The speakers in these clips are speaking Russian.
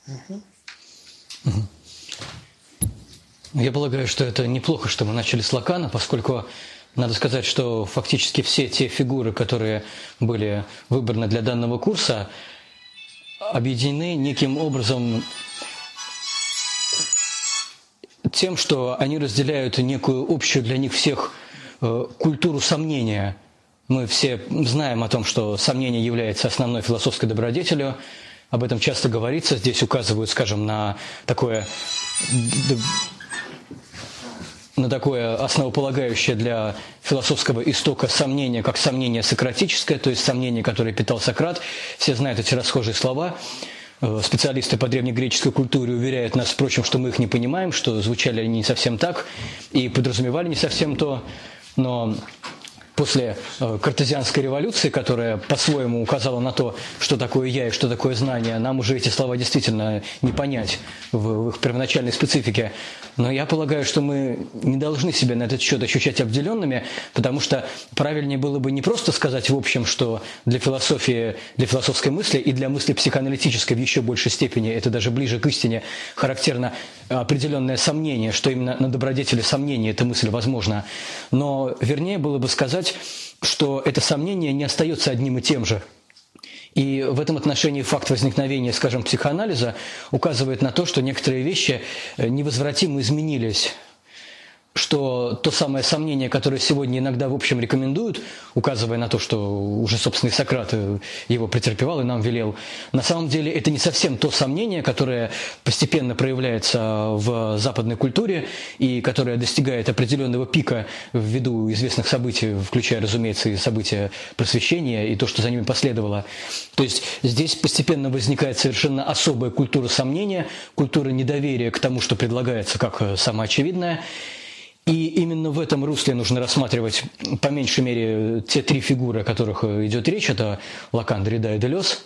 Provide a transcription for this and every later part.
Я полагаю, что это неплохо, что мы начали с Лакана, поскольку надо сказать, что фактически все те фигуры, которые были выбраны для данного курса, объединены неким образом тем, что они разделяют некую общую для них всех культуру сомнения. Мы все знаем о том, что сомнение является основной философской добродетелью. Об этом часто говорится. Здесь указывают, скажем, на такое основополагающее для философского истока сомнение, как сомнение сократическое, то есть сомнение, которое питал Сократ. Все знают эти расхожие слова. Специалисты по древнегреческой культуре уверяют нас, впрочем, что мы их не понимаем, что звучали они не совсем так и подразумевали не совсем то, но после картезианской революции, которая по-своему указала на то, что такое «я» и что такое знание, нам уже эти слова действительно не понять в их первоначальной специфике. Но я полагаю, что мы не должны себя на этот счет ощущать обделенными, потому что правильнее было бы не просто сказать в общем, что для философии, для философской мысли и для мысли психоаналитической в еще большей степени, это даже ближе к истине, характерно определенное сомнение, что именно на добродетели сомнения эта мысль возможна. Но вернее было бы сказать, что это сомнение не остается одним и тем же. И в этом отношении факт возникновения, скажем, психоанализа указывает на то, что некоторые вещи невозвратимо изменились, что то самое сомнение, которое сегодня иногда в общем рекомендуют, указывая на то, что уже, собственно, и Сократ его претерпевал и нам велел, на самом деле это не совсем то сомнение, которое постепенно проявляется в западной культуре и которое достигает определенного пика ввиду известных событий, включая, разумеется, и события просвещения и то, что за ними последовало. То есть здесь постепенно возникает совершенно особая культура сомнения, культура недоверия к тому, что предлагается как самоочевидное. И именно в этом русле нужно рассматривать, по меньшей мере, те три фигуры, о которых идет речь. Это Лакан, Derrida и Делез.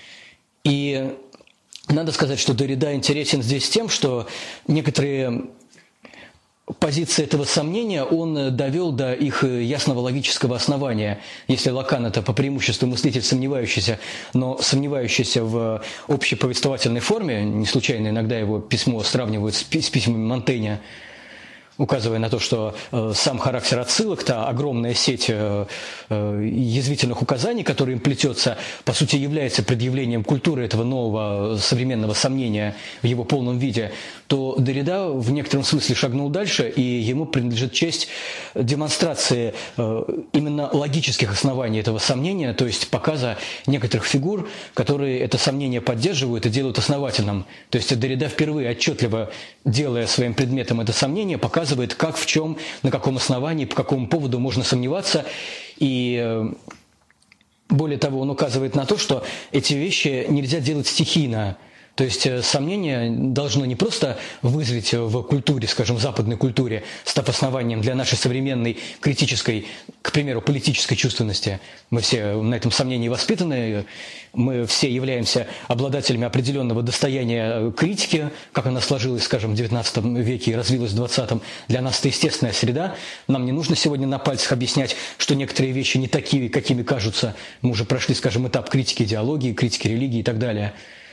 И надо сказать, что Derrida интересен здесь тем, что некоторые позиции этого сомнения он довел до их ясного логического основания. Если Лакан – это по преимуществу мыслитель сомневающийся, но сомневающийся в общеповествовательной форме, не случайно иногда его письмо сравнивают с письмами Монтэня, указывая на то, что сам характер отсылок, та огромная сеть язвительных указаний, которая им плетется, по сути является предъявлением культуры этого нового современного сомнения в его полном виде, то Derrida в некотором смысле шагнул дальше, и ему принадлежит честь демонстрации именно логических оснований этого сомнения, то есть показа некоторых фигур, которые это сомнение поддерживают и делают основательным. То есть Derrida впервые отчетливо, делая своим предметом это сомнение, показывает, как, в чем, на каком основании, по какому поводу можно сомневаться. И более того, он указывает на то, что эти вещи нельзя делать стихийно. То есть сомнение должно не просто вызреть в культуре, скажем, западной культуре, став основанием для нашей современной критической, к примеру, политической чувственности. Мы все на этом сомнении воспитаны, мы все являемся обладателями определенного достояния критики, как она сложилась, скажем, в XIX веке и развилась в XX. Для нас это естественная среда. Нам не нужно сегодня на пальцах объяснять, что некоторые вещи не такие, какими кажутся. Мы уже прошли, скажем, этап критики идеологии, критики религии и так далее.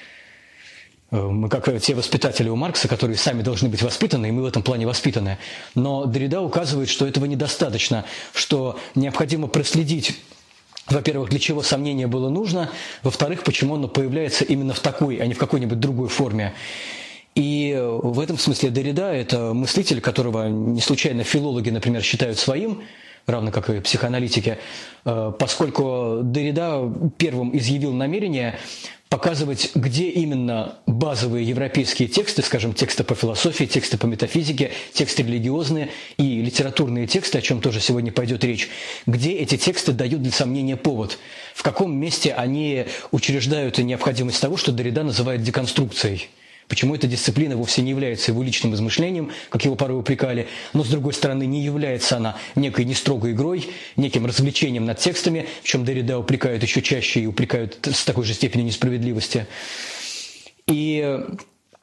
Мы как те воспитатели у Маркса, которые сами должны быть воспитаны, и мы в этом плане воспитаны. Но Derrida указывает, что этого недостаточно, что необходимо проследить, во-первых, для чего сомнение было нужно, во-вторых, почему оно появляется именно в такой, а не в какой-нибудь другой форме. И в этом смысле Derrida – это мыслитель, которого не случайно филологи, например, считают своим, равно как и психоаналитики, поскольку Derrida первым изъявил намерение показывать, где именно базовые европейские тексты, скажем, тексты по философии, тексты по метафизике, тексты религиозные и литературные тексты, о чем тоже сегодня пойдет речь, где эти тексты дают для сомнения повод, в каком месте они учреждают необходимость того, что Derrida называет деконструкцией. Почему эта дисциплина вовсе не является его личным измышлением, как его порой упрекали, но, с другой стороны, не является она некой нестрогой игрой, неким развлечением над текстами, в чем Derrida упрекают еще чаще и упрекают с такой же степенью несправедливости. И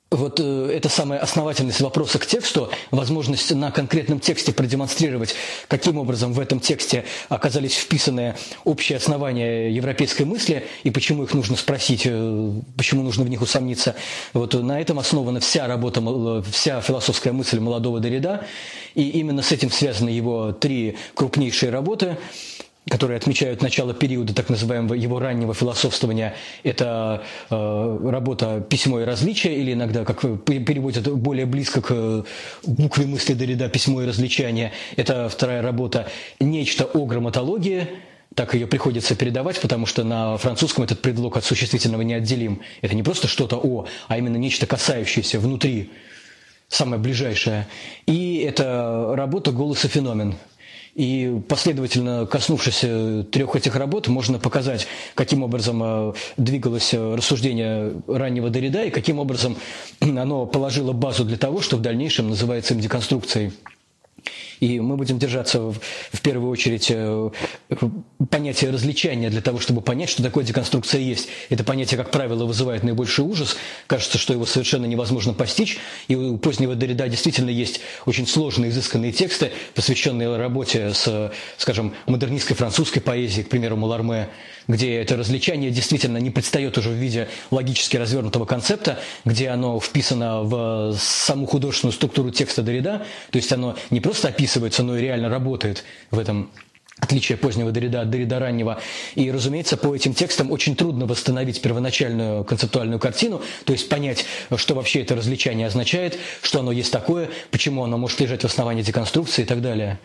Вот эта самая основательность вопроса к тексту, возможность на конкретном тексте продемонстрировать, каким образом в этом тексте оказались вписаны общие основания европейской мысли и почему их нужно спросить, почему нужно в них усомниться. Вот на этом основана вся работа, вся философская мысль молодого Derrida, и именно с этим связаны его 3 крупнейшие работы, которые отмечают начало периода так называемого его раннего философствования. Это работа «Письмо и различие», или иногда, как переводят более близко к букве мысли Derrida, «Письмо и различание». Это вторая работа «Нечто о грамматологии». Так ее приходится передавать, потому что на французском этот предлог от существительного неотделим. Это не просто что-то «о», а именно нечто касающееся внутри, самое ближайшее. И это работа «Голос и феномен». И последовательно коснувшись 3 этих работ, можно показать, каким образом двигалось рассуждение раннего Derrida и каким образом оно положило базу для того, что в дальнейшем называется им деконструкцией. И мы будем держаться в первую очередь понятия различания для того, чтобы понять, что такое деконструкция есть. Это понятие, как правило, вызывает наибольший ужас. Кажется, что его совершенно невозможно постичь. И у позднего Derrida действительно есть очень сложные, изысканные тексты, посвященные работе с, скажем, модернистской французской поэзией, к примеру, Маларме, где это различание действительно не предстает уже в виде логически развернутого концепта, где оно вписано в саму художественную структуру текста Derrida, то есть оно не просто описывается, но и реально работает в этом отличие позднего Derrida от Derrida раннего. И, разумеется, по этим текстам очень трудно восстановить первоначальную концептуальную картину, то есть понять, что вообще это различание означает, что оно есть такое, почему оно может лежать в основании деконструкции и так далее.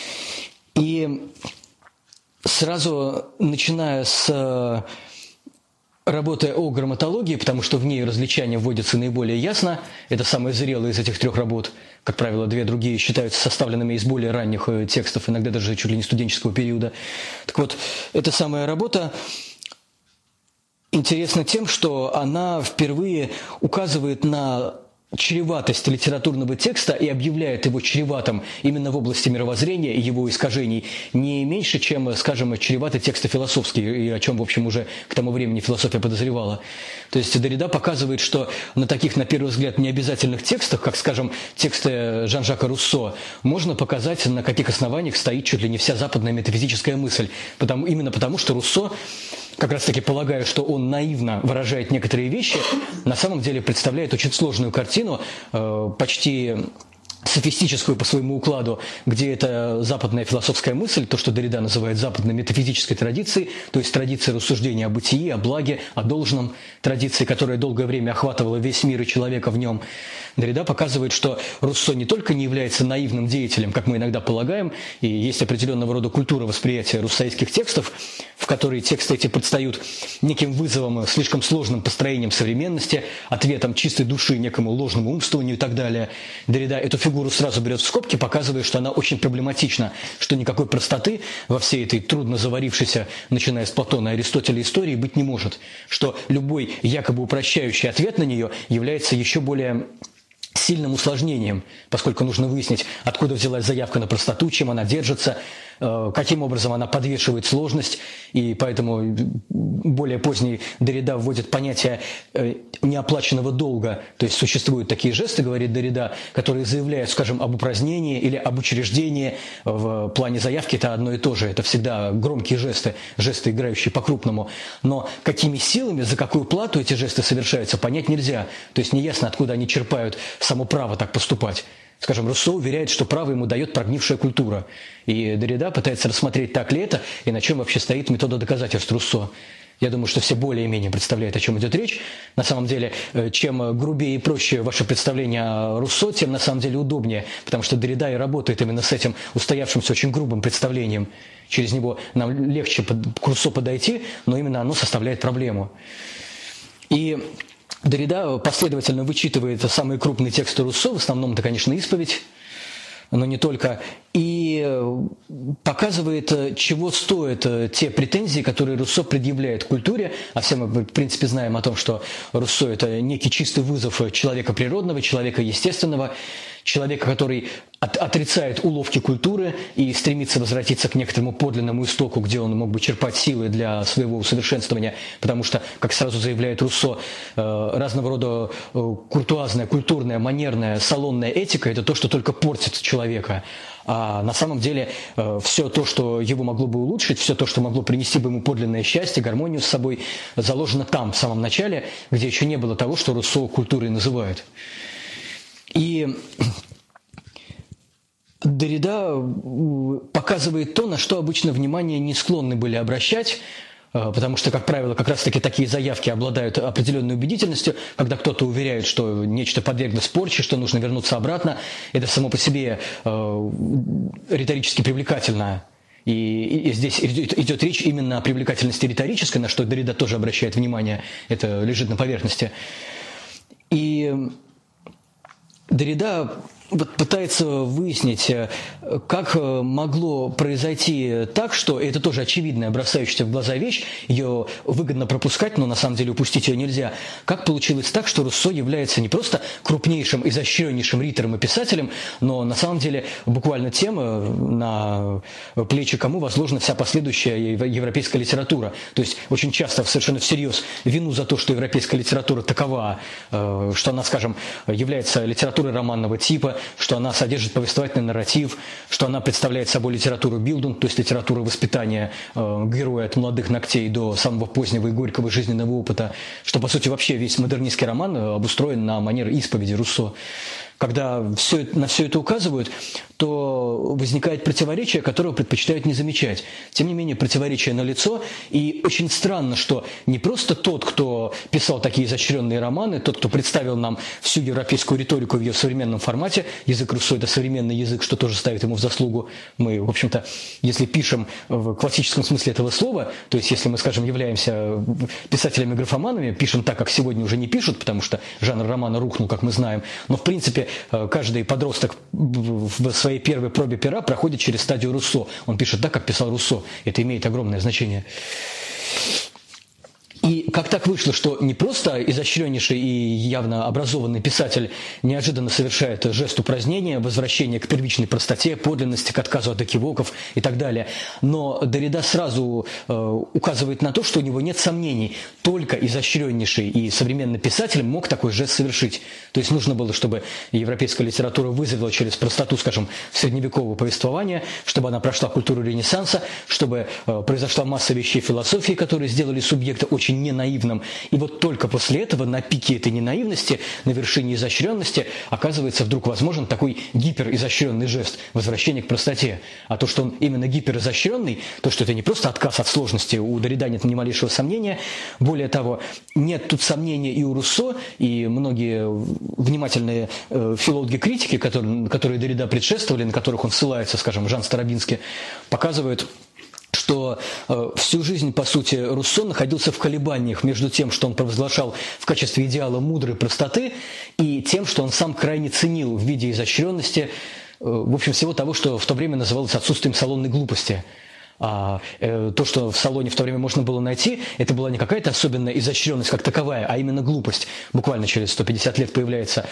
И сразу, начиная с работы о грамматологии, потому что в ней различания вводятся наиболее ясно, это самое зрелое из этих 3 работ, как правило, 2 другие считаются составленными из более ранних текстов, иногда даже чуть ли не студенческого периода. Так вот, эта самая работа интересна тем, что она впервые указывает на чреватость литературного текста и объявляет его чреватым именно в области мировоззрения и его искажений не меньше, чем, скажем, чреваты тексты философские, и о чем, в общем, уже к тому времени философия подозревала. То есть Derrida показывает, что на таких, на первый взгляд, необязательных текстах, как, скажем, тексты Жан-Жака Руссо, можно показать, на каких основаниях стоит чуть ли не вся западная метафизическая мысль. Именно потому, что Руссо, как раз таки полагая, что он наивно выражает некоторые вещи, на самом деле представляет очень сложную картину, почти софистическую по своему укладу, где это западная философская мысль, то, что Derrida называет западной метафизической традицией, то есть традиция рассуждения о бытии, о благе, о должном, традиции, которая долгое время охватывала весь мир и человека в нем. Derrida показывает, что Руссо не только не является наивным деятелем, как мы иногда полагаем, и есть определенного рода культура восприятия руссоистских текстов, в которой тексты эти предстают неким вызовом, слишком сложным построением современности, ответом чистой души некому ложному умствованию и так далее. Derrida эту фигуру сразу берет в скобки, показывая, что она очень проблематична, что никакой простоты во всей этой трудно заварившейся, начиная с Платона и Аристотеля, истории быть не может, что любой якобы упрощающий ответ на нее является еще более сильным усложнением, поскольку нужно выяснить, откуда взялась заявка на простоту, чем она держится, каким образом она подвешивает сложность, и поэтому более поздний Derrida вводит понятие неоплаченного долга, то есть существуют такие жесты, говорит Derrida, которые заявляют, скажем, об упразднении или об учреждении. В плане заявки это одно и то же, это всегда громкие жесты, жесты, играющие по-крупному, но какими силами, за какую плату эти жесты совершаются, понять нельзя, то есть неясно, откуда они черпают само право так поступать. Скажем, Руссо уверяет, что право ему дает прогнившая культура. И Derrida пытается рассмотреть, так ли это, и на чем вообще стоит метода доказательств Руссо. Я думаю, что все более-менее представляют, о чем идет речь. На самом деле, чем грубее и проще ваше представление о Руссо, тем на самом деле удобнее, потому что Derrida и работает именно с этим устоявшимся очень грубым представлением. Через него нам легче к Руссо подойти, но именно оно составляет проблему. И Derrida последовательно вычитывает самые крупные тексты Руссо, в основном это, конечно, «Исповедь», но не только, и показывает, чего стоят те претензии, которые Руссо предъявляет культуре, а все мы, в принципе, знаем о том, что Руссо – это некий чистый вызов человека природного, человека естественного, человека, который отрицает уловки культуры и стремится возвратиться к некоторому подлинному истоку, где он мог бы черпать силы для своего усовершенствования, потому что, как сразу заявляет Руссо, разного рода куртуазная, культурная, манерная, салонная этика – это то, что только портит человека. А на самом деле все то, что его могло бы улучшить, все то, что могло принести бы ему подлинное счастье, гармонию с собой, заложено там, в самом начале, где еще не было того, что Руссо культурой называет. И Деррида показывает то, на что обычно внимание не склонны были обращать, потому что, как правило, как раз-таки такие заявки обладают определенной убедительностью, когда кто-то уверяет, что нечто подверглось порче, что нужно вернуться обратно. Это само по себе риторически привлекательно. И здесь идет речь именно о привлекательности риторической, на что Деррида тоже обращает внимание, это лежит на поверхности. И Деррида пытается выяснить, как могло произойти так, что это тоже очевидная, бросающаяся в глаза вещь, ее выгодно пропускать, но на самом деле упустить ее нельзя. Как получилось так, что Руссо является не просто крупнейшим, изощреннейшим ритором и писателем, но на самом деле буквально тем, на плечи кому возложена вся последующая европейская литература. То есть очень часто совершенно всерьез вину за то, что европейская литература такова, что она, скажем, является литературой романного типа, что она содержит повествовательный нарратив, что она представляет собой литературу билдинг, то есть литературу воспитания героя от молодых ногтей до самого позднего и горького жизненного опыта, что, по сути, вообще весь модернистский роман обустроен на манер исповеди Руссо. Когда на все это указывают, то возникает противоречие, которого предпочитают не замечать. Тем не менее, противоречие налицо, и очень странно, что не просто тот, кто писал такие изощренные романы, тот, кто представил нам всю европейскую риторику в ее современном формате, язык Руссо – это современный язык, что тоже ставит ему в заслугу. Мы, в общем-то, если пишем в классическом смысле этого слова, то есть если мы, скажем, являемся писателями-графоманами, пишем так, как сегодня уже не пишут, потому что жанр романа рухнул, как мы знаем, но в принципе каждый подросток в своей первой пробе пера проходит через стадию Руссо. Он пишет так, как писал Руссо. Это имеет огромное значение. И как так вышло, что не просто изощреннейший и явно образованный писатель неожиданно совершает жест упразднения, возвращение к первичной простоте, подлинности, к отказу от экивоков и так далее, но Деррида сразу указывает на то, что у него нет сомнений, только изощреннейший и современный писатель мог такой жест совершить. То есть нужно было, чтобы европейская литература вызрела через простоту, скажем, средневекового повествования, чтобы она прошла культуру Ренессанса, чтобы произошла масса вещей философии, которые сделали субъекта очень ненаивным. И вот только после этого, на пике этой ненаивности, на вершине изощренности, оказывается вдруг возможен такой гиперизощренный жест – возвращение к простоте. А то, что он именно гиперизощренный, то, что это не просто отказ от сложности, у Деррида нет ни малейшего сомнения. Более того, нет тут сомнения и у Руссо, и многие внимательные филологи-критики, которые Деррида предшествовали, на которых он ссылается, скажем, Жан Старобинский, показывают, что всю жизнь, по сути, Руссо находился в колебаниях между тем, что он провозглашал в качестве идеала мудрой простоты, и тем, что он сам крайне ценил в виде изощренности, в общем, всего того, что в то время называлось отсутствием салонной глупости. А то, что в салоне в то время можно было найти, это была не какая-то особенная изощренность как таковая, а именно глупость. Буквально через 150 лет появляется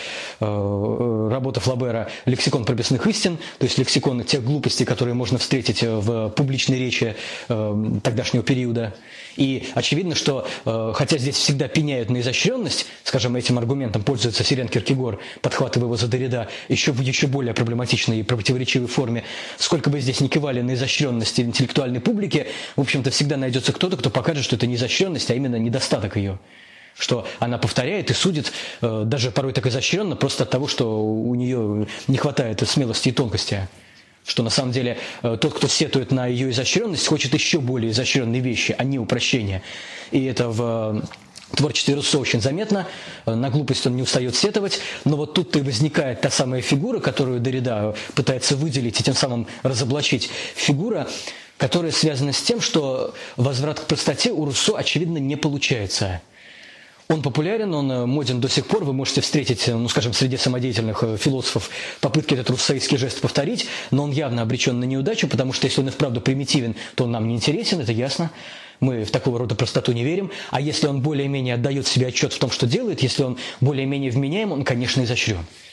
работа Флабера «Лексикон прописных истин», то есть лексикон тех глупостей, которые можно встретить в публичной речи тогдашнего периода. И очевидно, что хотя здесь всегда пеняют на изощренность, скажем, этим аргументом пользуется Сирен Киркегор, подхватывая его за Деррида, еще в еще более проблематичной и противоречивой форме, сколько бы здесь ни кивали на изощренность интеллектуальной публики, в общем-то всегда найдется кто-то, кто покажет, что это не изощренность, а именно недостаток ее. Что она повторяет и судит, даже порой так изощренно, просто от того, что у нее не хватает смелости и тонкости. Что на самом деле тот, кто сетует на ее изощренность, хочет еще более изощренные вещи, а не упрощения. И это в творчестве Руссо очень заметно, на глупость он не устает сетовать, но вот тут-то и возникает та самая фигура, которую Деррида пытается выделить и тем самым разоблачить. Фигура, которая связана с тем, что возврат к простоте у Руссо, очевидно, не получается. Он популярен, он моден до сих пор. Вы можете встретить, ну, скажем, среди самодеятельных философов попытки этот руссоистский жест повторить, но он явно обречен на неудачу, потому что если он и вправду примитивен, то он нам не интересен, это ясно. Мы в такого рода простоту не верим. А если он более-менее отдает себе отчет в том, что делает, если он более-менее вменяем, он, конечно, изощрен.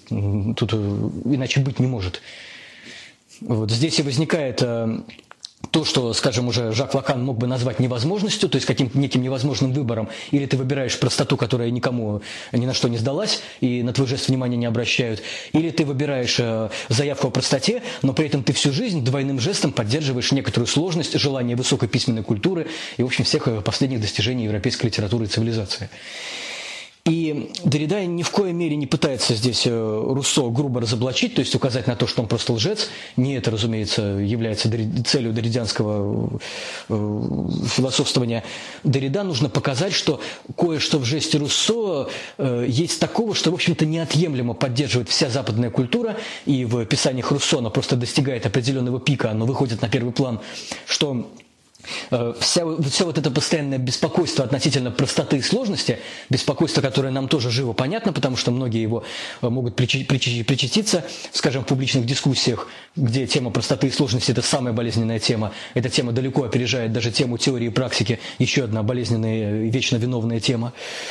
Тут иначе быть не может. Вот здесь и возникает то, что, скажем, уже Жак Лакан мог бы назвать невозможностью, то есть каким-то неким невозможным выбором. Или ты выбираешь простоту, которая никому ни на что не сдалась, и на твой жест внимания не обращают. Или ты выбираешь заявку о простоте, но при этом ты всю жизнь двойным жестом поддерживаешь некоторую сложность, желание высокой письменной культуры и, в общем, всех последних достижений европейской литературы и цивилизации. И Деррида ни в коей мере не пытается здесь Руссо грубо разоблачить, то есть указать на то, что он просто лжец. Не это, разумеется, является целью дерридианского философствования. Деррида нужно показать, что кое-что в жесте Руссо есть такого, что, в общем-то, неотъемлемо поддерживает вся западная культура, и в писаниях Руссо оно просто достигает определенного пика, оно выходит на первый план, что все вот это постоянное беспокойство относительно простоты и сложности, беспокойство, которое нам тоже живо понятно, потому что многие его могут причаститься, скажем, в публичных дискуссиях, где тема простоты и сложности – это самая болезненная тема. Эта тема далеко опережает даже тему теории и практики, еще одна болезненная и вечно виновная тема.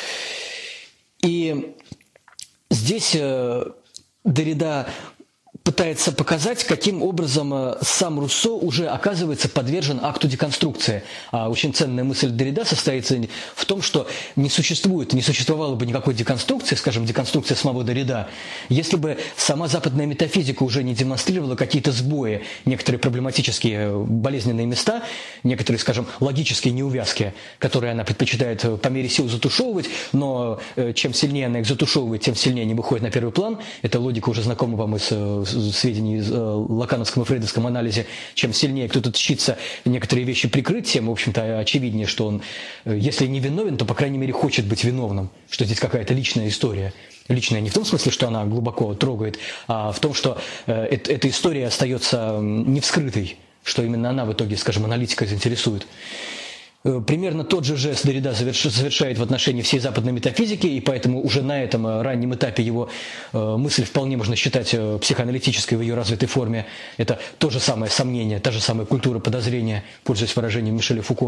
И здесь Деррида пытается показать, каким образом сам Руссо уже оказывается подвержен акту деконструкции. А очень ценная мысль Деррида состоится в том, что не существовало бы никакой деконструкции, скажем, деконструкция самого Деррида, если бы сама западная метафизика уже не демонстрировала какие-то сбои, некоторые проблематические болезненные места, некоторые, скажем, логические неувязки, которые она предпочитает по мере сил затушевывать, но чем сильнее она их затушевывает, тем сильнее они выходят на первый план. Эта логика уже знакома вам из сведений в лакановском и фрейдовском анализе. Чем сильнее кто-то тщится некоторые вещи прикрыть, тем, в общем-то, очевиднее, что он, если не виновен, то, по крайней мере, хочет быть виновным, что здесь какая-то личная история. Личная не в том смысле, что она глубоко трогает, а в том, что эта история остается невскрытой, что именно она в итоге, скажем, аналитика заинтересует. Примерно тот же жест Деррида совершает в отношении всей западной метафизики, и поэтому уже на этом раннем этапе его мысль вполне можно считать психоаналитической в ее развитой форме. Это то же самое сомнение, та же самая культура подозрения, пользуясь выражением Мишеля Фуко.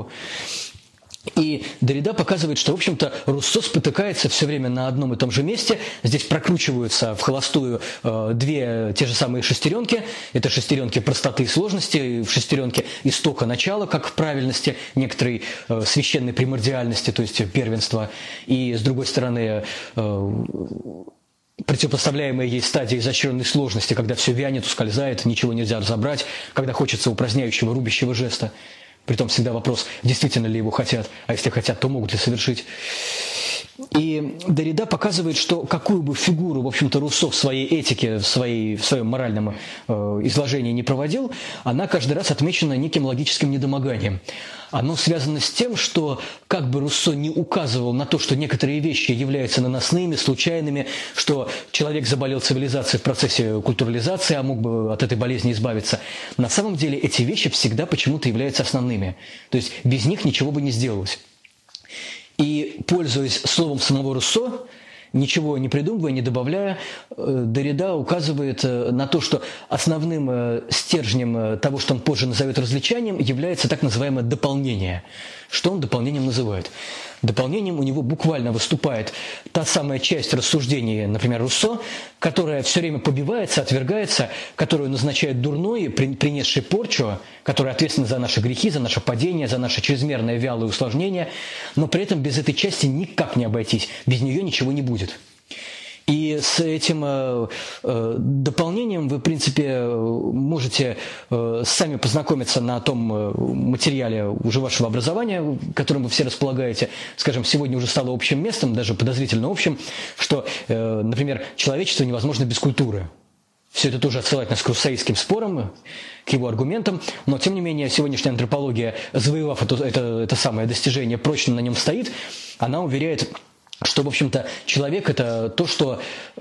И Деррида показывает, что, в общем-то, Руссо спотыкается все время на одном и том же месте. Здесь прокручиваются в холостую две те же самые шестеренки. Это шестеренки простоты и сложности, в шестеренке истока начала, как в правильности, некоторой священной примордиальности, то есть первенства. И, с другой стороны, противопоставляемая ей стадия изощренной сложности, когда все вянет, ускользает, ничего нельзя разобрать, когда хочется упраздняющего, рубящего жеста. Притом всегда вопрос, действительно ли его хотят, а если хотят, то могут ли совершить. И Деррида показывает, что какую бы фигуру, в общем-то, Руссо в своей этике, в своем моральном изложении не проводил, она каждый раз отмечена неким логическим недомоганием. Оно связано с тем, что как бы Руссо не указывал на то, что некоторые вещи являются наносными, случайными, что человек заболел цивилизацией в процессе культурализации, а мог бы от этой болезни избавиться, на самом деле эти вещи всегда почему-то являются основными. То есть без них ничего бы не сделалось. И, пользуясь словом самого Руссо, ничего не придумывая, не добавляя, Деррида указывает на то, что основным стержнем того, что он позже назовет развлечением, является так называемое дополнение. Что он дополнением называет? Дополнением у него буквально выступает та самая часть рассуждений, например, Руссо, которая все время побивается, отвергается, которую назначает дурной, принесший порчу, которая ответственна за наши грехи, за наше падение, за наше чрезмерное вялое усложнение, но при этом без этой части никак не обойтись, без нее ничего не будет. И с этим дополнением вы, в принципе, можете сами познакомиться на том материале уже вашего образования, которым вы все располагаете. Скажем, сегодня уже стало общим местом, даже подозрительно общим, что, например, человечество невозможно без культуры. Все это тоже отсылает нас к руссоистским спорам, к его аргументам, но, тем не менее, сегодняшняя антропология, завоевав это самое достижение, прочно на нем стоит, она уверяет, что, в общем-то, человек – это то, что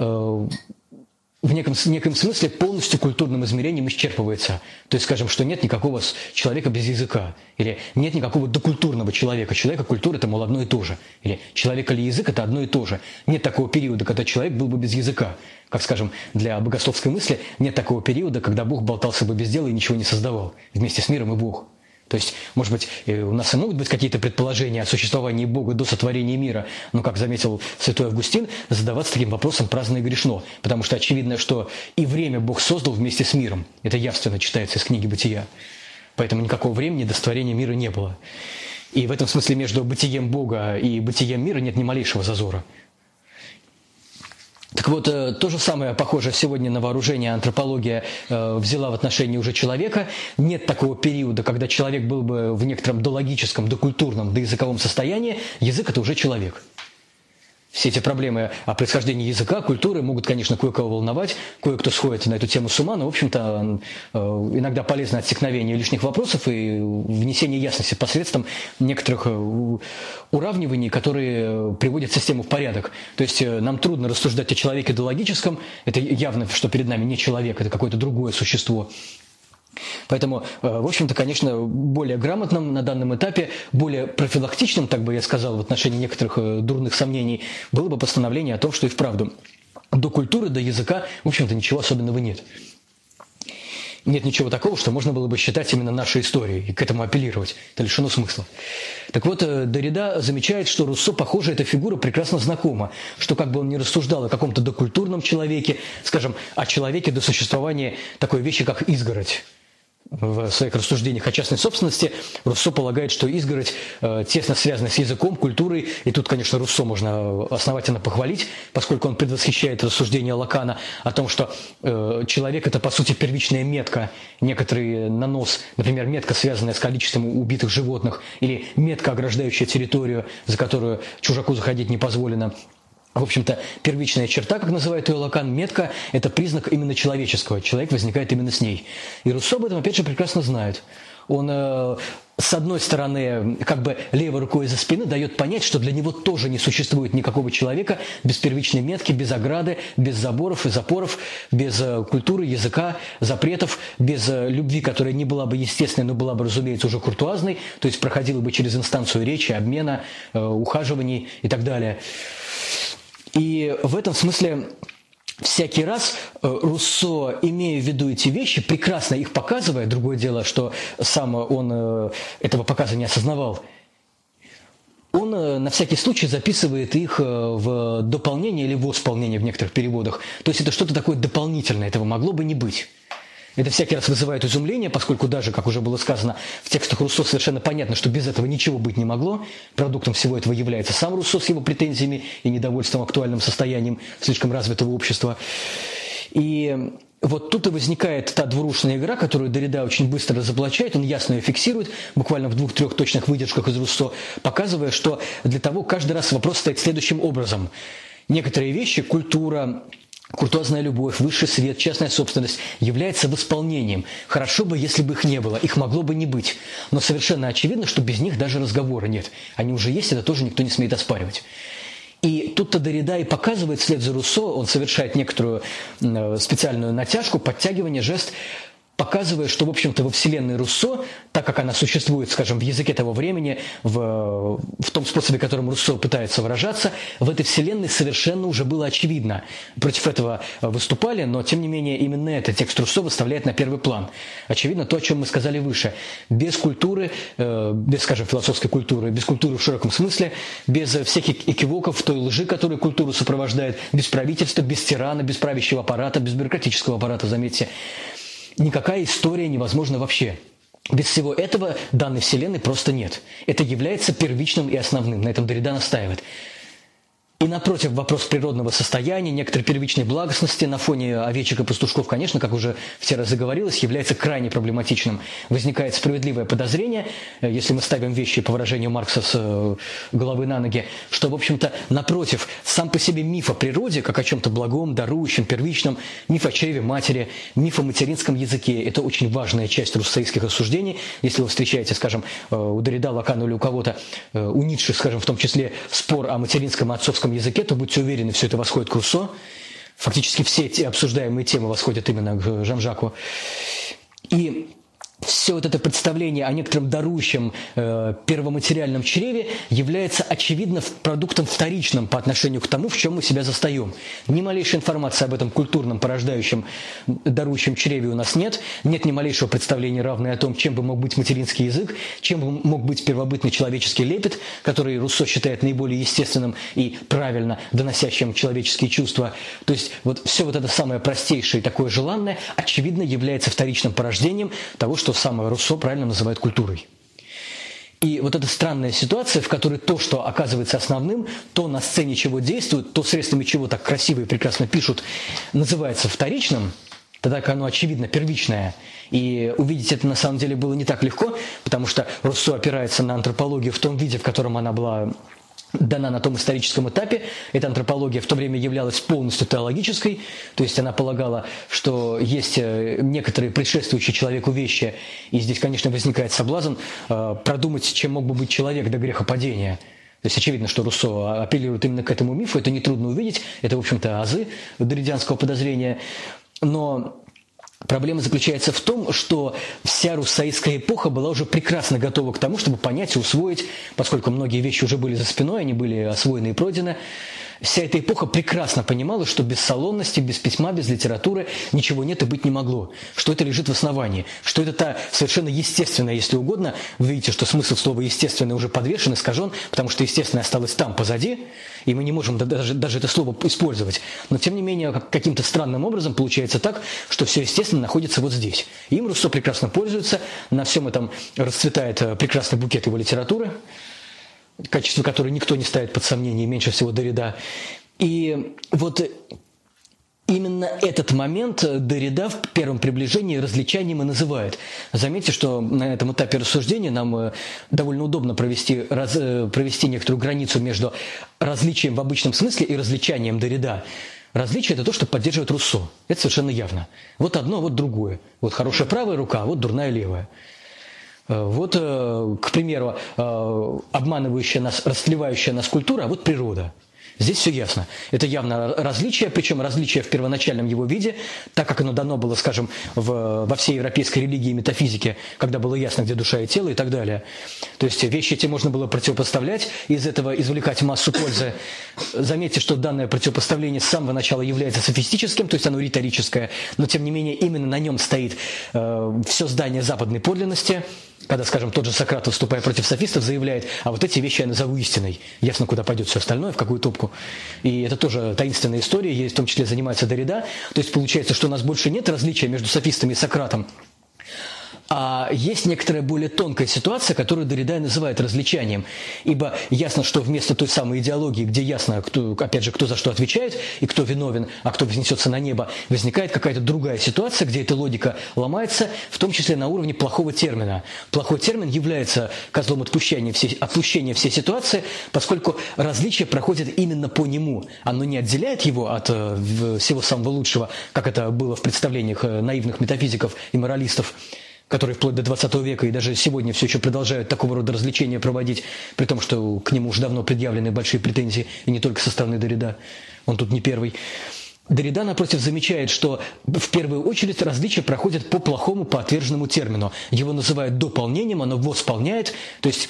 в неком смысле полностью культурным измерением исчерпывается. То есть, скажем, что нет никакого человека без языка, или нет никакого докультурного человека. Человек и культура – это, мол, одно и то же. Или человек или язык – это одно и то же. Нет такого периода, когда человек был бы без языка. Как, скажем, для богословской мысли нет такого периода, когда Бог болтался бы без дела и ничего не создавал. Вместе с миром и Бог. То То есть, может быть, у нас и могут быть какие-то предположения о существовании Бога до сотворения мира, но, как заметил святой Августин, задаваться таким вопросом праздно и грешно, потому что очевидно, что и время Бог создал вместе с миром. Это явственно читается из книги «Бытия». Поэтому никакого времени до сотворения мира не было. И в этом смысле между бытием Бога и бытием мира нет ни малейшего зазора. Так вот, то же самое, похоже, сегодня на вооружение антропология взяла в отношении уже человека. Нет такого периода, когда человек был бы в некотором дологическом, докультурном, доязыковом состоянии. Язык – это уже человек. Все эти проблемы о происхождении языка, культуры могут, конечно, кое-кого волновать, кое-кто сходит на эту тему с ума, но, в общем-то, иногда полезно отсекновение лишних вопросов и внесение ясности посредством некоторых уравниваний, которые приводят систему в порядок. То есть нам трудно рассуждать о человеке идеологическом, это явно, что перед нами не человек, это какое-то другое существо. Поэтому, в общем-то, конечно, более грамотным на данном этапе, более профилактичным, так бы я сказал, в отношении некоторых дурных сомнений, было бы постановление о том, что и вправду до культуры, до языка, в общем-то, ничего особенного нет. Нет ничего такого, что можно было бы считать именно нашей историей и к этому апеллировать. Это лишено смысла. Так вот, Деррида замечает, что Руссо, похоже, эта фигура прекрасно знакома, что как бы он ни рассуждал о каком-то докультурном человеке, скажем, о человеке до существования такой вещи, как изгородь. В своих рассуждениях о частной собственности Руссо полагает, что изгородь тесно связана с языком, культурой, и тут, конечно, Руссо можно основательно похвалить, поскольку он предвосхищает рассуждение Лакана о том, что человек – это, по сути, первичная метка, некоторый нанос, например, метка, связанная с количеством убитых животных, или метка, ограждающая территорию, за которую чужаку заходить не позволено. В общем-то, первичная черта, как называет ее Лакан, метка – это признак именно человеческого. Человек возникает именно с ней. И Руссо об этом, опять же, прекрасно знает. Он, с одной стороны, как бы левой рукой из-за спины дает понять, что для него тоже не существует никакого человека без первичной метки, без ограды, без заборов и запоров, без культуры, языка, запретов, без любви, которая не была бы естественной, но была бы, разумеется, уже куртуазной, то есть проходила бы через инстанцию речи, обмена, ухаживаний и так далее. И в этом смысле всякий раз Руссо, имея в виду эти вещи, прекрасно их показывая, другое дело, что сам он этого показа не осознавал, он на всякий случай записывает их в дополнение или в восполнение в некоторых переводах. То есть это что-то такое дополнительное, этого могло бы не быть. Это всякий раз вызывает изумление, поскольку даже, как уже было сказано, в текстах Руссо совершенно понятно, что без этого ничего быть не могло. Продуктом всего этого является сам Руссо с его претензиями и недовольством актуальным состоянием слишком развитого общества. И вот тут и возникает та двурушная игра, которую Деррида очень быстро разоблачает, он ясно ее фиксирует, буквально в 2-3 точных выдержках из Руссо, показывая, что для того каждый раз вопрос стоит следующим образом. Некоторые вещи, культура, куртуазная любовь, высший свет, частная собственность является восполнением. Хорошо бы, если бы их не было, их могло бы не быть. Но совершенно очевидно, что без них даже разговора нет. Они уже есть, это тоже никто не смеет оспаривать. И тут-то Деррида и показывает вслед за Руссо, он совершает некоторую специальную натяжку, подтягивание, жест, показывая, что, в общем-то, во вселенной Руссо, так как она существует, скажем, в языке того времени, в том способе, которым Руссо пытается выражаться, в этой вселенной совершенно уже было очевидно. Против этого выступали, но, тем не менее, именно это текст Руссо выставляет на первый план. Очевидно то, о чем мы сказали выше. Без культуры, без, скажем, философской культуры, без культуры в широком смысле, без всяких экивоков, той лжи, которая культуру сопровождает, без правительства, без тирана, без правящего аппарата, без бюрократического аппарата, заметьте, никакая история невозможна вообще. Без всего этого данной вселенной просто нет. Это является первичным и основным. На этом Деррида настаивает. И напротив, вопрос природного состояния, некоторой первичной благостности на фоне овечек и пастушков, конечно, как уже все разы говорилось, является крайне проблематичным. Возникает справедливое подозрение, если мы ставим вещи, по выражению Маркса, с головы на ноги, что, в общем-то, напротив, сам по себе миф о природе, как о чем-то благом, дарующем, первичном, миф о чреве матери, миф о материнском языке – это очень важная часть руссоистских рассуждений. Если вы встречаете, скажем, у Деррида, Лакана или у кого-то, у Ницше, скажем, в том числе, спор о материнском и отцовском языке, то будьте уверены, все это восходит к Руссо. Фактически все эти обсуждаемые темы восходят именно к Жан-Жаку. И все вот это представление о некотором дарующем первоматериальном чреве является очевидно продуктом вторичным по отношению к тому, в чем мы себя застаем. Ни малейшей информации об этом культурном порождающем дарующем чреве у нас нет. Нет ни малейшего представления равное о том, чем бы мог быть материнский язык, чем бы мог быть первобытный человеческий лепет, который Руссо считает наиболее естественным и правильно доносящим человеческие чувства. То есть вот все вот это самое простейшее и такое желанное, очевидно, является вторичным порождением того, что самое Руссо правильно называет культурой. И вот эта странная ситуация, в которой то, что оказывается основным, то на сцене чего действует, то средствами чего так красиво и прекрасно пишут, называется вторичным, тогда как оно очевидно первичное. И увидеть это на самом деле было не так легко, потому что Руссо опирается на антропологию в том виде, в котором она была дана на том историческом этапе. Эта антропология в то время являлась полностью теологической, то есть она полагала, что есть некоторые предшествующие человеку вещи, и здесь, конечно, возникает соблазн продумать, чем мог бы быть человек до грехопадения. То есть очевидно, что Руссо апеллирует именно к этому мифу, это нетрудно увидеть, это, в общем-то, азы дерридианского подозрения, но проблема заключается в том, что вся руссоистская эпоха была уже прекрасно готова к тому, чтобы понять и усвоить, поскольку многие вещи уже были за спиной, они были освоены и пройдены. Вся эта эпоха прекрасно понимала, что без салонности, без письма, без литературы ничего нет и быть не могло, что это лежит в основании, что это та совершенно естественная, если угодно. Вы видите, что смысл слова «естественное» уже подвешен, искажен, потому что естественное осталось там, позади, и мы не можем даже это слово использовать. Но, тем не менее, каким-то странным образом получается так, что все естественно находится вот здесь. И им Руссо прекрасно пользуется, на всем этом расцветает прекрасный букет его литературы, качество которой никто не ставит под сомнение, меньше всего Деррида. И вот именно этот момент Деррида в первом приближении различанием и называет. Заметьте, что на этом этапе рассуждения нам довольно удобно провести некоторую границу между различием в обычном смысле и различанием Деррида. Различие – это то, что поддерживает Руссо. Это совершенно явно. Вот одно, вот другое. Вот хорошая правая рука, а вот дурная левая. Вот, к примеру, обманывающая нас, растлевающая нас культура, а вот природа. Здесь все ясно. Это явно различие, причем различие в первоначальном его виде, так как оно дано было, скажем, во всей европейской религии и метафизике, когда было ясно, где душа и тело и так далее. То есть вещи эти можно было противопоставлять, из этого извлекать массу пользы. Заметьте, что данное противопоставление с самого начала является софистическим, то есть оно риторическое, но тем не менее именно на нем стоит все здание западной подлинности, когда, скажем, тот же Сократ, выступая против софистов, заявляет, а вот эти вещи я назову истиной. Ясно, куда пойдет все остальное, в какую топку. И это тоже таинственная история, ей в том числе занимается Деррида. То есть получается, что у нас больше нет различия между софистами и Сократом, а есть некоторая более тонкая ситуация, которую Деррида называет различанием. Ибо ясно, что вместо той самой идеологии, где ясно, опять же, кто за что отвечает и кто виновен, а кто вознесется на небо, возникает какая-то другая ситуация, где эта логика ломается, в том числе на уровне плохого термина. Плохой термин является козлом отпущения всей ситуации, поскольку различие проходит именно по нему. Оно не отделяет его от всего самого лучшего, как это было в представлениях наивных метафизиков и моралистов, которые вплоть до 20 века и даже сегодня все еще продолжают такого рода развлечения проводить, при том, что к нему уже давно предъявлены большие претензии, и не только со стороны Деррида, он тут не первый. Деррида, напротив, замечает, что в первую очередь различия проходят по плохому, по отверженному термину. Его называют дополнением, оно восполняет, то есть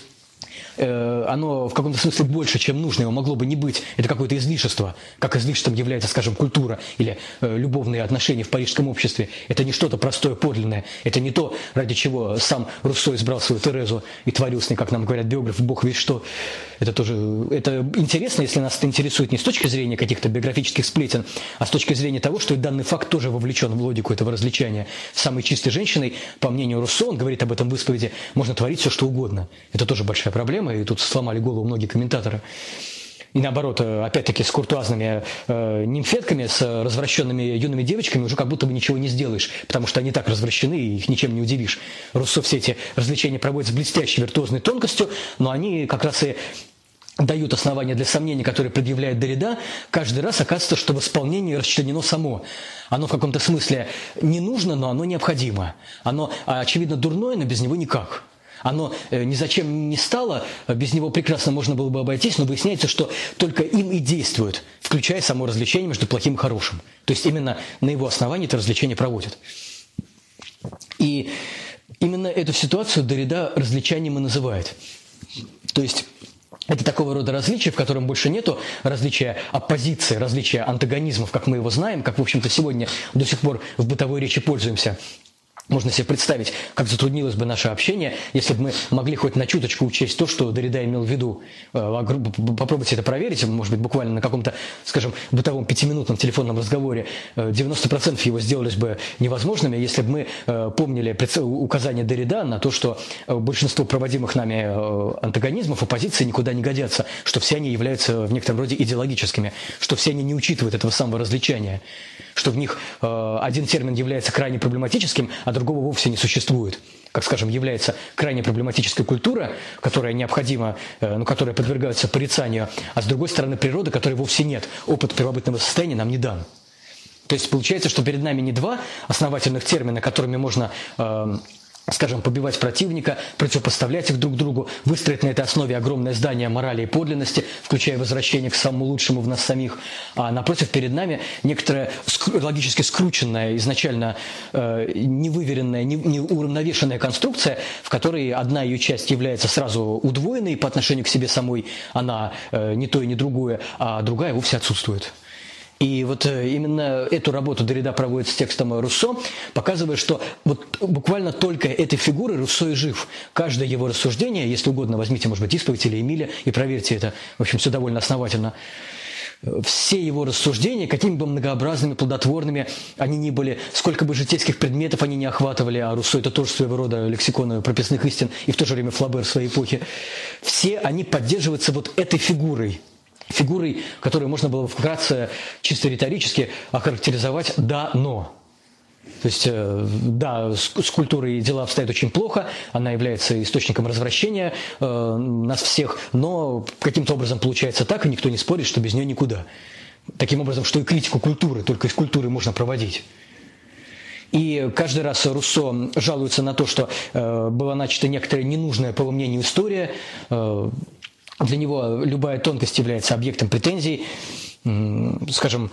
оно в каком-то смысле больше, чем нужно, его могло бы не быть. Это какое-то излишество. Как излишеством является, скажем, культура или любовные отношения в парижском обществе. Это не что-то простое, подлинное. Это не то, ради чего сам Руссо избрал свою Терезу и творил с ней, как нам говорят биографы, бог весть что. Это интересно, если нас это интересует не с точки зрения каких-то биографических сплетен, а с точки зрения того, что и данный факт тоже вовлечен в логику этого различания. Самой чистой женщиной, по мнению Руссо, он говорит об этом в исповеди, можно творить все, что угодно. Это тоже большая проблема, и тут сломали голову многие комментаторы. И наоборот, опять-таки с куртуазными нимфетками, с развращенными юными девочками уже как будто бы ничего не сделаешь, потому что они так развращены, и их ничем не удивишь. Руссо все эти развлечения проводят с блестящей виртуозной тонкостью, но они как раз и дают основания для сомнений, которые предъявляет Деррида. Каждый раз оказывается, что восполнение расчленено само. Оно в каком-то смысле не нужно, но оно необходимо. Оно, очевидно, дурное, но без него никак. Оно ни зачем не стало, без него прекрасно можно было бы обойтись, но выясняется, что только им и действует, включая само развлечение между плохим и хорошим. То есть именно на его основании это развлечение проводят. И Именно эту ситуацию Derrida различанием и называет. То есть это такого рода различие, в котором больше нету различия оппозиции, различия антагонизмов, как мы его знаем, как, в общем-то, сегодня до сих пор в бытовой речи пользуемся. Можно себе представить, как затруднилось бы наше общение, если бы мы могли хоть на чуточку учесть то, что Derrida имел в виду. Попробуйте это проверить, может быть, буквально на каком-то, скажем, бытовом 5-минутном телефонном разговоре. 90% его сделались бы невозможными, если бы мы помнили указание Derrida на то, что большинство проводимых нами антагонизмов, оппозиции никуда не годятся, что все они являются в некотором роде идеологическими, что все они не учитывают этого самого различания, что в них один термин является крайне проблематическим, а другого вовсе не существует. Как, скажем, является крайне проблематическая культура, которая необходима, которая подвергается порицанию, а с другой стороны природа, которой вовсе нет. Опыт первобытного состояния нам не дан. То есть получается, что перед нами не два основательных термина, которыми можно, скажем, побивать противника, противопоставлять их друг другу, выстроить на этой основе огромное здание морали и подлинности, включая возвращение к самому лучшему в нас самих. А напротив, перед нами некоторая логически скрученная, изначально невыверенная, не уравновешенная конструкция, в которой одна ее часть является сразу удвоенной по отношению к себе самой, она не то и не другое, а другая вовсе отсутствует. И вот именно эту работу Derrida проводит с текстом Руссо, показывая, что вот буквально только этой фигурой Руссо и жив. Каждое его рассуждение, если угодно, возьмите, может быть, исповедь или Эмиля и проверьте это, в общем, все довольно основательно. Все его рассуждения, какими бы многообразными, плодотворными они ни были, сколько бы житейских предметов они не охватывали, а Руссо это тоже своего рода лексикон прописных истин, и в то же время Флабер своей эпохи, все они поддерживаются вот этой фигурой, которую можно было вкратце, чисто риторически охарактеризовать «да, но». То есть, да, с культурой дела обстоят очень плохо, она является источником развращения нас всех, но каким-то образом получается так, и никто не спорит, что без нее никуда. Таким образом, что и критику культуры, только из культуры можно проводить. И каждый раз Руссо жалуется на то, что была начата некоторая ненужная, по его мнению, история. Для него любая тонкость является объектом претензий. Скажем,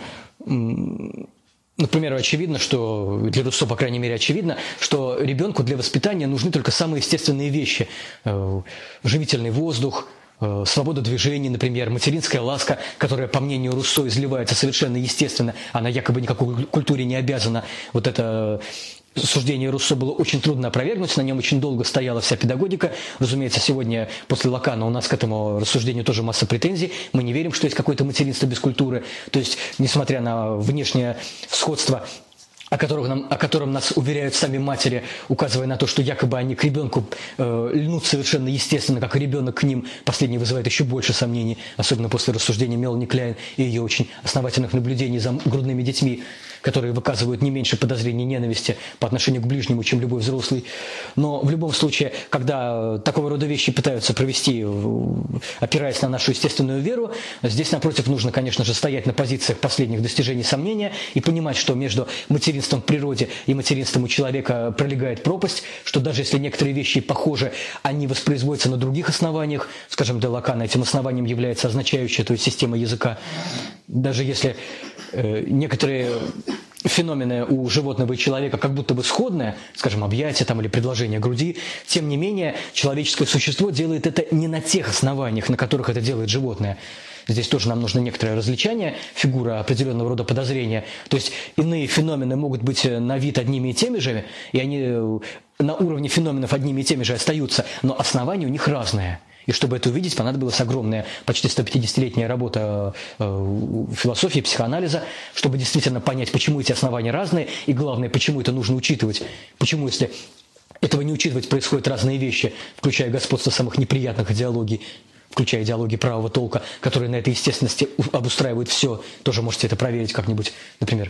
например, очевидно, что, для Руссо, по крайней мере, очевидно, что ребенку для воспитания нужны только самые естественные вещи. Живительный воздух, свобода движений, например, материнская ласка, которая, по мнению Руссо, изливается совершенно естественно, она якобы никакой культуре не обязана. Вот это суждение Руссо было очень трудно опровергнуть, на нем очень долго стояла вся педагогика. Разумеется, сегодня, после Лакана, у нас к этому рассуждению тоже масса претензий. Мы не верим, что есть какое-то материнство без культуры. То есть, несмотря на внешнее сходство, о котором нас уверяют сами матери, указывая на то, что якобы они к ребенку льнут совершенно естественно, как и ребенок к ним. Последнее вызывает еще больше сомнений, особенно после рассуждения Мелани Кляйн и ее очень основательных наблюдений за грудными детьми, которые выказывают не меньше подозрений и ненависти по отношению к ближнему, чем любой взрослый. Но в любом случае, когда такого рода вещи пытаются провести, опираясь на нашу естественную веру, здесь, напротив, нужно, конечно же, стоять на позициях последних достижений сомнения и понимать, что между материнством в природе и материнством у человека пролегает пропасть, что даже если некоторые вещи похожи, они воспроизводятся на других основаниях, скажем, для Лакана этим основанием является означающая, то есть система языка. Даже если некоторые феномены у животного и человека как будто бы сходные, скажем, объятия там, или предложение груди, тем не менее человеческое существо делает это не на тех основаниях, на которых это делает животное. Здесь тоже нам нужно некоторое различание, фигура определенного рода подозрения. То есть иные феномены могут быть на вид одними и теми же, и они на уровне феноменов одними и теми же остаются, но основания у них разные. И чтобы это увидеть, понадобилась огромная, почти 150-летняя работа философии, психоанализа, чтобы действительно понять, почему эти основания разные, и главное, почему это нужно учитывать. Почему, если этого не учитывать, происходят разные вещи, включая господство самых неприятных идеологий, включая идеологии правого толка, которые на этой естественности обустраивают все. Тоже можете это проверить как-нибудь, например,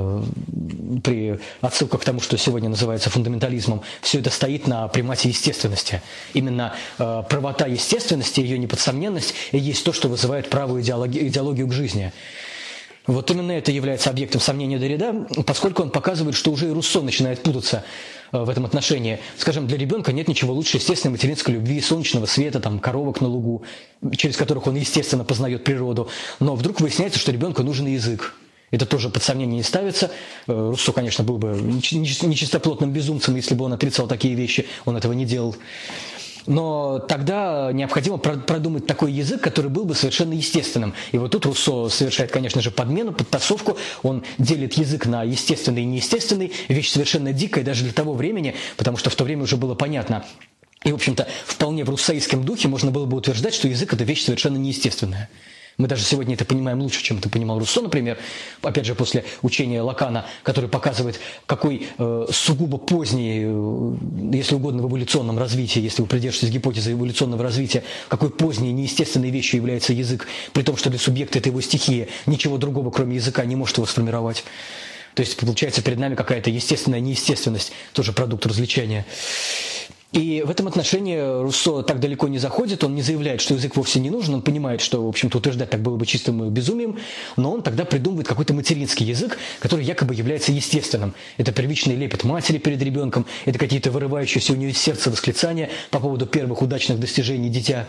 при отсылках к тому, что сегодня называется фундаментализмом. Все это стоит на примате естественности. Именно правота естественности, ее неподсомненность, и есть то, что вызывает правую идеологию к жизни. Вот именно это является объектом сомнения Derrida, поскольку он показывает, что уже и Руссо начинает путаться в этом отношении. Скажем, для ребенка нет ничего лучше естественной материнской любви, солнечного света, там, коровок на лугу, через которых он, естественно, познает природу. Но вдруг выясняется, что ребенку нужен язык. Это тоже под сомнение не ставится. Руссо, конечно, был бы нечистоплотным безумцем, если бы он отрицал такие вещи, он этого не делал. Но тогда необходимо продумать такой язык, который был бы совершенно естественным. И вот тут Руссо совершает, конечно же, подмену, подтасовку. Он делит язык на естественный и неестественный. Вещь совершенно дикая даже для того времени, потому что в то время уже было понятно. И, в общем-то, вполне в руссоистском духе можно было бы утверждать, что язык – это вещь совершенно неестественная. Мы даже сегодня это понимаем лучше, чем это понимал Руссо, например, опять же, после учения Лакана, который показывает, какой сугубо поздний, если угодно, в эволюционном развитии, если вы придерживаетесь гипотезы эволюционного развития, какой поздней, неестественной вещью является язык, при том, что для субъекта это его стихия, ничего другого, кроме языка, не может его сформировать. То есть, получается, перед нами какая-то естественная неестественность, тоже продукт развлечения. И в этом отношении Руссо так далеко не заходит, он не заявляет, что язык вовсе не нужен, он понимает, что, в общем-то, утверждать так было бы чистым безумием, но он тогда придумывает какой-то материнский язык, который якобы является естественным. Это первичный лепет матери перед ребенком, это какие-то вырывающиеся у нее из сердца восклицания по поводу первых удачных достижений дитя.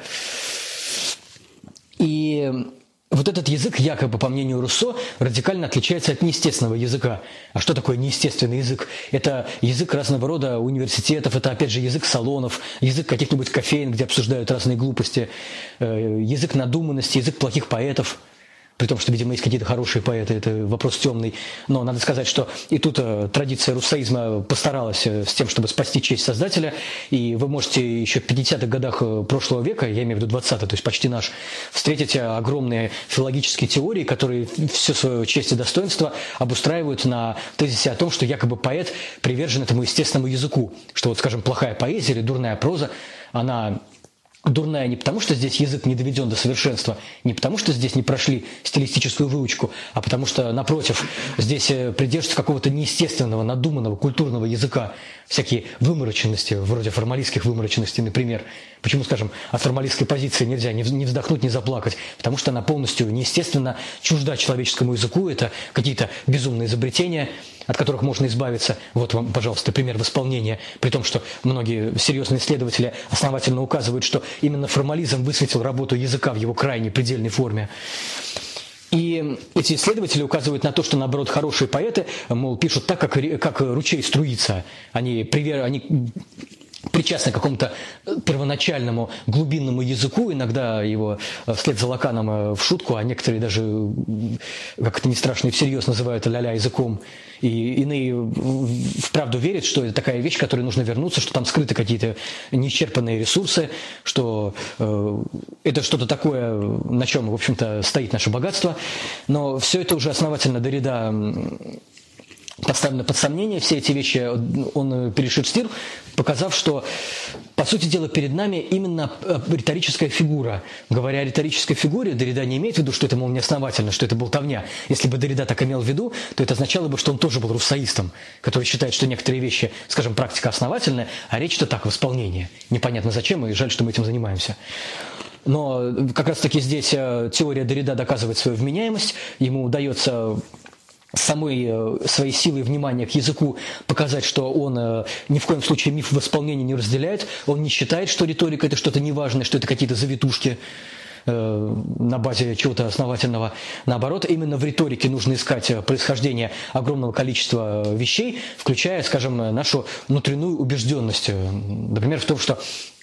И вот этот язык, якобы, по мнению Руссо, радикально отличается от неестественного языка. А что такое неестественный язык? Это язык разного рода университетов, это, опять же, язык салонов, язык каких-нибудь кофеен, где обсуждают разные глупости, язык надуманности, язык плохих поэтов. При том, что, видимо, есть какие-то хорошие поэты, это вопрос темный. Но надо сказать, что и тут традиция руссоизма постаралась с тем, чтобы спасти честь создателя. И вы можете еще в 50-х годах прошлого века, я имею в виду 20-й, то есть почти наш, встретить огромные филологические теории, которые всю свою честь и достоинство обустраивают на тезисе о том, что якобы поэт привержен этому естественному языку. Что вот, скажем, плохая поэзия или дурная проза, она дурная не потому, что здесь язык не доведен до совершенства, не потому, что здесь не прошли стилистическую выучку, а потому что, напротив, здесь придерживаются какого-то неестественного, надуманного, культурного языка, всякие вымороченности, вроде формалистских вымороченностей, например. Почему, скажем, от формалистской позиции нельзя не вздохнуть, не заплакать? Потому что она полностью неестественно чужда человеческому языку, это какие-то безумные изобретения, от которых можно избавиться. Вот вам, пожалуйста, пример восполнения, при том, что многие серьезные исследователи основательно указывают, что именно формализм высветил работу языка в его крайней предельной форме. И эти исследователи указывают на то, что, наоборот, хорошие поэты, мол, пишут так, как ручей струится. Они причастны к какому-то первоначальному глубинному языку, иногда его вслед за Лаканом в шутку, а некоторые даже, как это ни страшно, и всерьез называют ля-ля языком. И иные вправду верят, что это такая вещь, к которой нужно вернуться, что там скрыты какие-то неисчерпанные ресурсы, что это что-то такое, на чем, в общем-то, стоит наше богатство. Но все это уже основательно Деррида поставлено под сомнение, все эти вещи он перешерстил, показав, что, по сути дела, перед нами именно риторическая фигура. Говоря о риторической фигуре, Деррида не имеет в виду, что это, мол, неосновательно, что это болтовня. Если бы Деррида так имел в виду, то это означало бы, что он тоже был руссоистом, который считает, что некоторые вещи, скажем, практика основательная, а речь-то так, в исполнении. Непонятно зачем, и жаль, что мы этим занимаемся. Но как раз-таки здесь теория Деррида доказывает свою вменяемость, ему удается своей силой внимания к языку показать, что он ни в коем случае миф восполнения не разделяет, он не считает, что риторика – это что-то неважное, что это какие-то завитушки на базе чего-то основательного. Наоборот, именно в риторике нужно искать происхождение огромного количества вещей, включая, скажем, нашу внутреннюю убежденность. Например, в том, что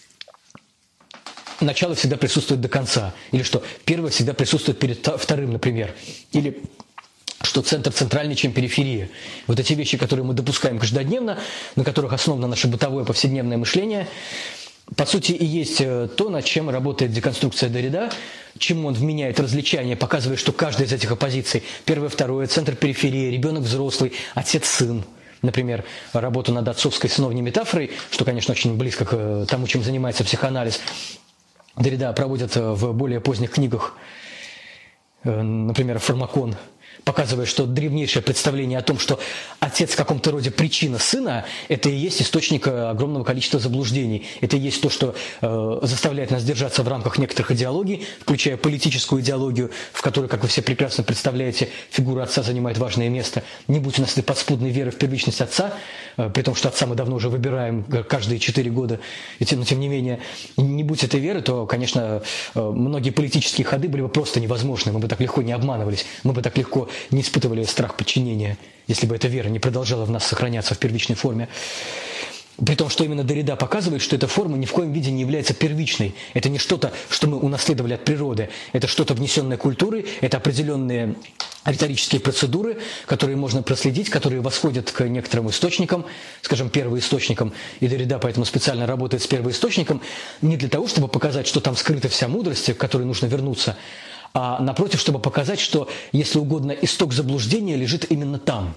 начало всегда присутствует до конца, или что первое всегда присутствует перед вторым, например, или что центр центральнее, чем периферия. Вот эти вещи, которые мы допускаем каждодневно, на которых основано наше бытовое повседневное мышление, по сути и есть то, над чем работает деконструкция Деррида, чему он вменяет различания, показывая, что каждая из этих оппозиций, первое, второе, центр, периферия, ребенок, взрослый, отец, сын. Например, работу над отцовской сыновней метафорой, что, конечно, очень близко к тому, чем занимается психоанализ, Деррида проводит в более поздних книгах, например, «Фармакон», показывая, что древнейшее представление о том, что отец в каком-то роде причина сына, это и есть источник огромного количества заблуждений. Это и есть то, что заставляет нас держаться в рамках некоторых идеологий, включая политическую идеологию, в которой, как вы все прекрасно представляете, фигура отца занимает важное место. Не будь у нас этой подспудной веры в первичность отца, при том, что отца мы давно уже выбираем каждые 4 года, но тем не менее, не будь этой веры, то, конечно, многие политические ходы были бы просто невозможны. Мы бы так легко не обманывались, мы бы так легко легко не испытывали страх подчинения, если бы эта вера не продолжала в нас сохраняться в первичной форме. При том, что именно Derrida показывает, что эта форма ни в коем виде не является первичной. Это не что-то, что мы унаследовали от природы. Это что-то внесенное культурой, это определенные риторические процедуры, которые можно проследить, которые восходят к некоторым источникам, скажем, первоисточникам. И Derrida поэтому специально работает с первоисточником не для того, чтобы показать, что там скрыта вся мудрость, к которой нужно вернуться, а напротив, чтобы показать, что, если угодно, исток заблуждения лежит именно там.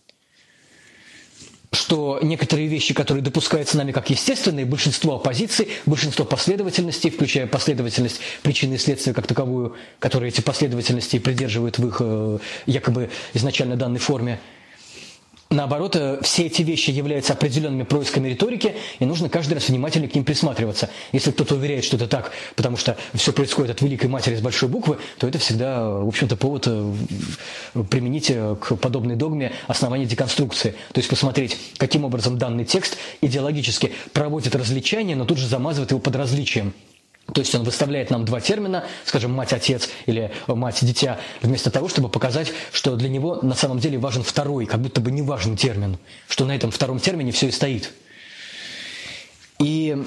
Что некоторые вещи, которые допускаются нами как естественные, большинство оппозиций, большинство последовательностей, включая последовательность причины и следствия как таковую, которые эти последовательности придерживают в их якобы изначально данной форме, наоборот, все эти вещи являются определенными происками риторики, и нужно каждый раз внимательно к ним присматриваться. Если кто-то уверяет, что это так, потому что все происходит от великой матери с большой буквы, то это всегда, в общем-то, повод применить к подобной догме основания деконструкции. То есть посмотреть, каким образом данный текст идеологически проводит различание, но тут же замазывает его под различием. То есть он выставляет нам два термина, скажем, мать-отец или мать-дитя, вместо того, чтобы показать, что для него на самом деле важен второй, как будто бы не важный термин, что на этом втором термине все и стоит. И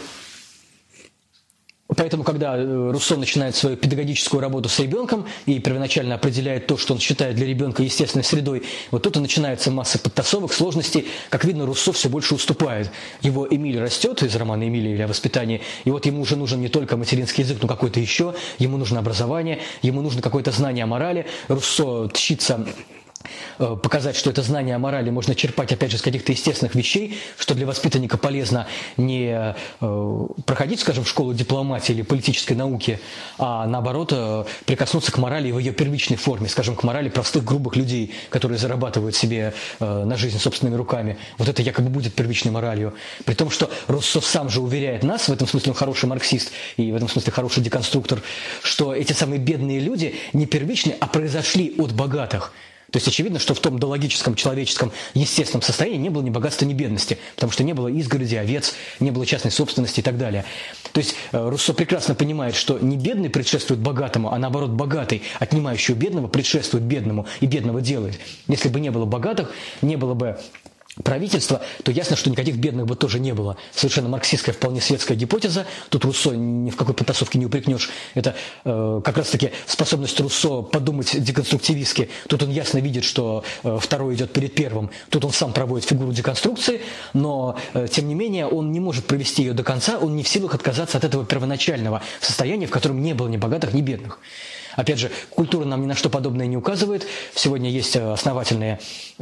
поэтому, когда Руссо начинает свою педагогическую работу с ребенком и первоначально определяет то, что он считает для ребенка естественной средой, вот тут и начинается масса подтасовок, сложностей. Как видно, Руссо все больше уступает. Его Эмиль растет из романа «Эмилия» или «О воспитании», и вот ему уже нужен не только материнский язык, но какой-то еще, ему нужно образование, ему нужно какое-то знание о морали. Руссо тщится показать, что это знание о морали можно черпать, опять же, с каких-то естественных вещей, что для воспитанника полезно не проходить, скажем, в школу дипломатии или политической науки, а наоборот прикоснуться к морали в ее первичной форме, скажем, к морали простых грубых людей, которые зарабатывают себе на жизнь собственными руками. Вот это якобы будет первичной моралью. При том, что Руссо сам же уверяет нас, в этом смысле он хороший марксист и в этом смысле хороший деконструктор, что эти самые бедные люди не первичны, а произошли от богатых. То есть очевидно, что в том дологическом, человеческом, естественном состоянии не было ни богатства, ни бедности, потому что не было изгороди, овец, не было частной собственности и так далее. То есть Руссо прекрасно понимает, что не бедный предшествует богатому, а наоборот богатый, отнимающий у бедного, предшествует бедному и бедного делает. Если бы не было богатых, не было бы правительства, то ясно, что никаких бедных бы тоже не было. Совершенно марксистская, вполне светская гипотеза. Тут Руссо ни в какой потасовке не упрекнешь. Это как раз-таки способность Руссо подумать деконструктивистски. Тут он ясно видит, что второй идет перед первым. Тут он сам проводит фигуру деконструкции, но, тем не менее, он не может провести ее до конца, он не в силах отказаться от этого первоначального состояния, в котором не было ни богатых, ни бедных. Опять же, культура нам ни на что подобное не указывает. Сегодня есть основательные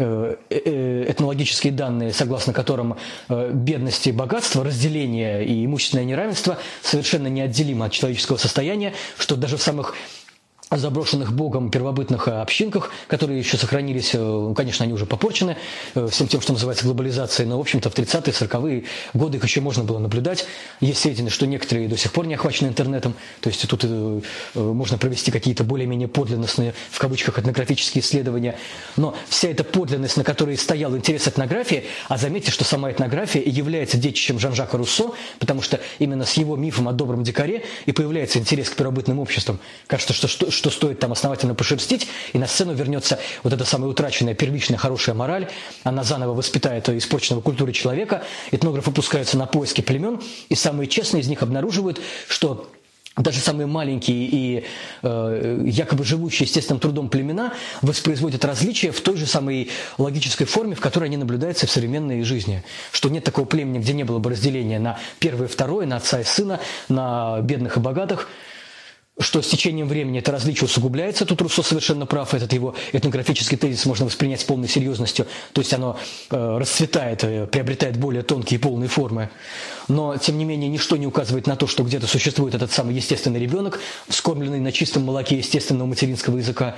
этнологические данные, согласно которым бедность и богатство, разделение и имущественное неравенство совершенно неотделимо от человеческого состояния, что даже в самых заброшенных Богом первобытных общинках, которые еще сохранились, конечно, они уже попорчены всем тем, что называется глобализацией, но, в общем-то, в 30-е, 40-е годы их еще можно было наблюдать. Есть сведения, что некоторые до сих пор не охвачены интернетом, то есть тут можно провести какие-то более-менее подлинностные, в кавычках, этнографические исследования, но вся эта подлинность, на которой стоял интерес этнографии, а заметьте, что сама этнография и является детищем Жан-Жака Руссо, потому что именно с его мифом о добром дикаре и появляется интерес к первобытным обществам. Кажется, что стоит там основательно пошерстить, и на сцену вернется вот эта самая утраченная первичная хорошая мораль, она заново воспитает испорченного культуры человека, этнографы пускаются на поиски племен, и самые честные из них обнаруживают, что даже самые маленькие и якобы живущие естественным трудом племена воспроизводят различия в той же самой логической форме, в которой они наблюдаются в современной жизни. Что нет такого племени, где не было бы разделения на первое и второе, на отца и сына, на бедных и богатых, что с течением времени это различие усугубляется. Тут Руссо совершенно прав, этот его этнографический тезис можно воспринять с полной серьезностью, то есть оно расцветает, приобретает более тонкие и полные формы. Но, тем не менее, ничто не указывает на то, что где-то существует этот самый естественный ребенок, вскормленный на чистом молоке естественного материнского языка.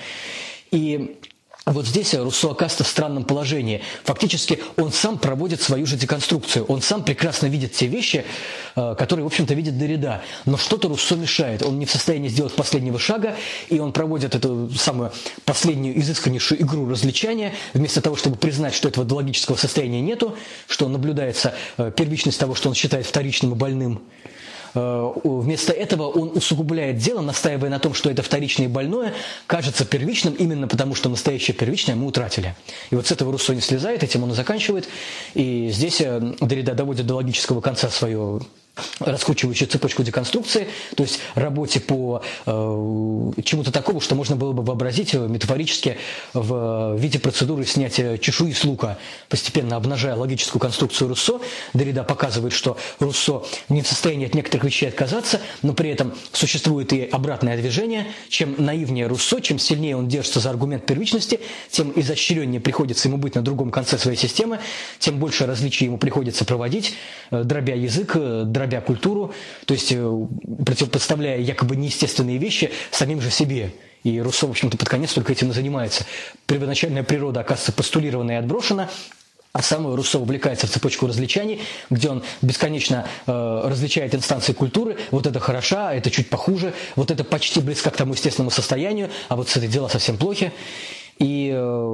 И вот здесь Руссо оказывается в странном положении. Фактически он сам проводит свою же деконструкцию. Он сам прекрасно видит те вещи, которые, в общем-то, видит Derrida. Но что-то Руссо мешает. Он не в состоянии сделать последнего шага, и он проводит эту самую последнюю изысканнейшую игру развлечания, вместо того, чтобы признать, что этого логического состояния нету, что наблюдается первичность того, что он считает вторичным и больным. вместо этого он усугубляет дело, настаивая на том, что это вторичное и больное кажется первичным именно потому, что настоящее первичное мы утратили. И вот с этого Руссо не слезает, этим он и заканчивает. И здесь Деррида доводит до логического конца свою раскручивающую цепочку деконструкции, то есть работе по чему-то такому, что можно было бы вообразить метафорически в виде процедуры снятия чешуи с лука, постепенно обнажая логическую конструкцию Руссо. Деррида показывает, что Руссо не в состоянии от некоторых вещей отказаться, но при этом существует и обратное движение. Чем наивнее Руссо, чем сильнее он держится за аргумент первичности, тем изощреннее приходится ему быть на другом конце своей системы, тем больше различий ему приходится проводить, дробя язык, дробя культуру, то есть противопоставляя якобы неестественные вещи самим же себе. И Руссо, в общем-то, под конец только этим и занимается. Первоначальная природа оказывается постулирована и отброшена, а сам Руссо увлекается в цепочку различаний, где он бесконечно различает инстанции культуры. Вот это хороша, это чуть похуже, вот это почти близко к тому естественному состоянию, а вот с этой дела совсем плохи. И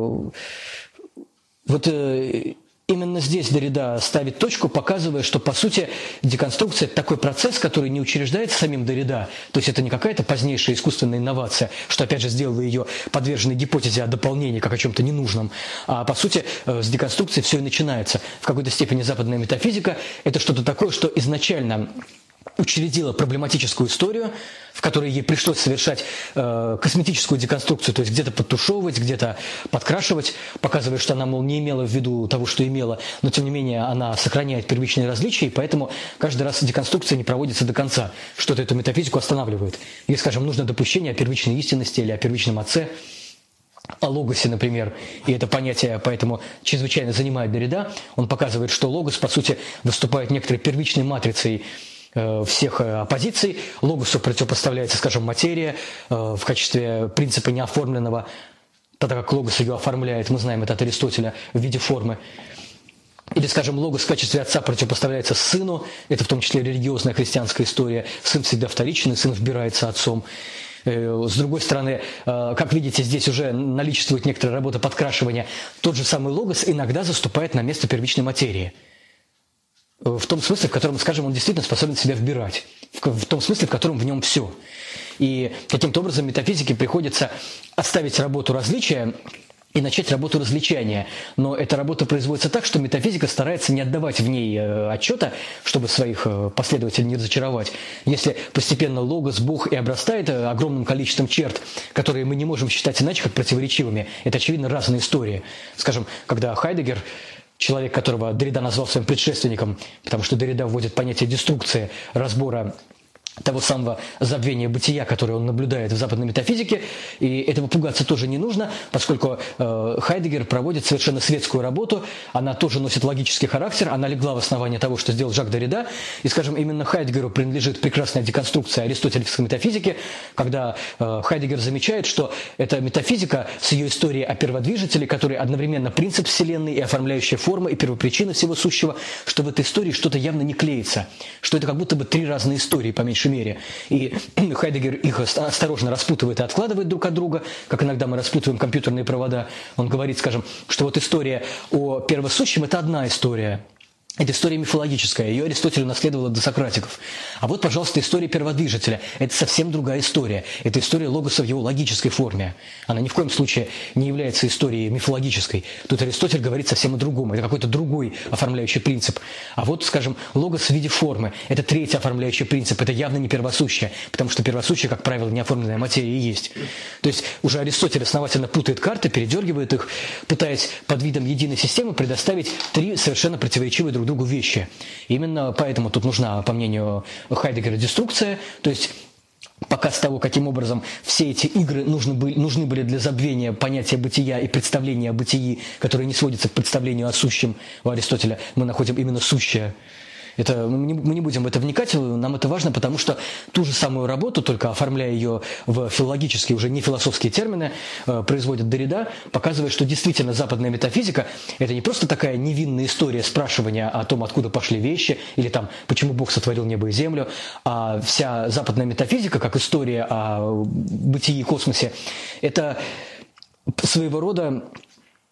именно здесь Деррида ставит точку, показывая, что, по сути, деконструкция – это такой процесс, который не учреждается самим Деррида, то есть это не какая-то позднейшая искусственная инновация, что, опять же, сделало ее подверженной гипотезе о дополнении, как о чем-то ненужном, а, по сути, с деконструкции все и начинается. В какой-то степени западная метафизика – это что-то такое, что изначально учредила проблематическую историю, в которой ей пришлось совершать косметическую деконструкцию, то есть где-то подтушевывать, где-то подкрашивать, показывая, что она, мол, не имела в виду того, что имела, но тем не менее она сохраняет первичные различия, и поэтому каждый раз деконструкция не проводится до конца, что-то эту метафизику останавливает. Если, скажем, нужно допущение о первичной истинности или о первичном отце, о логосе, например, и это понятие поэтому чрезвычайно занимает Деррида, он показывает, что логос, по сути, выступает некоторой первичной матрицей всех оппозиций. Логосу противопоставляется, скажем, материя в качестве принципа неоформленного, тогда как логос ее оформляет, мы знаем это от Аристотеля, в виде формы. Или, скажем, логос в качестве отца противопоставляется сыну, это в том числе религиозная христианская история, сын всегда вторичный, сын вбирается отцом. С другой стороны, как видите, здесь уже наличествует некоторая работа подкрашивания. Тот же самый логос иногда заступает на место первичной материи. В том смысле, в котором, скажем, он действительно способен себя вбирать. В том смысле, в котором в нем все. И каким-то образом метафизике приходится оставить работу различия и начать работу различания. Но эта работа производится так, что метафизика старается не отдавать в ней отчета, чтобы своих последователей не разочаровать. Если постепенно логос, Бог и обрастает огромным количеством черт, которые мы не можем считать иначе, как противоречивыми, это, очевидно, разные истории. Скажем, когда Хайдеггер, человек, которого Деррида назвал своим предшественником, потому что Деррида вводит понятие деструкции, разбора того самого забвения бытия, которое он наблюдает в западной метафизике, и этого пугаться тоже не нужно, поскольку Хайдеггер проводит совершенно светскую работу, она тоже носит логический характер, она легла в основание того, что сделал Жак Деррида, и, скажем, именно Хайдеггеру принадлежит прекрасная деконструкция аристотелевской метафизики, когда Хайдеггер замечает, что эта метафизика с ее историей о перводвижителе, который одновременно принцип Вселенной и оформляющая форма, и первопричина всего сущего, что в этой истории что-то явно не клеится, что это как будто бы три разные истории, по меньшей мере. И Хайдеггер их осторожно распутывает и откладывает друг от друга, как иногда мы распутываем компьютерные провода. Он говорит, скажем, что вот история о первосущем – это одна история. Это история мифологическая, ее Аристотель унаследовал от досократиков. А вот, пожалуйста, история перводвижителя. Это совсем другая история. Это история логоса в его логической форме. Она ни в коем случае не является историей мифологической. Тут Аристотель говорит совсем о другом. Это какой-то другой оформляющий принцип. А вот, скажем, логос в виде формы. Это третий оформляющий принцип. Это явно не первосущее. Потому что первосущее, как правило, неоформленная материя и есть. То есть уже Аристотель основательно путает карты, передергивает их, пытаясь под видом единой системы предоставить три совершенно противоречивые друг другу вещи. Именно поэтому тут нужна, по мнению Хайдеггера, деструкция, то есть показ того, каким образом все эти игры нужны были для забвения понятия бытия и представления о бытии, которое не сводится к представлению о сущем. У Аристотеля мы находим именно сущее. Это, мы не будем в это вникать, нам это важно, потому что ту же самую работу, только оформляя ее в филологические, уже не философские термины, производит Деррида, показывая, что действительно западная метафизика – это не просто такая невинная история спрашивания о том, откуда пошли вещи, или там, почему Бог сотворил небо и землю, а вся западная метафизика, как история о бытии и космосе, это своего рода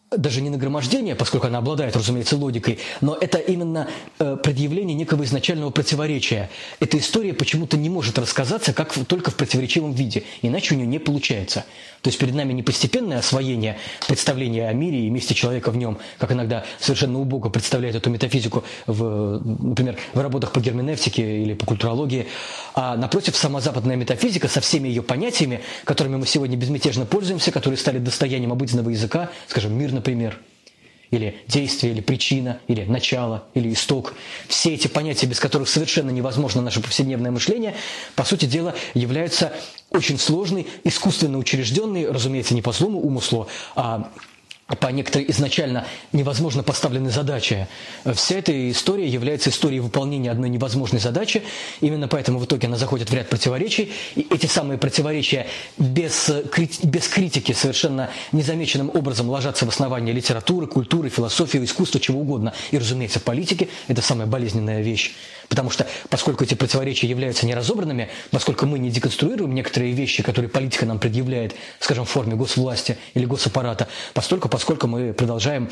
даже не нагромождение, поскольку она обладает, разумеется, логикой, но это именно предъявление некого изначального противоречия. Эта история почему-то не может рассказаться только в противоречивом виде, иначе у нее не получается. То есть перед нами не постепенное освоение представления о мире и месте человека в нем, как иногда совершенно убого представляет эту метафизику, например, в работах по герменевтике или по культурологии, а напротив, сама западная метафизика со всеми ее понятиями, которыми мы сегодня безмятежно пользуемся, которые стали достоянием обыденного языка, скажем, мир, например, или действие, или причина, или начало, или исток. Все эти понятия, без которых совершенно невозможно наше повседневное мышление, по сути дела, являются очень сложной, искусственно учрежденной, разумеется, не по злому умыслу, а по некоторой изначально невозможно поставленной задаче. Вся эта история является историей выполнения одной невозможной задачи. Именно поэтому в итоге она заходит в ряд противоречий. И эти самые противоречия без критики совершенно незамеченным образом ложатся в основание литературы, культуры, философии, искусства, чего угодно. И, разумеется, политики – это самая болезненная вещь. Потому что, поскольку эти противоречия являются неразобранными, поскольку мы не деконструируем некоторые вещи, которые политика нам предъявляет, скажем, в форме госвласти или госаппарата, поскольку мы продолжаем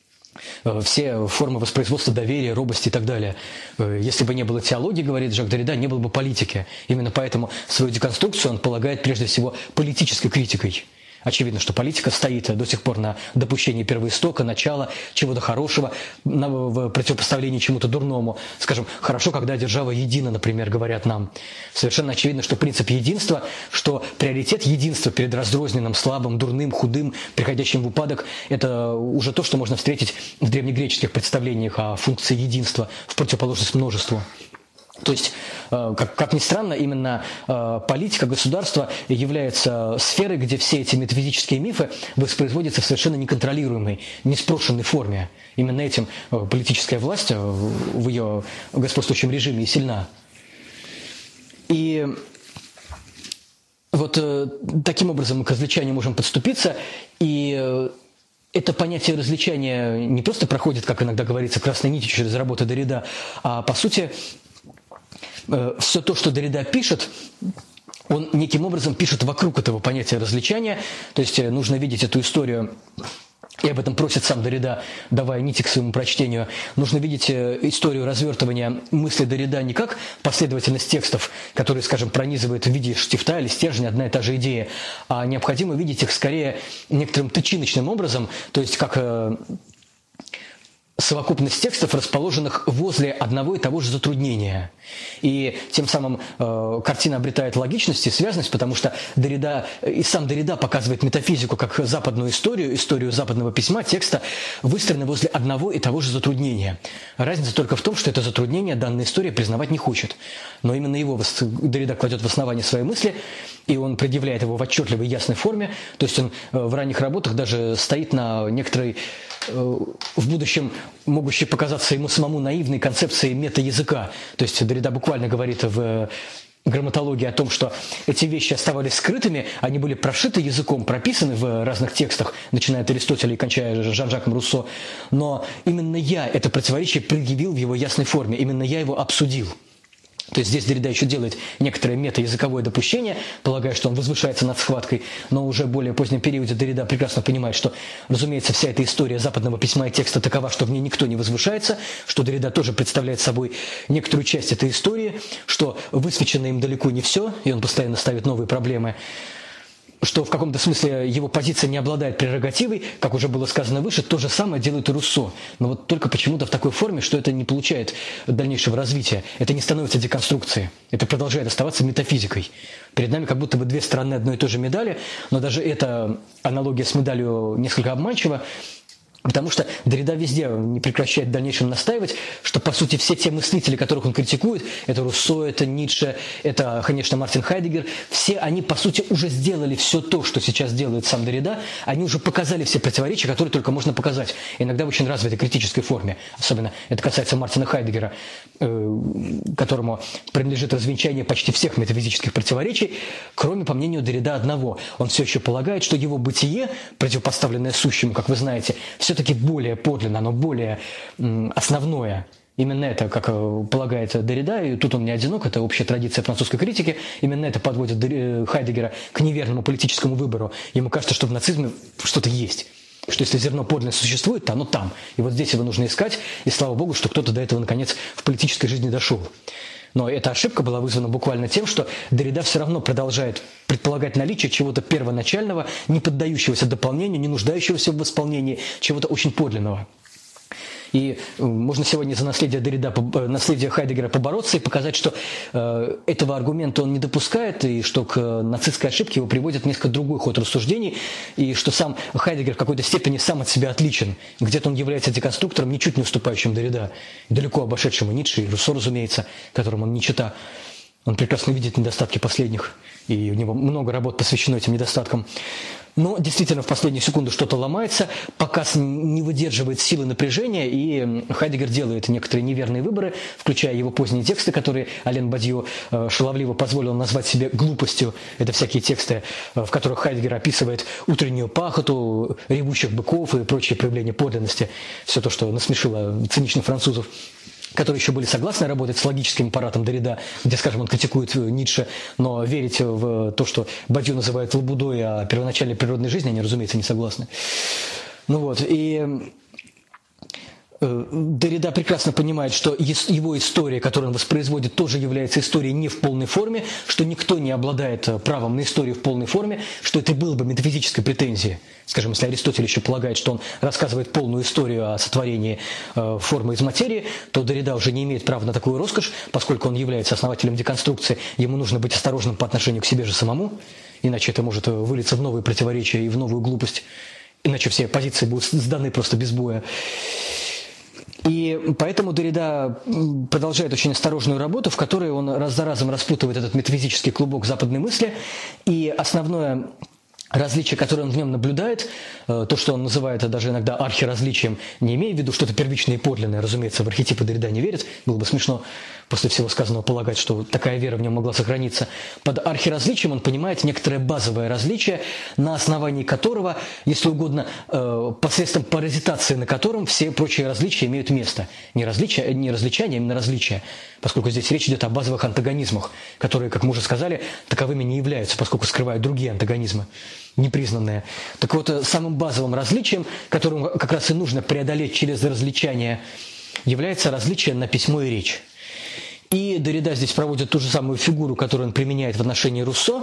все формы воспроизводства доверия, робости и так далее. Если бы не было теологии, говорит Жак Деррида, не было бы политики. Именно поэтому свою деконструкцию он полагает прежде всего политической критикой. Очевидно, что политика стоит до сих пор на допущении первоистока, начала, чего-то хорошего, в противопоставлении чему-то дурному. Скажем, хорошо, когда держава едина, например, говорят нам. Совершенно очевидно, что принцип единства, что приоритет единства перед разрозненным, слабым, дурным, худым, приходящим в упадок, это уже то, что можно встретить в древнегреческих представлениях о функции единства в противоположность множеству. То есть, как ни странно, именно политика, государство является сферой, где все эти метафизические мифы воспроизводятся в совершенно неконтролируемой, неспрошенной форме. Именно этим политическая власть в ее господствующем режиме и сильна. И вот таким образом мы к развлечению можем подступиться, и это понятие развлечения не просто проходит, как иногда говорится, красной нитью через работу Деррида, а по сути все то, что Деррида пишет, он неким образом пишет вокруг этого понятия развлечения. То есть нужно видеть эту историю, и об этом просит сам Деррида, давая нити к своему прочтению. Нужно видеть историю развертывания мысли Деррида не как последовательность текстов, которые, скажем, пронизывают в виде штифта или стержня одна и та же идея, а необходимо видеть их скорее некоторым тычиночным образом, то есть как совокупность текстов, расположенных возле одного и того же затруднения. И тем самым картина обретает логичность и связность, потому что Деррида, и сам Деррида показывает метафизику как западную историю западного письма, текста, выстроенной возле одного и того же затруднения. Разница только в том, что это затруднение данная история признавать не хочет. Но именно его Деррида кладет в основание своей мысли, и он предъявляет его в отчетливой и ясной форме. То есть он в ранних работах даже стоит на некоторой, в будущем могущей показаться ему самому наивной концепции мета-языка. То есть Деррида буквально говорит в грамматологии о том, что эти вещи оставались скрытыми, они были прошиты языком, прописаны в разных текстах, начиная от Аристотеля и кончая Жан-Жаком Руссо. Но именно я это противоречие предъявил в его ясной форме, именно я его обсудил. То есть здесь Деррида еще делает некоторое мета-языковое допущение, полагая, что он возвышается над схваткой, но уже в более позднем периоде Деррида прекрасно понимает, что, разумеется, вся эта история западного письма и текста такова, что в ней никто не возвышается, что Деррида тоже представляет собой некоторую часть этой истории, что высвечено им далеко не все, и он постоянно ставит новые проблемы, что в каком-то смысле его позиция не обладает прерогативой, как уже было сказано выше, то же самое делает и Руссо. Но вот только почему-то в такой форме, что это не получает дальнейшего развития. Это не становится деконструкцией. Это продолжает оставаться метафизикой. Перед нами как будто бы две стороны одной и той же медали, но даже эта аналогия с медалью несколько обманчива, потому что Деррида везде не прекращает в дальнейшем настаивать, что, по сути, все те мыслители, которых он критикует, это Руссо, это Ницше, это, конечно, Мартин Хайдеггер, все они, по сути, уже сделали все то, что сейчас делает сам Деррида, они уже показали все противоречия, которые только можно показать, иногда в очень развитой критической форме. Особенно это касается Мартина Хайдеггера, которому принадлежит развенчание почти всех метафизических противоречий, кроме, по мнению Деррида, одного. Он все еще полагает, что его бытие, противопоставленное сущему, как вы знаете, все-таки более подлинно, оно более основное. Именно это, как полагает Деррида, и тут он не одинок, это общая традиция французской критики, именно это подводит Хайдеггера к неверному политическому выбору. Ему кажется, что в нацизме что-то есть. что если зерно подлинно существует, то оно там. И вот здесь его нужно искать, и слава богу, что кто-то до этого, наконец, в политической жизни дошел. Но эта ошибка была вызвана буквально тем, что Деррида все равно продолжает предполагать наличие чего-то первоначального, не поддающегося дополнению, не нуждающегося в восполнении, чего-то очень подлинного. И можно сегодня за наследие Деррида, наследие Хайдеггера побороться и показать, что этого аргумента он не допускает, и что к нацистской ошибке его приводит несколько другой ход рассуждений, и что сам Хайдеггер в какой-то степени сам от себя отличен. Где-то он является деконструктором, ничуть не уступающим Деррида, далеко обошедшему Ницше и Руссо, разумеется, которым он не чита. Он прекрасно видит недостатки последних, и у него много работ посвящено этим недостаткам. Но действительно в последнюю секунду что-то ломается, показ не выдерживает силы напряжения, и Хайдеггер делает некоторые неверные выборы, включая его поздние тексты, которые Ален Бадье шаловливо позволил назвать себе глупостью. Это всякие тексты, в которых Хайдеггер описывает утреннюю пахоту, ревущих быков и прочие проявления подлинности. Все то, что насмешило циничных французов, которые еще были согласны работать с логическим аппаратом Деррида, где, скажем, он критикует Ницше, но верить в то, что Бадье называет лабудой о первоначальной природной жизни, они, разумеется, не согласны. Ну вот, и Деррида прекрасно понимает, что его история, которую он воспроизводит, тоже является историей не в полной форме, что никто не обладает правом на историю в полной форме, что это было бы метафизической претензией. Скажем, если Аристотель еще полагает, что он рассказывает полную историю о сотворении формы из материи, то Деррида уже не имеет права на такую роскошь, поскольку он является основателем деконструкции, ему нужно быть осторожным по отношению к себе же самому, иначе это может вылиться в новые противоречия и в новую глупость, иначе все позиции будут сданы просто без боя. И поэтому Деррида продолжает очень осторожную работу, в которой он раз за разом распутывает этот метафизический клубок западной мысли. И основное различие, которое он в нем наблюдает, то, что он называет даже иногда архиразличием, не имея в виду что-то первичное и подлинное, разумеется, в архетипы Деррида не верит, было бы смешно после всего сказанного полагать, что такая вера в нем могла сохраниться. Под архиразличием он понимает некоторое базовое различие, на основании которого, если угодно, посредством паразитации на котором все прочие различия имеют место. Не различания, а именно различия, поскольку здесь речь идет о базовых антагонизмах, которые, как мы уже сказали, таковыми не являются, поскольку скрывают другие антагонизмы, непризнанные. Так вот, самым базовым различием, которым как раз и нужно преодолеть через различание, является различие на письмо и речь. И Деррида здесь проводит ту же самую фигуру, которую он применяет в отношении Руссо.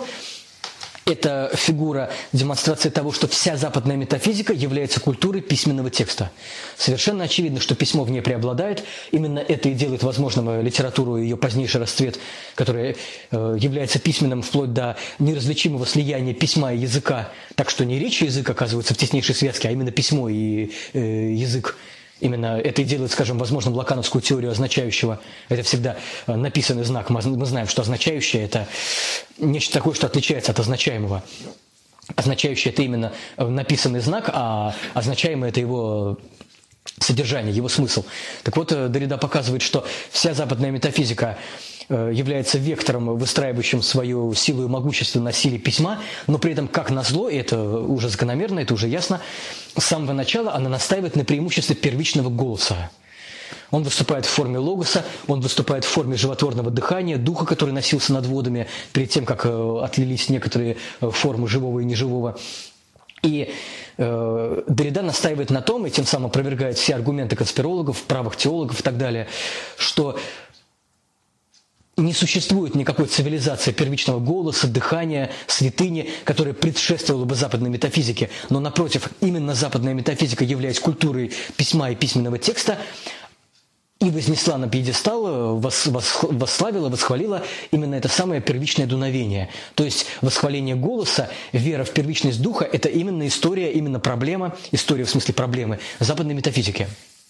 Это фигура демонстрации того, что вся западная метафизика является культурой письменного текста. Совершенно очевидно, что письмо в ней преобладает. Именно это и делает возможным литературу и ее позднейший расцвет, который является письменным вплоть до неразличимого слияния письма и языка. Так что не речь и язык оказываются в теснейшей связке, а именно письмо и язык. Именно это и делает, скажем, возможным лакановскую теорию означающего. Это всегда написанный знак. Мы знаем, что означающее – это нечто такое, что отличается от означаемого. Означающее – это именно написанный знак, а означаемое – это его содержание, его смысл. Так вот, Деррида показывает, что вся западная метафизика является вектором, выстраивающим свою силу и могущество на силе письма, но при этом, как назло, и это уже закономерно, это уже ясно, с самого начала она настаивает на преимуществе первичного голоса. Он выступает в форме логоса, он выступает в форме животворного дыхания, духа, который носился над водами перед тем, как отлились некоторые формы живого и неживого. И Деррида настаивает на том, и тем самым опровергает все аргументы конспирологов, правых теологов и так далее, что не существует никакой цивилизации первичного голоса, дыхания, святыни, которая предшествовала бы западной метафизике. Но, напротив, именно западная метафизика, являясь культурой письма и письменного текста, и вознесла на пьедестал, восславила, восхвалила именно это самое первичное дуновение. То есть восхваление голоса, вера в первичность духа – это именно история, именно проблема, история в смысле проблемы западной метафизики.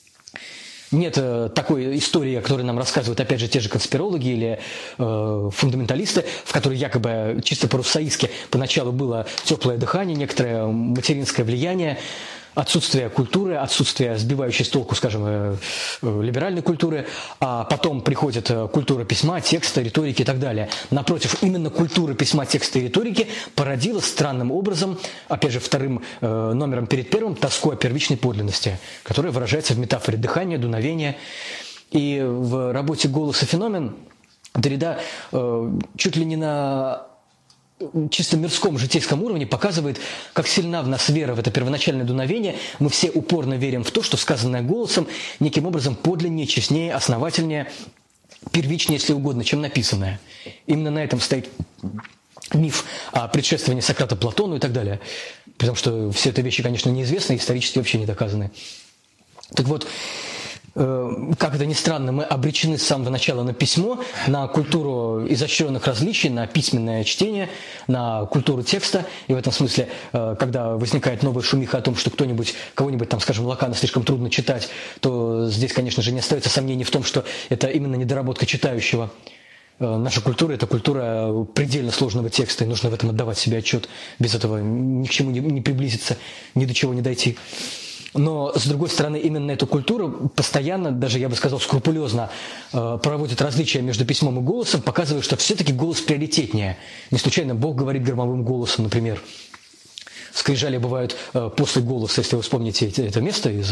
Нет такой истории, о которой нам рассказывают, опять же, те же конспирологи или фундаменталисты, в которой якобы чисто по-руссоистски поначалу было теплое дыхание, некоторое материнское влияние, отсутствие культуры, отсутствие сбивающей с толку, скажем, либеральной культуры, а потом приходит культура письма, текста, риторики и так далее. Напротив, именно культура письма, текста и риторики породила странным образом, опять же, вторым номером перед первым, тоску о первичной подлинности, которая выражается в метафоре дыхания, дуновения. И в работе «Голос и феномен» Деррида чуть ли не на чисто мирском, житейском уровне показывает, как сильна в нас вера в это первоначальное дуновение. Мы все упорно верим в то, что сказанное голосом неким образом подлиннее, честнее, основательнее, первичнее, если угодно, чем написанное. Именно на этом стоит миф о предшествовании Сократа Платону и так далее. Потому что все эти вещи, конечно, неизвестны, исторически вообще не доказаны. Так вот, как это ни странно, мы обречены с самого начала на письмо, на культуру изощренных различий, на письменное чтение, на культуру текста. И в этом смысле, когда возникает новая шумиха о том, что кого-нибудь там, скажем, Лакана слишком трудно читать, то здесь, конечно же, не остается сомнений в том, что это именно недоработка читающего. Наша культура – это культура предельно сложного текста, и нужно в этом отдавать себе отчет. Без этого ни к чему не приблизиться, ни до чего не дойти. Но, с другой стороны, именно эту культуру постоянно, даже, я бы сказал, скрупулезно проводит различия между письмом и голосом, показывая, что все-таки голос приоритетнее. Не случайно Бог говорит громовым голосом, например. Скрижали бывают после голоса, если вы вспомните это место из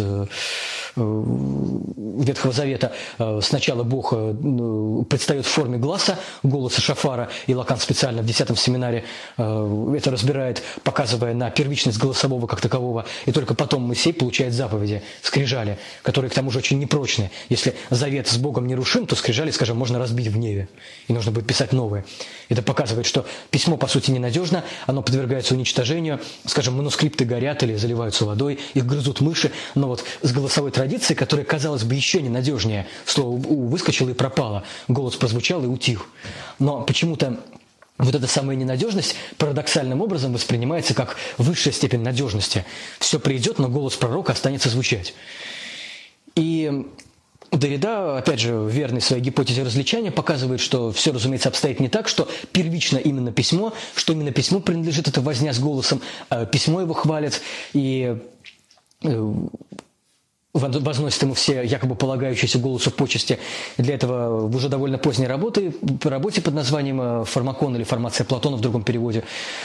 Ветхого Завета. Сначала Бог предстает в форме гласа, голоса шафара, и Лакан специально в 10-м семинаре это разбирает, показывая на первичность голосового как такового. И только потом Моисей получает заповеди, скрижали, которые к тому же очень непрочны. Если завет с Богом нерушим, то скрижали, скажем, можно разбить в гневе, и нужно будет писать новые. Это показывает, что письмо, по сути, ненадежно, оно подвергается уничтожению. Скажем, манускрипты горят или заливаются водой, их грызут мыши, но вот с голосовой традицией, которая, казалось бы, еще ненадежнее, слово выскочило и пропало, голос прозвучал и утих. Но почему-то вот эта самая ненадежность парадоксальным образом воспринимается как высшая степень надежности. Все придет, но голос пророка останется звучать. И Деррида, опять же, верный своей гипотезе развлечения, показывает, что все, разумеется, обстоит не так, что первично именно письмо, что именно письмо принадлежит, это возня с голосом, письмо его хвалят и возносят ему все якобы полагающиеся голосу почести. Для этого в уже довольно поздней работе под названием «Фармакон» или «Формация Платона» в другом переводе,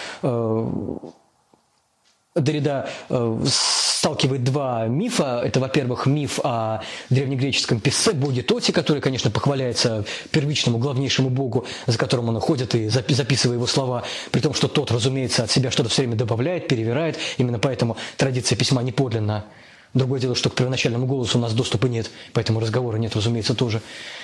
Деррида сталкивает два мифа. Это, во-первых, миф о древнегреческом писце, боге Тоте, который, конечно, похваляется первичному, главнейшему богу, за которым он уходит и записывая его слова, при том, что тот, разумеется, от себя что-то все время добавляет, перевирает. Именно поэтому традиция письма не подлинна. Другое дело, что к первоначальному голосу у нас доступа нет, поэтому разговора нет, разумеется, тоже.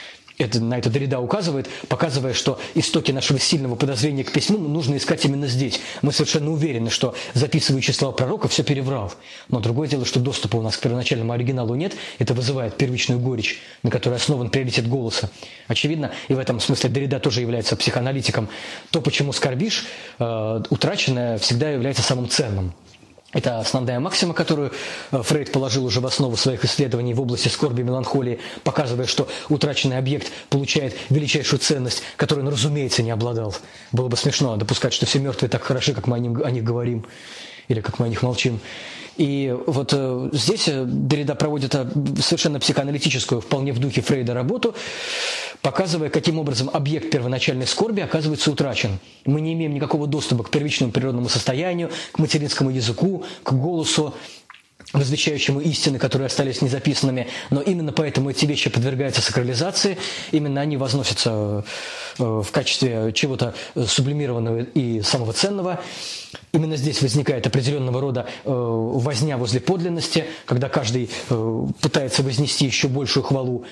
На это Деррида указывает, показывая, что истоки нашего сильного подозрения к письму нужно искать именно здесь. Мы совершенно уверены, что записывающий слова пророка все переврал. Но другое дело, что доступа у нас к первоначальному оригиналу нет. Это вызывает первичную горечь, на которой основан приоритет голоса. Очевидно, и в этом смысле Деррида тоже является психоаналитиком. То, почему скорбишь, утраченное всегда является самым ценным. Это основная максима, которую Фрейд положил уже в основу своих исследований в области скорби и меланхолии, показывая, что утраченный объект получает величайшую ценность, которой он, разумеется, не обладал. Было бы смешно допускать, что все мертвые так хороши, как мы о них говорим, или как мы о них молчим. И вот здесь Деррида проводит совершенно психоаналитическую, вполне в духе Фрейда работу, показывая, каким образом объект первоначальной скорби оказывается утрачен. Мы не имеем никакого доступа к первичному природному состоянию, к материнскому языку, к голосу, возвещающему истины, которые остались незаписанными, но именно поэтому эти вещи подвергаются сакрализации, именно они возносятся в качестве чего-то сублимированного и самого ценного. Именно здесь возникает определенного рода возня возле подлинности, когда каждый пытается вознести еще большую хвалу.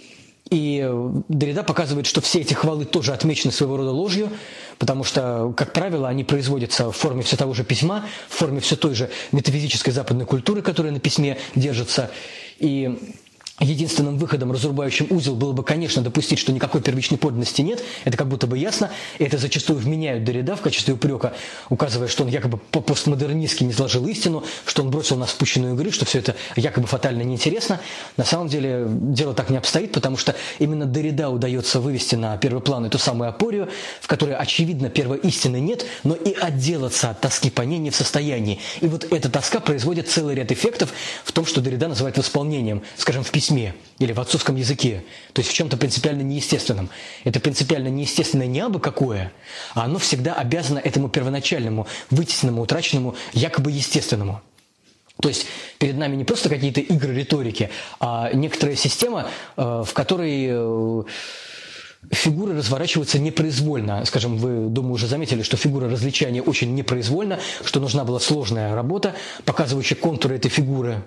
И Деррида показывает, что все эти хвалы тоже отмечены своего рода ложью, потому что, как правило, они производятся в форме все того же письма, в форме все той же метафизической западной культуры, которая на письме держится. И единственным выходом, разрубающим узел, было бы, конечно, допустить, что никакой первичной подлинности нет. Это как будто бы ясно. И это зачастую вменяют Деррида в качестве упрека, указывая, что он якобы постмодернистски не изложил истину, что он бросил нас в пучину игры, что все это якобы фатально неинтересно. На самом деле дело так не обстоит, потому что именно Деррида удается вывести на первый план эту самую апорию, в которой, очевидно, первой истины нет, но и отделаться от тоски по ней не в состоянии. И вот эта тоска производит целый ряд эффектов в том, что Деррида называет восполнением, скажем, в письме или в отцовском языке, то есть в чем-то принципиально неестественном. Это принципиально неестественное не абы какое, а оно всегда обязано этому первоначальному, вытесненному, утраченному, якобы естественному. То есть перед нами не просто какие-то игры риторики, а некоторая система, в которой фигуры разворачиваются непроизвольно. Скажем, вы, думаю, уже заметили, что фигура различия они очень непроизвольно, что нужна была сложная работа, показывающая контуры этой фигуры.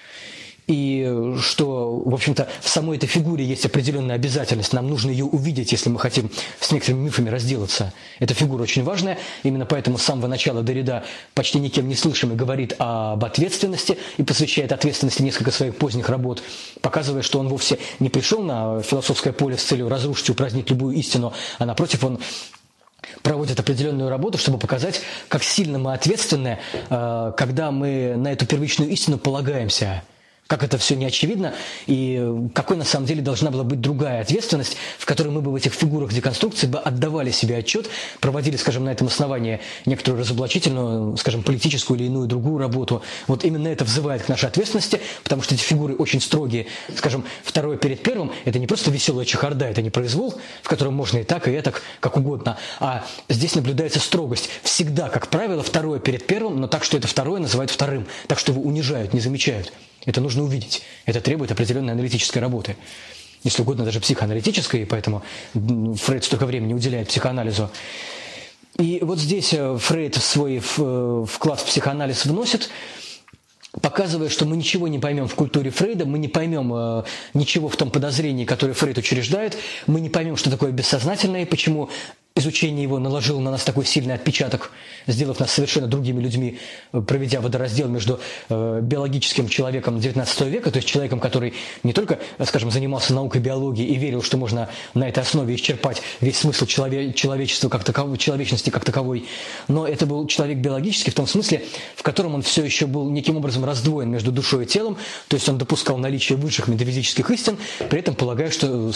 И что, в общем-то, в самой этой фигуре есть определенная обязательность. Нам нужно ее увидеть, если мы хотим с некоторыми мифами разделаться. Эта фигура очень важная. Именно поэтому с самого начала Derrida, почти никем не слышимый, говорит об ответственности и посвящает ответственности несколько своих поздних работ, показывая, что он вовсе не пришел на философское поле с целью разрушить и упразднить любую истину, а напротив, он проводит определенную работу, чтобы показать, как сильно мы ответственны, когда мы на эту первичную истину полагаемся. Как это все не очевидно, и какой на самом деле должна была быть другая ответственность, в которой мы бы в этих фигурах деконструкции бы отдавали себе отчет, проводили, скажем, на этом основании некоторую разоблачительную, скажем, политическую или иную другую работу. Вот именно это взывает к нашей ответственности, потому что эти фигуры очень строгие. Скажем, второе перед первым – это не просто веселая чехарда, это не произвол, в котором можно и так, как угодно, а здесь наблюдается строгость. Всегда, как правило, второе перед первым, но так, что это второе называют вторым, так, что его унижают, не замечают. Это нужно увидеть. Это требует определенной аналитической работы. Если угодно, даже психоаналитической, и поэтому Фрейд столько времени уделяет психоанализу. И вот здесь Фрейд свой вклад в психоанализ вносит, показывая, что мы ничего не поймем в культуре Фрейда, мы не поймем ничего в том подозрении, которое Фрейд учреждает, мы не поймем, что такое бессознательное, и почему изучение его наложило на нас такой сильный отпечаток, сделав нас совершенно другими людьми, проведя водораздел между биологическим человеком XIX века, то есть человеком, который не только, скажем, занимался наукой биологии и верил, что можно на этой основе исчерпать весь смысл человечества как таковой, человечности как таковой, но это был человек биологический в том смысле, в котором он все еще был неким образом раздвоен между душой и телом, то есть он допускал наличие высших метафизических истин, при этом полагая, что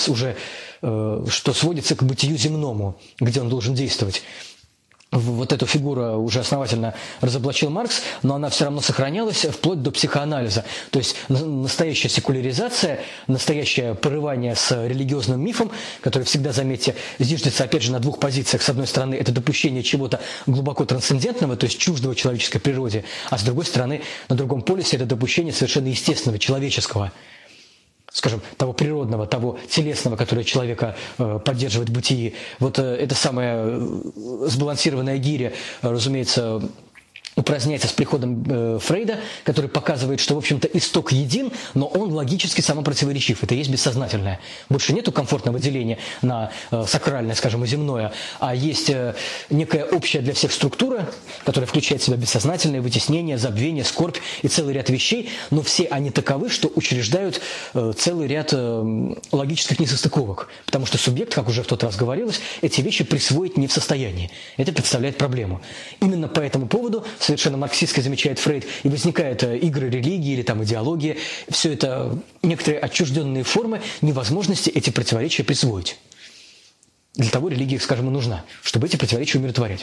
что сводится к бытию земному, где он должен действовать. Вот эту фигуру уже основательно разоблачил Маркс, но она все равно сохранялась вплоть до психоанализа. То есть настоящая секуляризация, настоящее порывание с религиозным мифом, который всегда, заметьте, зиждется опять же на двух позициях. С одной стороны, это допущение чего-то глубоко трансцендентного, то есть чуждого человеческой природе, а с другой стороны, на другом полюсе это допущение совершенно естественного, человеческого, скажем, того природного, того телесного, которое человека поддерживает в бытии. Вот эта самая сбалансированная гиря, разумеется, упраздняется с приходом Фрейда, который показывает, что, в общем-то, исток един, но он логически самопротиворечив. Это есть бессознательное. Больше нету комфортного деления на сакральное, скажем, и земное, а есть некая общая для всех структура, которая включает в себя бессознательное, вытеснение, забвение, скорбь и целый ряд вещей, но все они таковы, что учреждают целый ряд логических несостыковок. Потому что субъект, как уже в тот раз говорилось, эти вещи присвоить не в состоянии. Это представляет проблему. Именно по этому поводу совершенно марксистски замечает Фрейд, и возникают игры религии или там идеология. Все это некоторые отчужденные формы невозможности эти противоречия присвоить. Для того религия, скажем, и нужна, чтобы эти противоречия умиротворять.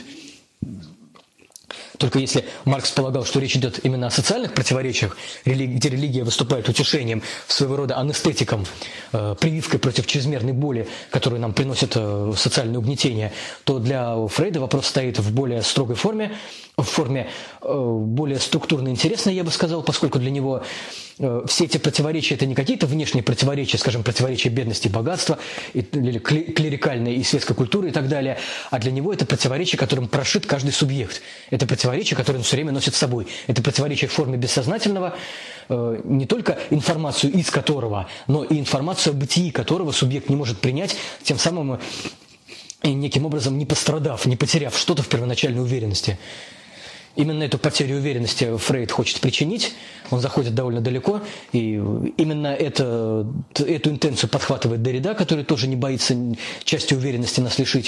Только если Маркс полагал, что речь идет именно о социальных противоречиях, где религия выступает утешением, своего рода анестетиком, прививкой против чрезмерной боли, которую нам приносит социальное угнетение, то для Фрейда вопрос стоит в более строгой форме, в форме более структурно интересной, я бы сказал, поскольку для него все эти противоречия – это не какие-то внешние противоречия, скажем, противоречия бедности и богатства, или клерикальной и светской культуры и так далее, а для него это противоречие, которым прошит каждый субъект. Это противоречие, которое он все время носит с собой. Это противоречие в форме бессознательного, не только информацию из которого, но и информацию о бытии которого субъект не может принять, тем самым неким образом не пострадав, не потеряв что-то в первоначальной уверенности. Именно эту потерю уверенности Фрейд хочет причинить, он заходит довольно далеко, и именно эту интенцию подхватывает Derrida, который тоже не боится части уверенности нас лишить.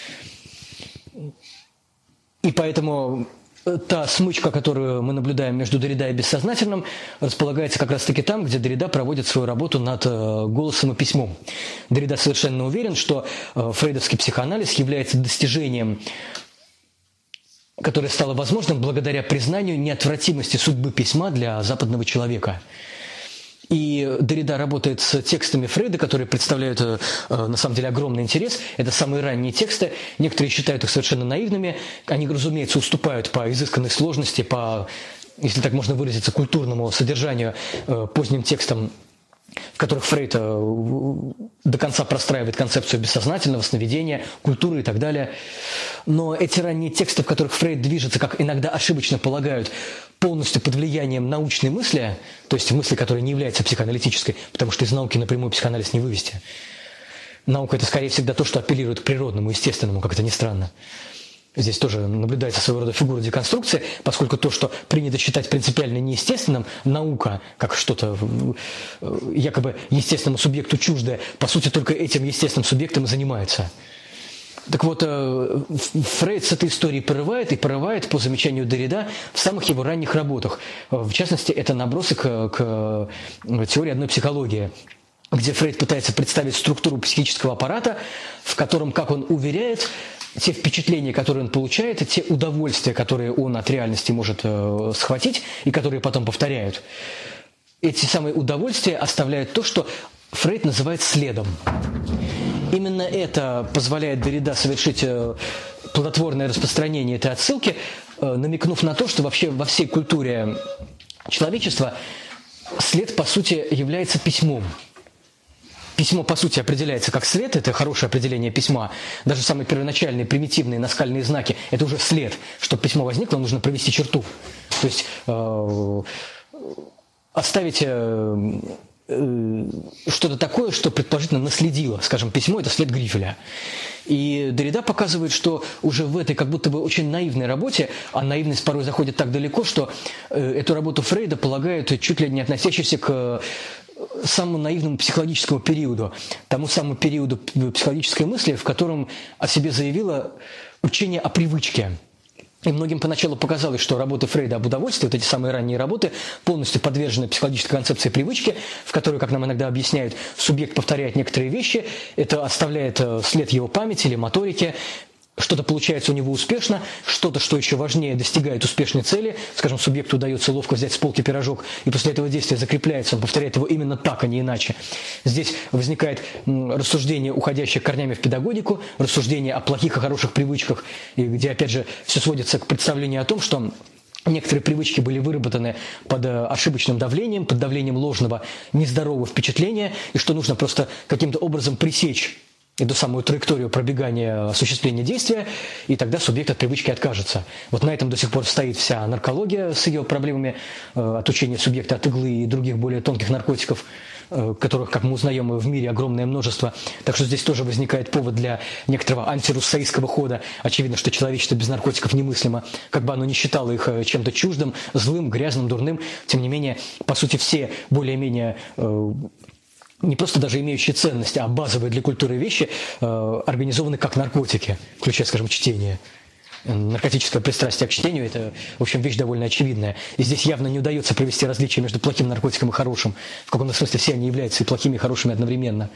И поэтому та смычка, которую мы наблюдаем между Derrida и бессознательным, располагается как раз-таки там, где Derrida проводит свою работу над голосом и письмом. Derrida совершенно уверен, что фрейдовский психоанализ является достижением, которое стало возможным благодаря признанию неотвратимости судьбы письма для западного человека. И Derrida работает с текстами Фрейда, которые представляют на самом деле огромный интерес. Это самые ранние тексты. Некоторые считают их совершенно наивными. Они, разумеется, уступают по изысканной сложности, по, если так можно выразиться, культурному содержанию поздним текстам в которых Фрейд до конца простраивает концепцию бессознательного, сновидения, культуры и так далее. Но эти ранние тексты, в которых Фрейд движется, как иногда ошибочно полагают, полностью под влиянием научной мысли, то есть мысли, которая не является психоаналитической, потому что из науки напрямую психоанализ не вывести. Наука – это скорее всегда то, что апеллирует к природному, естественному, как это ни странно. Здесь тоже наблюдается своего рода фигура деконструкции, поскольку то, что принято считать принципиально неестественным, наука, как что-то якобы естественному субъекту чуждое, по сути, только этим естественным субъектом и занимается. Так вот, Фрейд с этой историей порывает, по замечанию Деррида, в самых его ранних работах. В частности, это набросок к теории одной психологии, где Фрейд пытается представить структуру психического аппарата, в котором, как он уверяет, те впечатления, которые он получает, те удовольствия, которые он от реальности может схватить и которые потом повторяют, эти самые удовольствия оставляют то, что Фрейд называет следом. Именно это позволяет Деррида совершить плодотворное распространение этой отсылки, намекнув на то, что вообще во всей культуре человечества след, по сути, является письмом. Письмо, по сути, определяется как след, это хорошее определение письма. Даже самые первоначальные, примитивные наскальные знаки – это уже след. Чтобы письмо возникло, нужно провести черту. То есть оставить что-то такое, что предположительно наследило. Скажем, письмо – это след грифеля. И Деррида показывает, что уже в этой как будто бы очень наивной работе, а наивность порой заходит так далеко, что эту работу Фрейда полагают чуть ли не относящейся к самому наивному психологическому периоду, тому самому периоду психологической мысли, в котором о себе заявило учение о привычке. И многим поначалу показалось, что работы Фрейда об удовольствии, вот эти самые ранние работы, полностью подвержены психологической концепции привычки, в которой, как нам иногда объясняют, субъект повторяет некоторые вещи, это оставляет след его памяти или моторики, что-то получается у него успешно, что-то, что еще важнее, достигает успешной цели. Скажем, субъекту удается ловко взять с полки пирожок, и после этого действия закрепляется, он повторяет его именно так, а не иначе. Здесь возникает рассуждение, уходящее корнями в педагогику, рассуждение о плохих и хороших привычках, где, опять же, все сводится к представлению о том, что некоторые привычки были выработаны под ошибочным давлением, под давлением ложного, нездорового впечатления, и что нужно просто каким-то образом пресечь эту самую траекторию пробегания осуществления действия, и тогда субъект от привычки откажется. Вот на этом до сих пор стоит вся наркология с ее проблемами отучения субъекта от иглы и других более тонких наркотиков, которых, как мы узнаем, в мире огромное множество. Так что здесь тоже возникает повод для некоторого антируссоистского хода. Очевидно, что человечество без наркотиков немыслимо, как бы оно ни считало их чем-то чуждым, злым, грязным, дурным. Тем не менее, по сути, все более-менее не просто даже имеющие ценность, а базовые для культуры вещи организованы как наркотики, включая, скажем, чтение. Наркотическое пристрастие к чтению – это, в общем, вещь довольно очевидная. И здесь явно не удается провести различие между плохим наркотиком и хорошим. В каком-то смысле все они являются и плохими, и хорошими одновременно.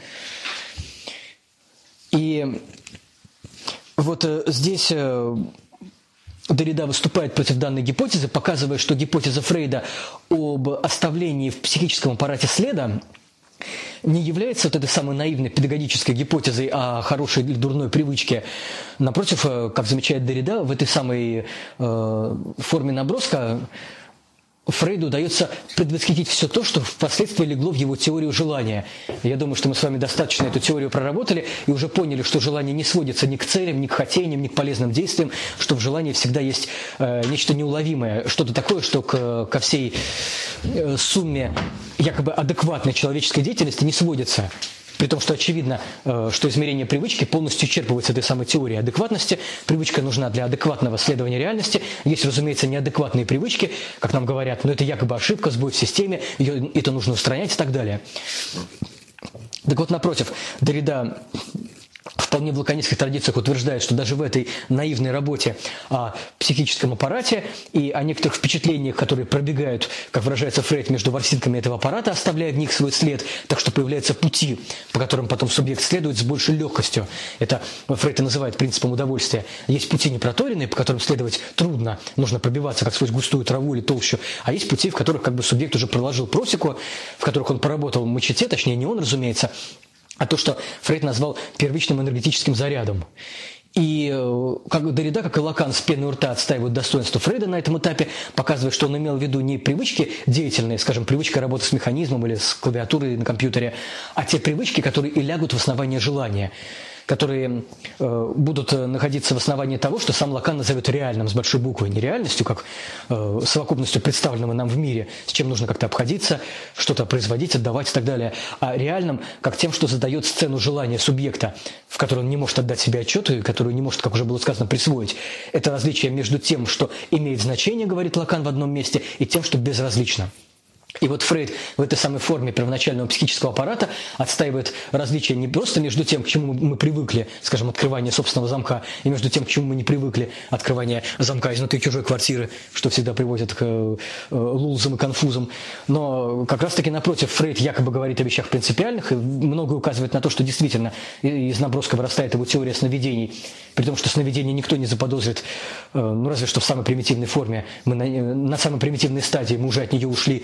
И вот здесь Деррида выступает против данной гипотезы, показывая, что гипотеза Фрейда об оставлении в психическом аппарате следа не является вот этой самой наивной педагогической гипотезой о хорошей или дурной привычке. Напротив, как замечает Деррида, в этой самой форме наброска Фрейду удается предвосхитить все то, что впоследствии легло в его теорию желания. Я думаю, что мы с вами достаточно эту теорию проработали и уже поняли, что желание не сводится ни к целям, ни к хотениям, ни к полезным действиям, что в желании всегда есть нечто неуловимое, что-то такое, что ко всей сумме якобы адекватной человеческой деятельности не сводится. При том, что очевидно, что измерение привычки полностью исчерпывается этой самой теорией адекватности. Привычка нужна для адекватного следования реальности. Есть, разумеется, неадекватные привычки, как нам говорят, но это якобы ошибка, сбой в системе, это нужно устранять и так далее. Так вот, напротив, Деррида вполне в лаконических традициях утверждает, что даже в этой наивной работе о психическом аппарате и о некоторых впечатлениях, которые пробегают, как выражается Фрейд, между ворсинками этого аппарата, оставляя в них свой след, так что появляются пути, по которым потом субъект следует с большей легкостью. Это Фрейд и называет принципом удовольствия. Есть пути непроторенные, по которым следовать трудно, нужно пробиваться как сквозь густую траву или толщу, а есть пути, в которых как бы субъект уже проложил просеку, в которых он поработал в мочете, точнее не он, разумеется, а то, что Фрейд назвал первичным энергетическим зарядом. И как Derrida, как и Лакан, с пеной у рта отстаивают достоинство Фрейда на этом этапе, показывая, что он имел в виду не привычки деятельные, скажем, привычка работы с механизмом или с клавиатурой на компьютере, а те привычки, которые и лягут в основание желания, которые будут находиться в основании того, что сам Лакан назовет реальным с большой буквы, не реальностью, как совокупностью представленного нам в мире, с чем нужно как-то обходиться, что-то производить, отдавать и так далее, а реальным как тем, что задает сцену желания субъекта, в которой он не может отдать себе отчет и которую не может, как уже было сказано, присвоить. Это различие между тем, что имеет значение, говорит Лакан в одном месте, и тем, что безразлично. И вот Фрейд в этой самой форме первоначального психического аппарата отстаивает различия не просто между тем, к чему мы привыкли, скажем, открывание собственного замка, и между тем, к чему мы не привыкли, открывание замка изнутри чужой квартиры, что всегда приводит к лулзам и конфузам. Но как раз-таки напротив, Фрейд якобы говорит о вещах принципиальных, и многое указывает на то, что действительно из наброска вырастает его теория сновидений, при том, что сновидение никто не заподозрит, ну разве что в самой примитивной форме, мы на самой примитивной стадии мы уже от нее ушли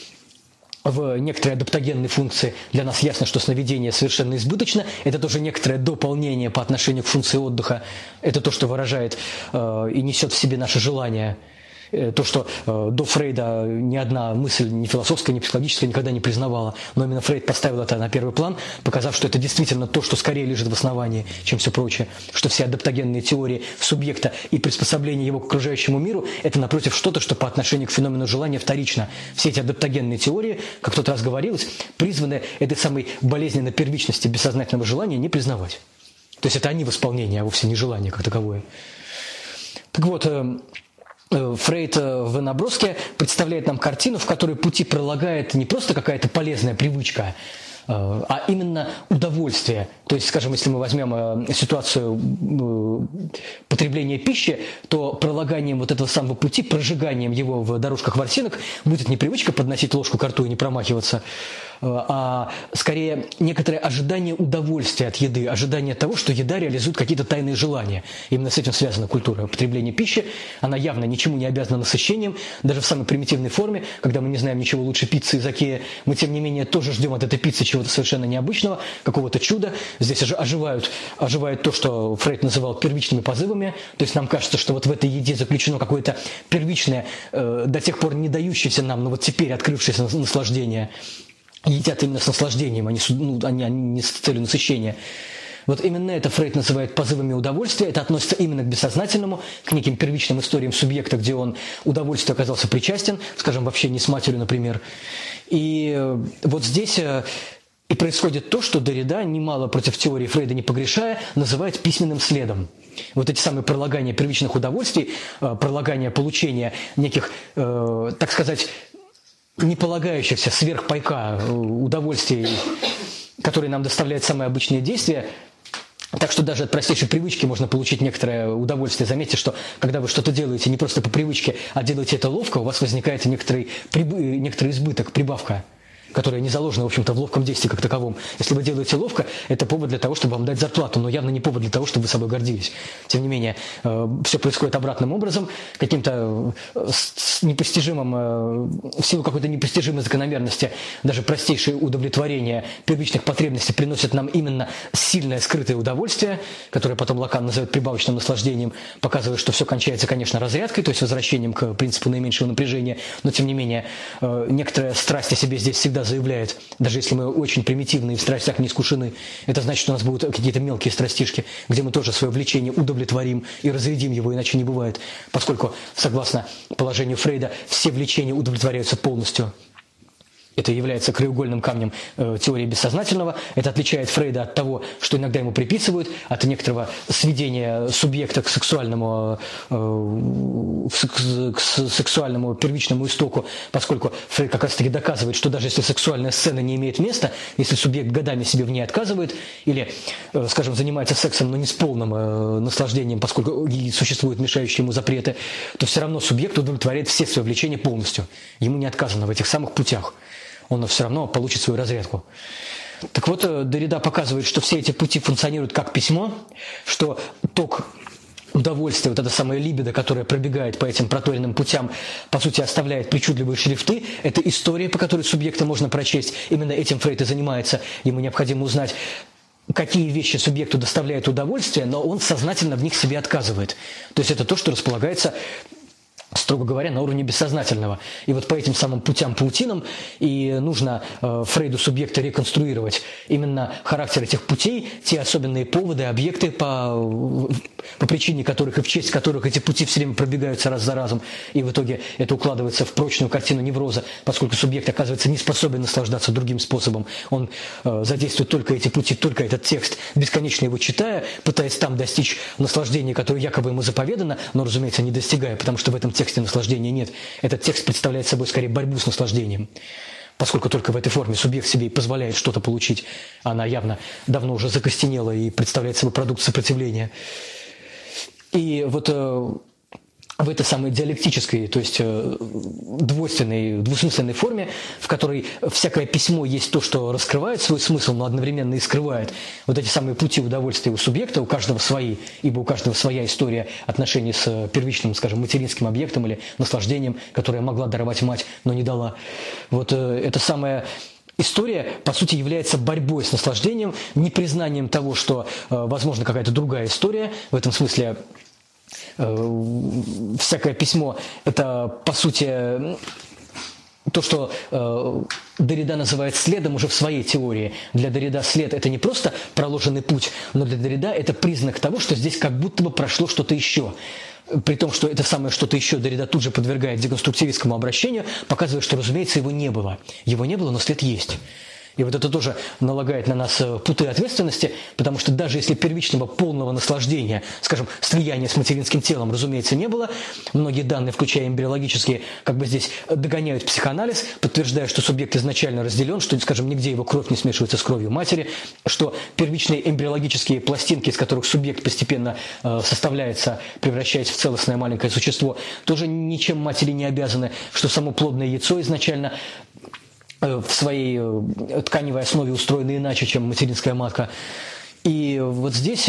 в некоторые адаптогенные функции. Для нас ясно, что сновидение совершенно избыточно. Это тоже некоторое дополнение по отношению к функции отдыха. Это то, что выражает и несет в себе наше желание. То, что до Фрейда ни одна мысль, ни философская, ни психологическая никогда не признавала. Но именно Фрейд поставил это на первый план, показав, что это действительно то, что скорее лежит в основании, чем все прочее. Что все адаптогенные теории субъекта и приспособление его к окружающему миру – это, напротив, что-то, что по отношению к феномену желания вторично. Все эти адаптогенные теории, как в тот раз говорилось, призваны этой самой болезненной первичности бессознательного желания не признавать. То есть это они в исполнении, а вовсе не желание как таковое. Так вот, Фрейд в наброске представляет нам картину, в которой пути пролагает не просто какая-то полезная привычка, а именно удовольствие. То есть, скажем, если мы возьмем ситуацию потребления пищи, то пролаганием вот этого самого пути, прожиганием его в дорожках ворсинок будет не привычка подносить ложку к рту и не промахиваться, а скорее некоторое ожидание удовольствия от еды, ожидание того, что еда реализует какие-то тайные желания. Именно с этим связана культура потребления пищи. Она явно ничему не обязана насыщением, даже в самой примитивной форме, когда мы не знаем ничего лучше пиццы из Икеа, мы тем не менее тоже ждем от этой пиццы чего-то совершенно необычного, какого-то чуда. Здесь оживает то, что Фрейд называл первичными позывами. То есть нам кажется, что вот в этой еде заключено какое-то первичное, до тех пор не дающееся нам, но вот теперь открывшееся наслаждение. Едят именно с наслаждением, а не с целью насыщения. Вот именно это Фрейд называет позывами удовольствия. Это относится именно к бессознательному, к неким первичным историям субъекта, где он удовольствию оказался причастен, скажем, в общении с матерью, например. И вот здесь и происходит то, что Derrida, немало против теории Фрейда не погрешая, называет письменным следом. Вот эти самые пролагания первичных удовольствий, пролагания получения неких, так сказать, не полагающихся сверхпайка удовольствий, которые нам доставляют самые обычные действия. Так что даже от простейшей привычки можно получить некоторое удовольствие. Заметьте, что когда вы что-то делаете не просто по привычке, а делаете это ловко, у вас возникает некоторый избыток, прибавка, которая не заложена, в общем-то, в ловком действии как таковом. Если вы делаете ловко, это повод для того, чтобы вам дать зарплату, но явно не повод для того, чтобы вы собой гордились. Тем не менее, все происходит обратным образом, каким-то непостижимым, в силу какой-то непостижимой закономерности, даже простейшее удовлетворение первичных потребностей приносит нам именно сильное скрытое удовольствие, которое потом Лакан называет прибавочным наслаждением, показывая, что все кончается, конечно, разрядкой, то есть возвращением к принципу наименьшего напряжения, но, тем не менее, некоторая страсть о себе здесь всегда заявляет, даже если мы очень примитивны и в страстях не искушены, это значит, что у нас будут какие-то мелкие страстишки, где мы тоже свое влечение удовлетворим и разрядим его, иначе не бывает, поскольку, согласно положению Фрейда, все влечения удовлетворяются полностью. Это является краеугольным камнем теории бессознательного. Это отличает Фрейда от того, что иногда ему приписывают, от некоторого сведения субъекта к сексуальному первичному истоку, поскольку Фрейд как раз-таки доказывает, что даже если сексуальная сцена не имеет места, если субъект годами себе в ней отказывает или, скажем, занимается сексом, но не с полным наслаждением, поскольку существуют мешающие ему запреты, то все равно субъект удовлетворяет все свои влечения полностью. Ему не отказано в этих самых путях. Он все равно получит свою разрядку. Так вот, Derrida показывает, что все эти пути функционируют как письмо, что ток удовольствия, вот эта самая либидо, которая пробегает по этим проторенным путям, по сути, оставляет причудливые шрифты. Это история, по которой субъекта можно прочесть. Именно этим Фрейд и занимается. Ему необходимо узнать какие вещи субъекту доставляют удовольствие, но он сознательно в них себе отказывает. То есть это то, что располагается, строго говоря, на уровне бессознательного. И вот по этим самым путям-паутинам и нужно Фрейду субъекта реконструировать именно характер этих путей, те особенные поводы, объекты, по причине которых и в честь которых эти пути все время пробегаются раз за разом. И в итоге это укладывается в прочную картину невроза, поскольку субъект оказывается не способен наслаждаться другим способом. Он задействует только эти пути, только этот текст, бесконечно его читая, пытаясь там достичь наслаждения, которое якобы ему заповедано, но, разумеется, не достигая, потому что в этом тексте наслаждения нет. Этот текст представляет собой скорее борьбу с наслаждением. Поскольку только в этой форме субъект себе и позволяет что-то получить, она явно давно уже закостенела и представляет собой продукт сопротивления. И вот в этой самой диалектической, то есть двойственной, двусмысленной форме, в которой всякое письмо есть то, что раскрывает свой смысл, но одновременно и скрывает. Вот эти самые пути удовольствия у субъекта, у каждого свои, ибо у каждого своя история отношений с первичным, скажем, материнским объектом или наслаждением, которое могла даровать мать, но не дала. Вот эта самая история, по сути, является борьбой с наслаждением, непризнанием того, что возможно какая-то другая история. В этом смысле всякое письмо – это, по сути, то, что Деррида называет следом уже в своей теории. Для Деррида след – это не просто проложенный путь, но для Деррида это признак того, что здесь как будто бы прошло что-то еще. При том, что это самое что-то еще Деррида тут же подвергает деконструктивистскому обращению, показывая, что, разумеется, его не было. Его не было, но след есть. И вот это тоже налагает на нас путы ответственности, потому что даже если первичного полного наслаждения, скажем, слияния с материнским телом, разумеется, не было, многие данные, включая эмбриологические, как бы здесь догоняют психоанализ, подтверждая, что субъект изначально разделен, что, скажем, нигде его кровь не смешивается с кровью матери, что первичные эмбриологические пластинки, из которых субъект постепенно составляется, превращаясь в целостное маленькое существо, тоже ничем матери не обязаны, что само плодное яйцо изначально в своей тканевой основе устроена иначе, чем материнская матка. И вот здесь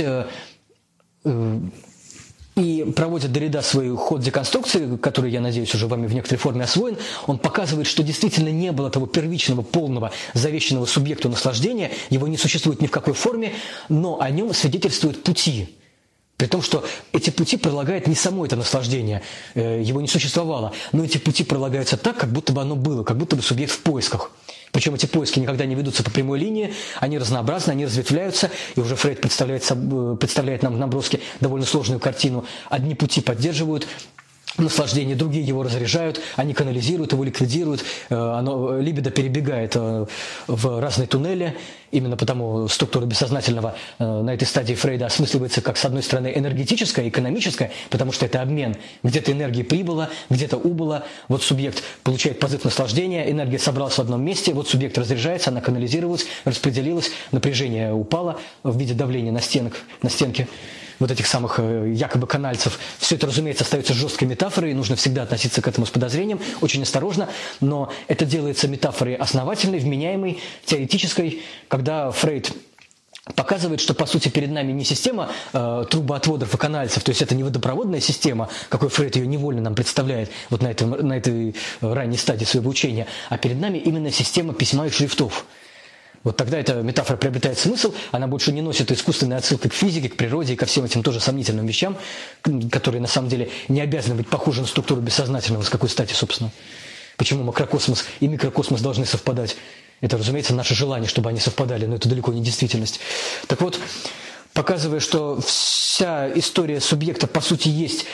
и проводит Деррида свой ход деконструкции, который, я надеюсь, уже вами в некоторой форме освоен. Он показывает, что действительно не было того первичного, полного, завещанного субъекту наслаждения, его не существует ни в какой форме, но о нем свидетельствуют пути. При том, что эти пути пролагает не само это наслаждение, его не существовало, но эти пути пролагаются так, как будто бы оно было, как будто бы субъект в поисках. Причем эти поиски никогда не ведутся по прямой линии, они разнообразны, они разветвляются, и уже Фрейд представляет нам в наброске довольно сложную картину. Одни пути поддерживают наслаждение, другие его разряжают, они канализируют, его ликвидируют, либидо перебегает в разные туннели. Именно потому структура бессознательного на этой стадии Фрейда осмысливается как, с одной стороны, энергетическая, экономическая, потому что это обмен. Где-то энергия прибыла, где-то убыла. Вот субъект получает позыв наслаждения, энергия собралась в одном месте, вот субъект разряжается, она канализировалась, распределилась, напряжение упало в виде давления на стенки вот этих самых якобы канальцев. Все это, разумеется, остается жесткой метафорой, и нужно всегда относиться к этому с подозрением, очень осторожно, но это делается метафорой основательной, вменяемой, теоретической, когда Фрейд показывает, что, по сути, перед нами не система трубоотводов и канальцев, то есть это не водопроводная система, какой Фрейд ее невольно нам представляет вот на этой ранней стадии своего учения, а перед нами именно система письма и шрифтов. Вот тогда эта метафора приобретает смысл, она больше не носит искусственной отсылки к физике, к природе и ко всем этим тоже сомнительным вещам, которые на самом деле не обязаны быть похожи на структуру бессознательного, с какой стати, собственно. Почему макрокосмос и микрокосмос должны совпадать? Это, разумеется, наше желание, чтобы они совпадали, но это далеко не действительность. Так вот, показывая, что вся история субъекта, по сути, есть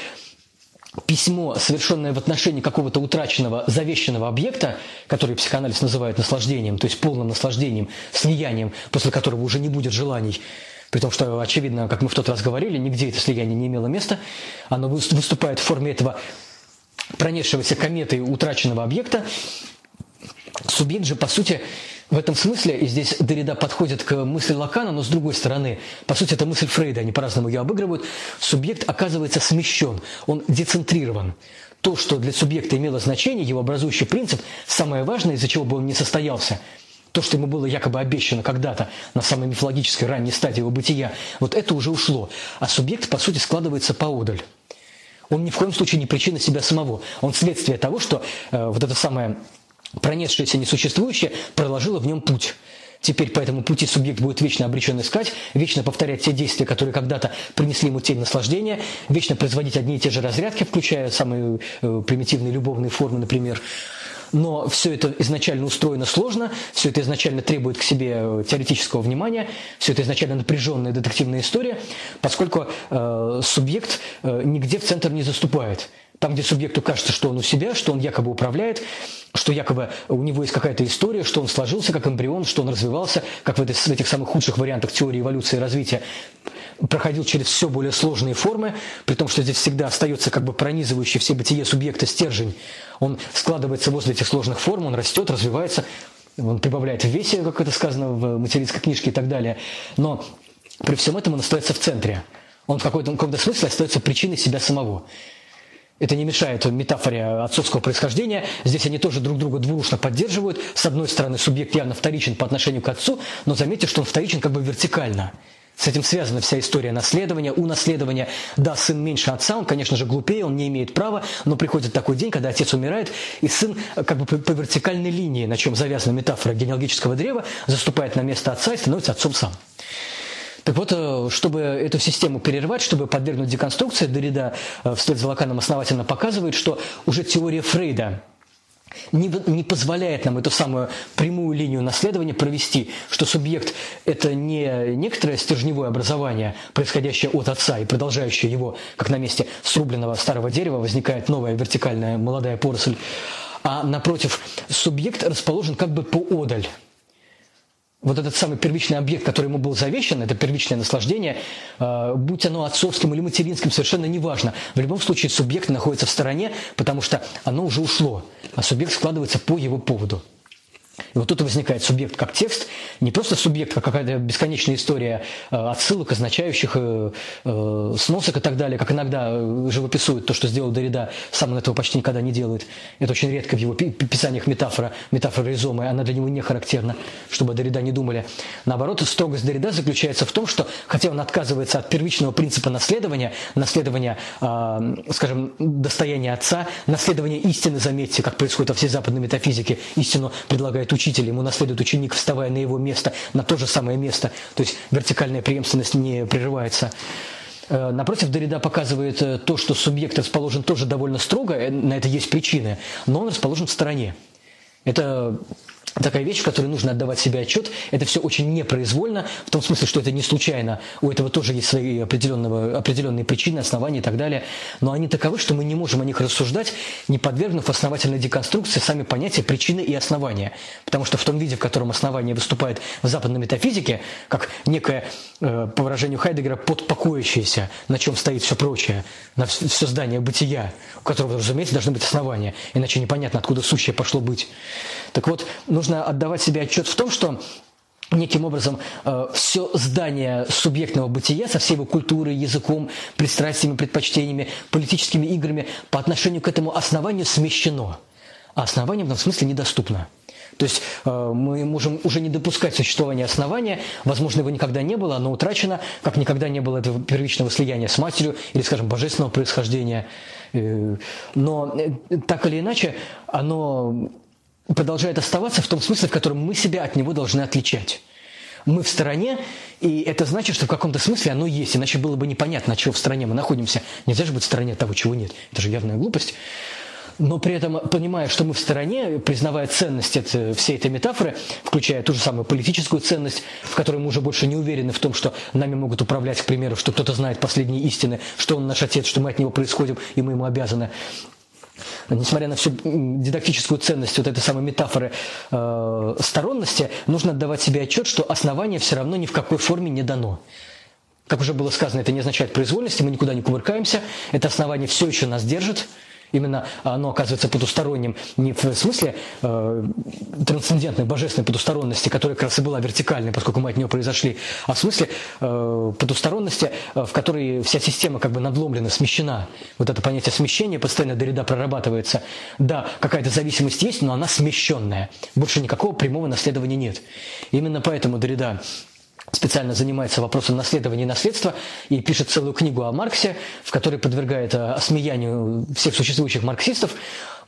письмо, совершенное в отношении какого-то утраченного, завещанного объекта, который психоанализ называет наслаждением, то есть полным наслаждением, слиянием, после которого уже не будет желаний. При том, что, очевидно, как мы в тот раз говорили, нигде это слияние не имело места. Оно выступает в форме этого пронесшегося кометой утраченного объекта. Субъект же, по сути, в этом смысле, и здесь Деррида подходит к мысли Лакана, но с другой стороны, по сути, это мысль Фрейда, они по-разному ее обыгрывают, субъект оказывается смещен, он децентрирован. То, что для субъекта имело значение, его образующий принцип, самое важное, из-за чего бы он не состоялся, то, что ему было якобы обещано когда-то на самой мифологической ранней стадии его бытия, вот это уже ушло, а субъект, по сути, складывается поодаль. Он ни в коем случае не причина себя самого, он следствие того, что вот это самое пронесшееся несуществующее проложило в нем путь. Теперь по этому пути субъект будет вечно обречен искать, вечно повторять те действия, которые когда-то принесли ему тень наслаждения, вечно производить одни и те же разрядки, включая самые примитивные любовные формы, например. Но все это изначально устроено сложно, все это изначально требует к себе теоретического внимания, все это изначально напряженная детективная история, поскольку субъект нигде в центр не заступает. Там, где субъекту кажется, что он у себя, что он якобы управляет, что якобы у него есть какая-то история, что он сложился как эмбрион, что он развивался, как в этих самых худших вариантах теории эволюции и развития, проходил через все более сложные формы, при том, что здесь всегда остается как бы пронизывающий все бытие субъекта стержень. Он складывается возле этих сложных форм, он растет, развивается, он прибавляет в весе, как это сказано в материнской книжке и так далее. Но при всем этом он остается в центре. Он в каком-то смысле остается причиной себя самого. Это не мешает метафоре отцовского происхождения. Здесь они тоже друг друга двурушно поддерживают. С одной стороны, субъект явно вторичен по отношению к отцу, но заметьте, что он вторичен как бы вертикально. С этим связана вся история наследования, унаследования. Да, сын меньше отца, он, конечно же, глупее, он не имеет права, но приходит такой день, когда отец умирает, и сын как бы по вертикальной линии, на чем завязана метафора генеалогического древа, заступает на место отца и становится отцом сам. Так вот, чтобы эту систему перервать, чтобы подвергнуть деконструкции, Деррида вслед за Лаканом основательно показывает, что уже теория Фрейда не позволяет нам эту самую прямую линию наследования провести, что субъект – это не некоторое стержневое образование, происходящее от отца и продолжающее его, как на месте срубленного старого дерева возникает новая вертикальная молодая поросль, а напротив, субъект расположен как бы поодаль. Вот этот самый первичный объект, который ему был завещан, это первичное наслаждение, будь оно отцовским или материнским, совершенно неважно. В любом случае субъект находится в стороне, потому что оно уже ушло, а субъект складывается по его поводу. И вот тут возникает субъект как текст, не просто субъект, как какая-то бесконечная история отсылок, означающих сносок и так далее, как иногда живописует то, что сделал Деррида, сам он этого почти никогда не делает. Это очень редко в его писаниях метафора ризомы, она для него не характерна, чтобы о Деррида не думали. Наоборот, строгость Деррида заключается в том, что, хотя он отказывается от первичного принципа наследования, скажем, достояния отца, наследования истины, заметьте, как происходит во всей западной метафизике, истину предлагает учитель, ему наследует ученик, вставая на его место, на то же самое место. То есть вертикальная преемственность не прерывается. Напротив, Деррида показывает то, что субъект расположен тоже довольно строго, на это есть причины, но он расположен в стороне. Это такая вещь, в которой нужно отдавать себе отчет. Это все очень непроизвольно, в том смысле, что это не случайно. У этого тоже есть свои определенные причины, основания и так далее. Но они таковы, что мы не можем о них рассуждать, не подвергнув основательной деконструкции сами понятия причины и основания. Потому что в том виде, в котором основание выступает в западной метафизике, как некое, по выражению Хайдеггера, подпокоящееся, на чем стоит все прочее, на все здание бытия, у которого, разумеется, должны быть основания, иначе непонятно, откуда сущее пошло быть. Так вот, нужно отдавать себе отчет в том, что неким образом все здание субъектного бытия со всей его культурой, языком, пристрастиями, предпочтениями, политическими играми по отношению к этому основанию смещено. А основание в этом смысле недоступно. То есть мы можем уже не допускать существования основания, возможно, его никогда не было, оно утрачено, как никогда не было этого первичного слияния с матерью или, скажем, божественного происхождения. Но так или иначе, оно продолжает оставаться в том смысле, в котором мы себя от него должны отличать. Мы в стороне, и это значит, что в каком-то смысле оно есть, иначе было бы непонятно, от чего в стороне мы находимся. Нельзя же быть в стороне от того, чего нет. Это же явная глупость. Но при этом, понимая, что мы в стороне, признавая ценность всей этой метафоры, включая ту же самую политическую ценность, в которой мы уже больше не уверены в том, что нами могут управлять, к примеру, что кто-то знает последние истины, что он наш отец, что мы от него происходим, и мы ему обязаны. Несмотря на всю дидактическую ценность вот этой самой метафоры сторонности, нужно отдавать себе отчет, что основание все равно ни в какой форме не дано. Как уже было сказано, это не означает произвольности, мы никуда не кувыркаемся, это основание все еще нас держит. Именно оно оказывается потусторонним не в смысле трансцендентной, божественной потусторонности, которая как раз и была вертикальной, поскольку мы от нее произошли, а в смысле потусторонности, в которой вся система как бы надломлена, смещена. Вот это понятие смещения постоянно Деррида прорабатывается. Да, какая-то зависимость есть, но она смещенная. Больше никакого прямого наследования нет. Именно поэтому Деррида специально занимается вопросом наследования и наследства и пишет целую книгу о Марксе, в которой подвергает осмеянию всех существующих марксистов,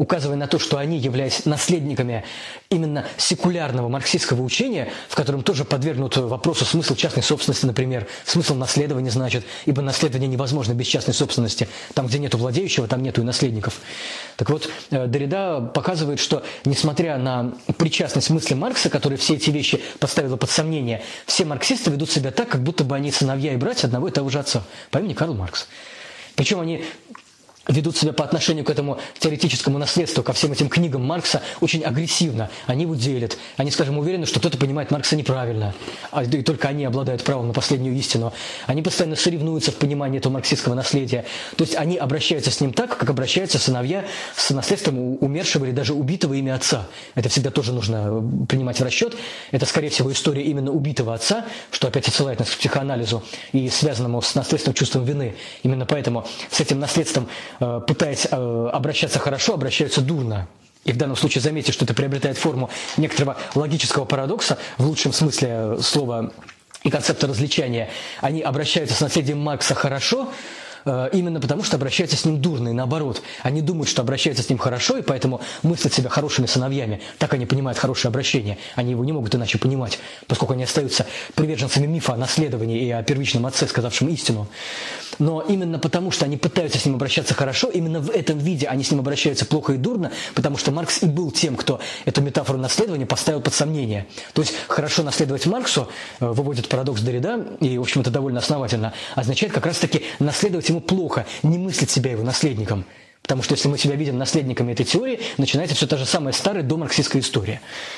указывая на то, что они, являясь наследниками именно секулярного марксистского учения, в котором тоже подвергнут вопросу смысл частной собственности, например, смысл наследования, значит, ибо наследование невозможно без частной собственности. Там, где нету владеющего, там нету и наследников. Так вот, Деррида показывает, что, несмотря на причастность мысли Маркса, которая все эти вещи поставила под сомнение, все марксисты ведут себя так, как будто бы они сыновья и братья одного и того же отца по имени Карл Маркс. Причем они ведут себя по отношению к этому теоретическому наследству, ко всем этим книгам Маркса очень агрессивно. Они его делят. Они, скажем, уверены, что кто-то понимает Маркса неправильно, и только они обладают правом на последнюю истину. Они постоянно соревнуются в понимании этого марксистского наследия. То есть они обращаются с ним так, как обращаются сыновья с наследством умершего или даже убитого ими отца. Это всегда тоже нужно принимать в расчет. Это, скорее всего, история именно убитого отца, что опять отсылает нас к психоанализу и связанному с наследственным чувством вины. Именно поэтому с этим наследством, пытаясь обращаться хорошо, обращаются дурно. И в данном случае заметьте, что это приобретает форму некоторого логического парадокса, в лучшем смысле слова и концепта развлечения. Они обращаются с наследием Маркса хорошо, именно потому, что обращаются с ним дурно, и наоборот. Они думают, что обращаются с ним хорошо, и поэтому мыслят себя хорошими сыновьями. Так они понимают хорошее обращение. Они его не могут иначе понимать, поскольку они остаются приверженцами мифа о наследовании и о первичном отце, сказавшем истину. Но именно потому, что они пытаются с ним обращаться хорошо, именно в этом виде они с ним обращаются плохо и дурно, потому что Маркс и был тем, кто эту метафору наследования поставил под сомнение. То есть хорошо наследовать Марксу, выводит парадокс Деррида, и, в общем, это довольно основательно, означает как раз-таки наследовать ему плохо, не мыслить себя его наследником. Потому что если мы себя видим наследниками этой теории, начинается все та же самая старая домарксистская история.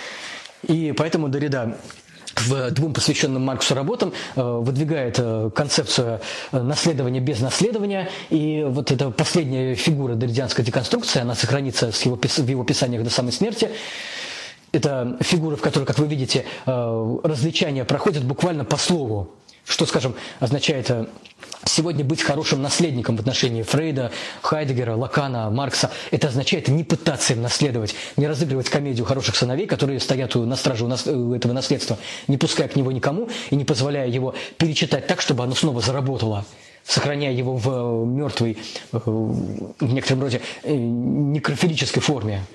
И поэтому Деррида в двум посвященным Марксу работам выдвигает концепцию наследования без наследования. И вот эта последняя фигура дерридианской деконструкции, она сохранится в его писаниях до самой смерти. Это фигура, в которой, как вы видите, различания проходят буквально по слову. Что, скажем, означает сегодня быть хорошим наследником в отношении Фрейда, Хайдеггера, Лакана, Маркса. Это означает не пытаться им наследовать, не разыгрывать комедию хороших сыновей, которые стоят на страже этого наследства, не пуская к нему никому и не позволяя его перечитать так, чтобы оно снова заработало, сохраняя его в мертвой, в некотором роде некрофилической форме.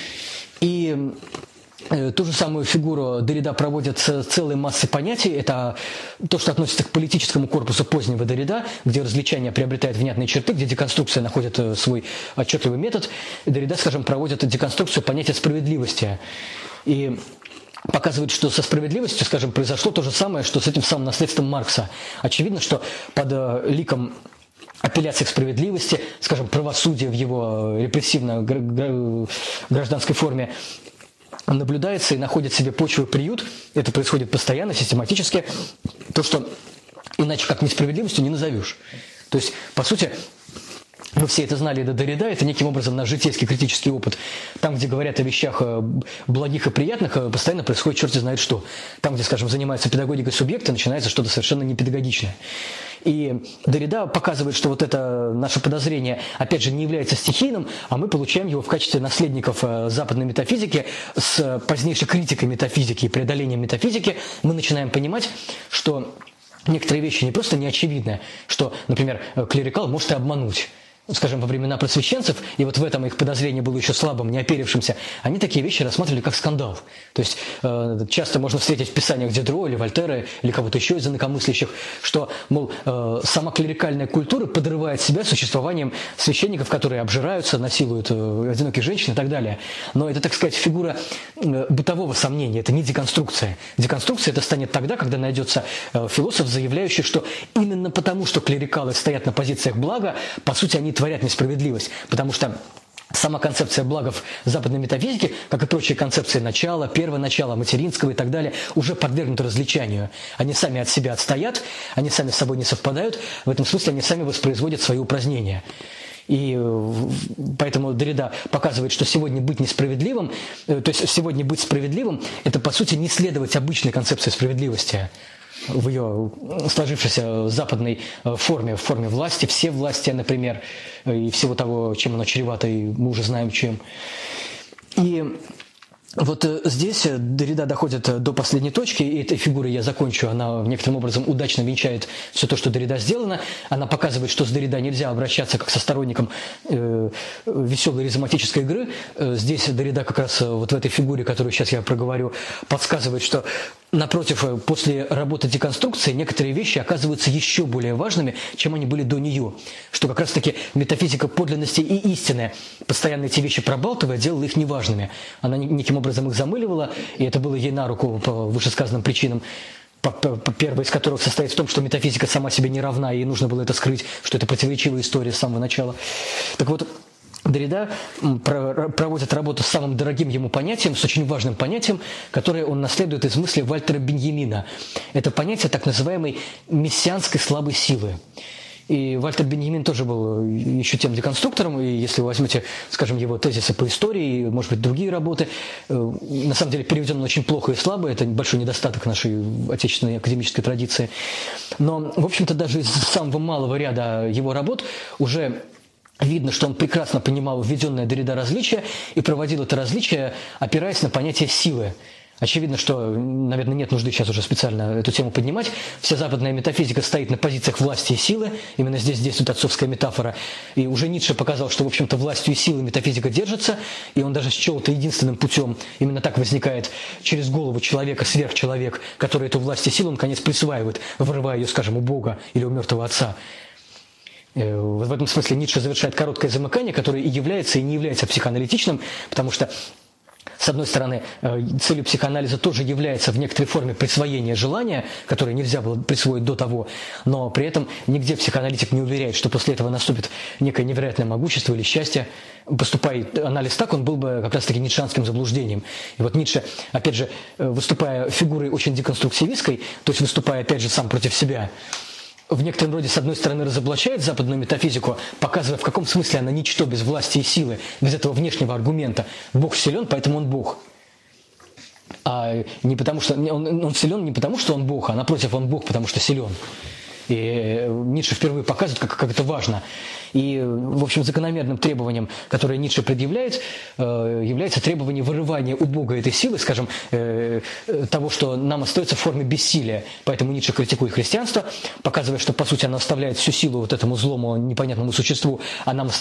И ту же самую фигуру Деррида проводит с целой массой понятий. Это то, что относится к политическому корпусу позднего Деррида, где развлечение приобретает внятные черты, где деконструкция находит свой отчетливый метод. Деррида, скажем, проводит деконструкцию понятия справедливости. И показывает, что со справедливостью, скажем, произошло то же самое, что с этим самым наследством Маркса. Очевидно, что под ликом апелляции к справедливости, скажем, правосудия в его репрессивно-гражданской форме, наблюдается и находит себе почву и приют. Это происходит постоянно, систематически. То, что иначе как несправедливостью не назовешь. То есть, по сути, мы все это знали до Деррида, это неким образом наш житейский критический опыт. Там, где говорят о вещах благих и приятных, постоянно происходит черти знает что. Там, где, скажем, занимаются педагогикой субъекта, начинается что-то совершенно непедагогичное. И Деррида показывает, что вот это наше подозрение, опять же, не является стихийным, а мы получаем его в качестве наследников западной метафизики. С позднейшей критикой метафизики и преодолением метафизики мы начинаем понимать, что некоторые вещи не просто неочевидны, что, например, клерикал может и обмануть. Скажем, во времена просвещенцев, и вот в этом их подозрение было еще слабым, не оперившимся, они такие вещи рассматривали как скандал. То есть часто можно встретить в писаниях Дидро или Вольтера или кого-то еще из инакомыслящих, что, мол, сама клерикальная культура подрывает себя существованием священников, которые обжираются, насилуют одиноких женщин и так далее. Но это, так сказать, фигура бытового сомнения, это не деконструкция. Деконструкция это станет тогда, когда найдется философ, заявляющий, что именно потому, что клерикалы стоят на позициях блага, по сути, они творят несправедливость, потому что сама концепция благов западной метафизики, как и прочие концепции начала, первоначала, материнского и так далее, уже подвергнуты различанию. Они сами от себя отстоят, они сами с собой не совпадают, в этом смысле они сами воспроизводят свои упразднения. И поэтому Деррида показывает, что сегодня быть несправедливым, то есть сегодня быть справедливым, это по сути не следовать обычной концепции справедливости в ее сложившейся западной форме, в форме власти, все власти, например, и всего того, чем оно чревато, и мы уже знаем, чем. И Вот здесь Derrida доходит до последней точки, и этой фигурой я закончу. Она некоторым образом удачно венчает все то, что Derrida сделано. Она показывает, что с Derrida нельзя обращаться как со сторонником веселой ризоматической игры. Здесь Derrida как раз вот в этой фигуре, которую сейчас я проговорю, подсказывает, что напротив, после работы деконструкции некоторые вещи оказываются еще более важными, чем они были до нее. Что как раз-таки метафизика подлинности и истины, постоянно эти вещи пробалтывая, делала их неважными. Она неким образом их замыливала, и это было ей на руку по вышесказанным причинам. Первая из которых состоит в том, что метафизика сама себе не равна, и ей нужно было это скрыть, что это противоречивая история с самого начала. Так вот, Derrida проводит работу с самым дорогим ему понятием, с очень важным понятием, которое он наследует из мысли Вальтера Беньямина. Это понятие так называемой мессианской слабой силы. И Вальтер Беньямин тоже был еще тем деконструктором, и если вы возьмете, скажем, его тезисы по истории, может быть, другие работы, на самом деле переведен он очень плохо и слабо, это большой недостаток нашей отечественной академической традиции. Но, в общем-то, даже из самого малого ряда его работ уже видно, что он прекрасно понимал введенное Derrida различие и проводил это различие, опираясь на понятие силы. Очевидно, что, наверное, нет нужды сейчас уже специально эту тему поднимать. Вся западная метафизика стоит на позициях власти и силы. Именно здесь действует отцовская метафора. И уже Ницше показал, что, в общем-то, властью и силой метафизика держится. И он даже счел это единственным путем. Именно так возникает через голову человека сверхчеловек, который эту власть и силу, он, наконец, присваивает, вырывая ее, скажем, у Бога или у мертвого отца. В этом смысле Ницше завершает короткое замыкание, которое и является, и не является психоаналитичным, потому что, с одной стороны, целью психоанализа тоже является в некоторой форме присвоение желания, которое нельзя было присвоить до того, но при этом нигде психоаналитик не уверяет, что после этого наступит некое невероятное могущество или счастье. Поступая анализ так, он был бы как раз-таки ницшанским заблуждением. И вот Ницше, опять же, выступая фигурой очень деконструктивистской, то есть выступая, опять же, сам против себя, в некотором роде, с одной стороны, разоблачает западную метафизику, показывая, в каком смысле она ничто без власти и силы, без этого внешнего аргумента. Бог силен, поэтому он Бог. А не потому, что он силен не потому, что он Бог, а напротив, он Бог, потому что силен. И Ницше впервые показывает, как это важно. И, в общем, закономерным требованием, которое Ницше предъявляет, является требование вырывания у Бога этой силы, скажем, того, что нам остается в форме бессилия. Поэтому Ницше критикует христианство, показывая, что, по сути, оно оставляет всю силу вот этому злому, непонятному существу, а нам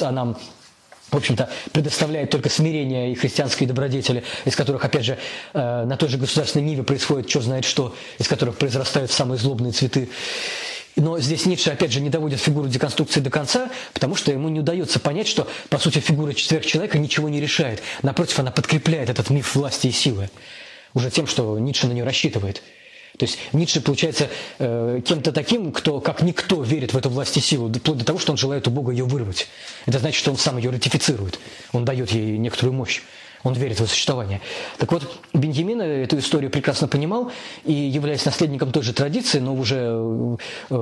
в общем-то, предоставляет только смирение и христианские добродетели, из которых, опять же, на той же государственной ниве происходит черт знает что, из которых произрастают самые злобные цветы. Но здесь Ницше, опять же, не доводит фигуру деконструкции до конца, потому что ему не удается понять, что, по сути, фигура сверхчеловека ничего не решает. Напротив, она подкрепляет этот миф власти и силы уже тем, что Ницше на нее рассчитывает. То есть Ницше получается кем-то таким, кто как никто верит в эту власть и силу, вплоть до того, что он желает у Бога ее вырвать. Это значит, что он сам ее ратифицирует, он дает ей некоторую мощь. Он верит в ее существование. Так вот, Беньямин эту историю прекрасно понимал и, являясь наследником той же традиции, но уже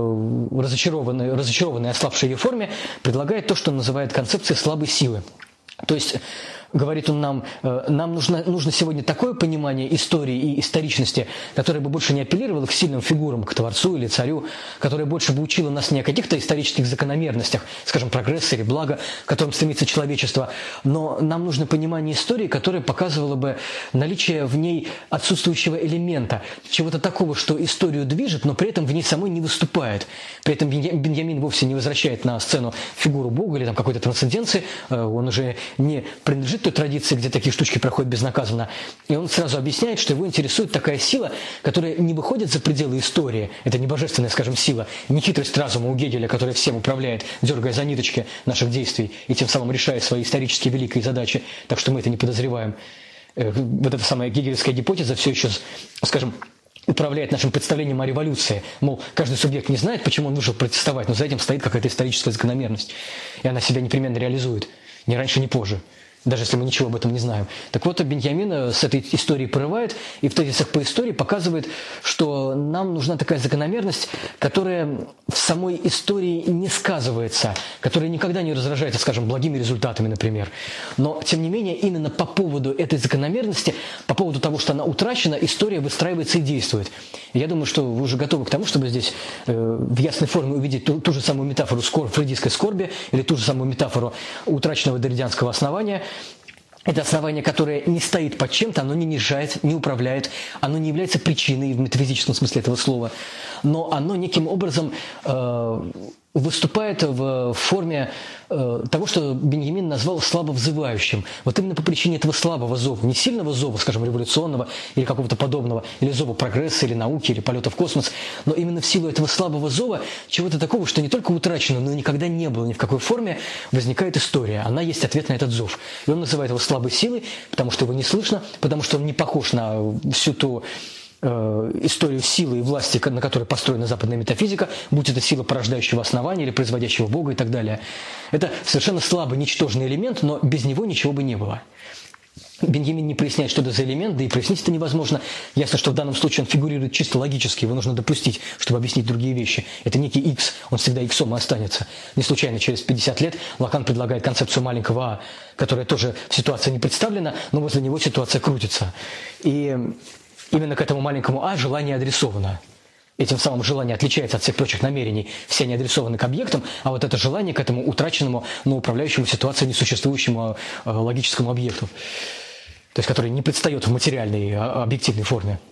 разочарованной, ослабшей ее форме, предлагает то, что он называет концепцией слабой силы. То есть, говорит он нам нужно сегодня такое понимание истории и историчности, которое бы больше не апеллировало к сильным фигурам, к Творцу или Царю, которое больше бы учило нас не о каких-то исторических закономерностях, скажем, прогресса или блага, к которым стремится человечество, но нам нужно понимание истории, которое показывало бы наличие в ней отсутствующего элемента, чего-то такого, что историю движет, но при этом в ней самой не выступает. При этом Беньямин вовсе не возвращает на сцену фигуру Бога или там какой-то трансценденции, он уже не принадлежит той традиции, где такие штучки проходят безнаказанно. И он сразу объясняет, что его интересует такая сила, которая не выходит за пределы истории. Это не божественная, скажем, сила, не хитрость разума у Гегеля, которая всем управляет, дергая за ниточки наших действий и тем самым решая свои исторически великие задачи, так что мы это не подозреваем. Вот эта самая гегельская гипотеза все еще, скажем, управляет нашим представлением о революции. Мол, каждый субъект не знает, почему он вышел протестовать, но за этим стоит какая-то историческая закономерность. И она себя непременно реализует. Ни раньше, ни позже. Даже если мы ничего об этом не знаем. Так вот, Беньямин с этой историей порывает и в тезисах по истории показывает, что нам нужна такая закономерность, которая в самой истории не сказывается, которая никогда не разражается, скажем, благими результатами, например. Но, тем не менее, именно по поводу этой закономерности, по поводу того, что она утрачена, история выстраивается и действует. И я думаю, что вы уже готовы к тому, чтобы здесь в ясной форме увидеть ту же самую метафору фрейдистской скорби или ту же самую метафору утраченного дерридианского основания. Это основание, которое не стоит под чем-то, оно не нижает, не управляет, оно не является причиной в метафизическом смысле этого слова, но оно неким образом выступает в форме того, что Беньямин назвал слабо взывающим. Вот именно по причине этого слабого зова, не сильного зова, скажем, революционного или какого-то подобного, или зова прогресса, или науки, или полета в космос, но именно в силу этого слабого зова чего-то такого, что не только утрачено, но и никогда не было ни в какой форме, возникает история. Она есть ответ на этот зов. И он называет его слабой силой, потому что его не слышно, потому что он не похож на всю ту историю силы и власти, на которой построена западная метафизика, будь это сила порождающего основания или производящего Бога и так далее. Это совершенно слабый, ничтожный элемент, но без него ничего бы не было. Беньямин не проясняет, что это за элемент, да и прояснить это невозможно. Ясно, что в данном случае он фигурирует чисто логически, его нужно допустить, чтобы объяснить другие вещи. Это некий X, он всегда иксом и останется. Не случайно через 50 лет Лакан предлагает концепцию маленького А, которая тоже в ситуации не представлена, но возле него ситуация крутится. И именно к этому маленькому А желание адресовано. Этим самым желание отличается от всех прочих намерений. Все они адресованы к объектам, а вот это желание к этому утраченному, но управляющему ситуацией несуществующему логическому объекту. То есть который не предстает в материальной, объективной форме.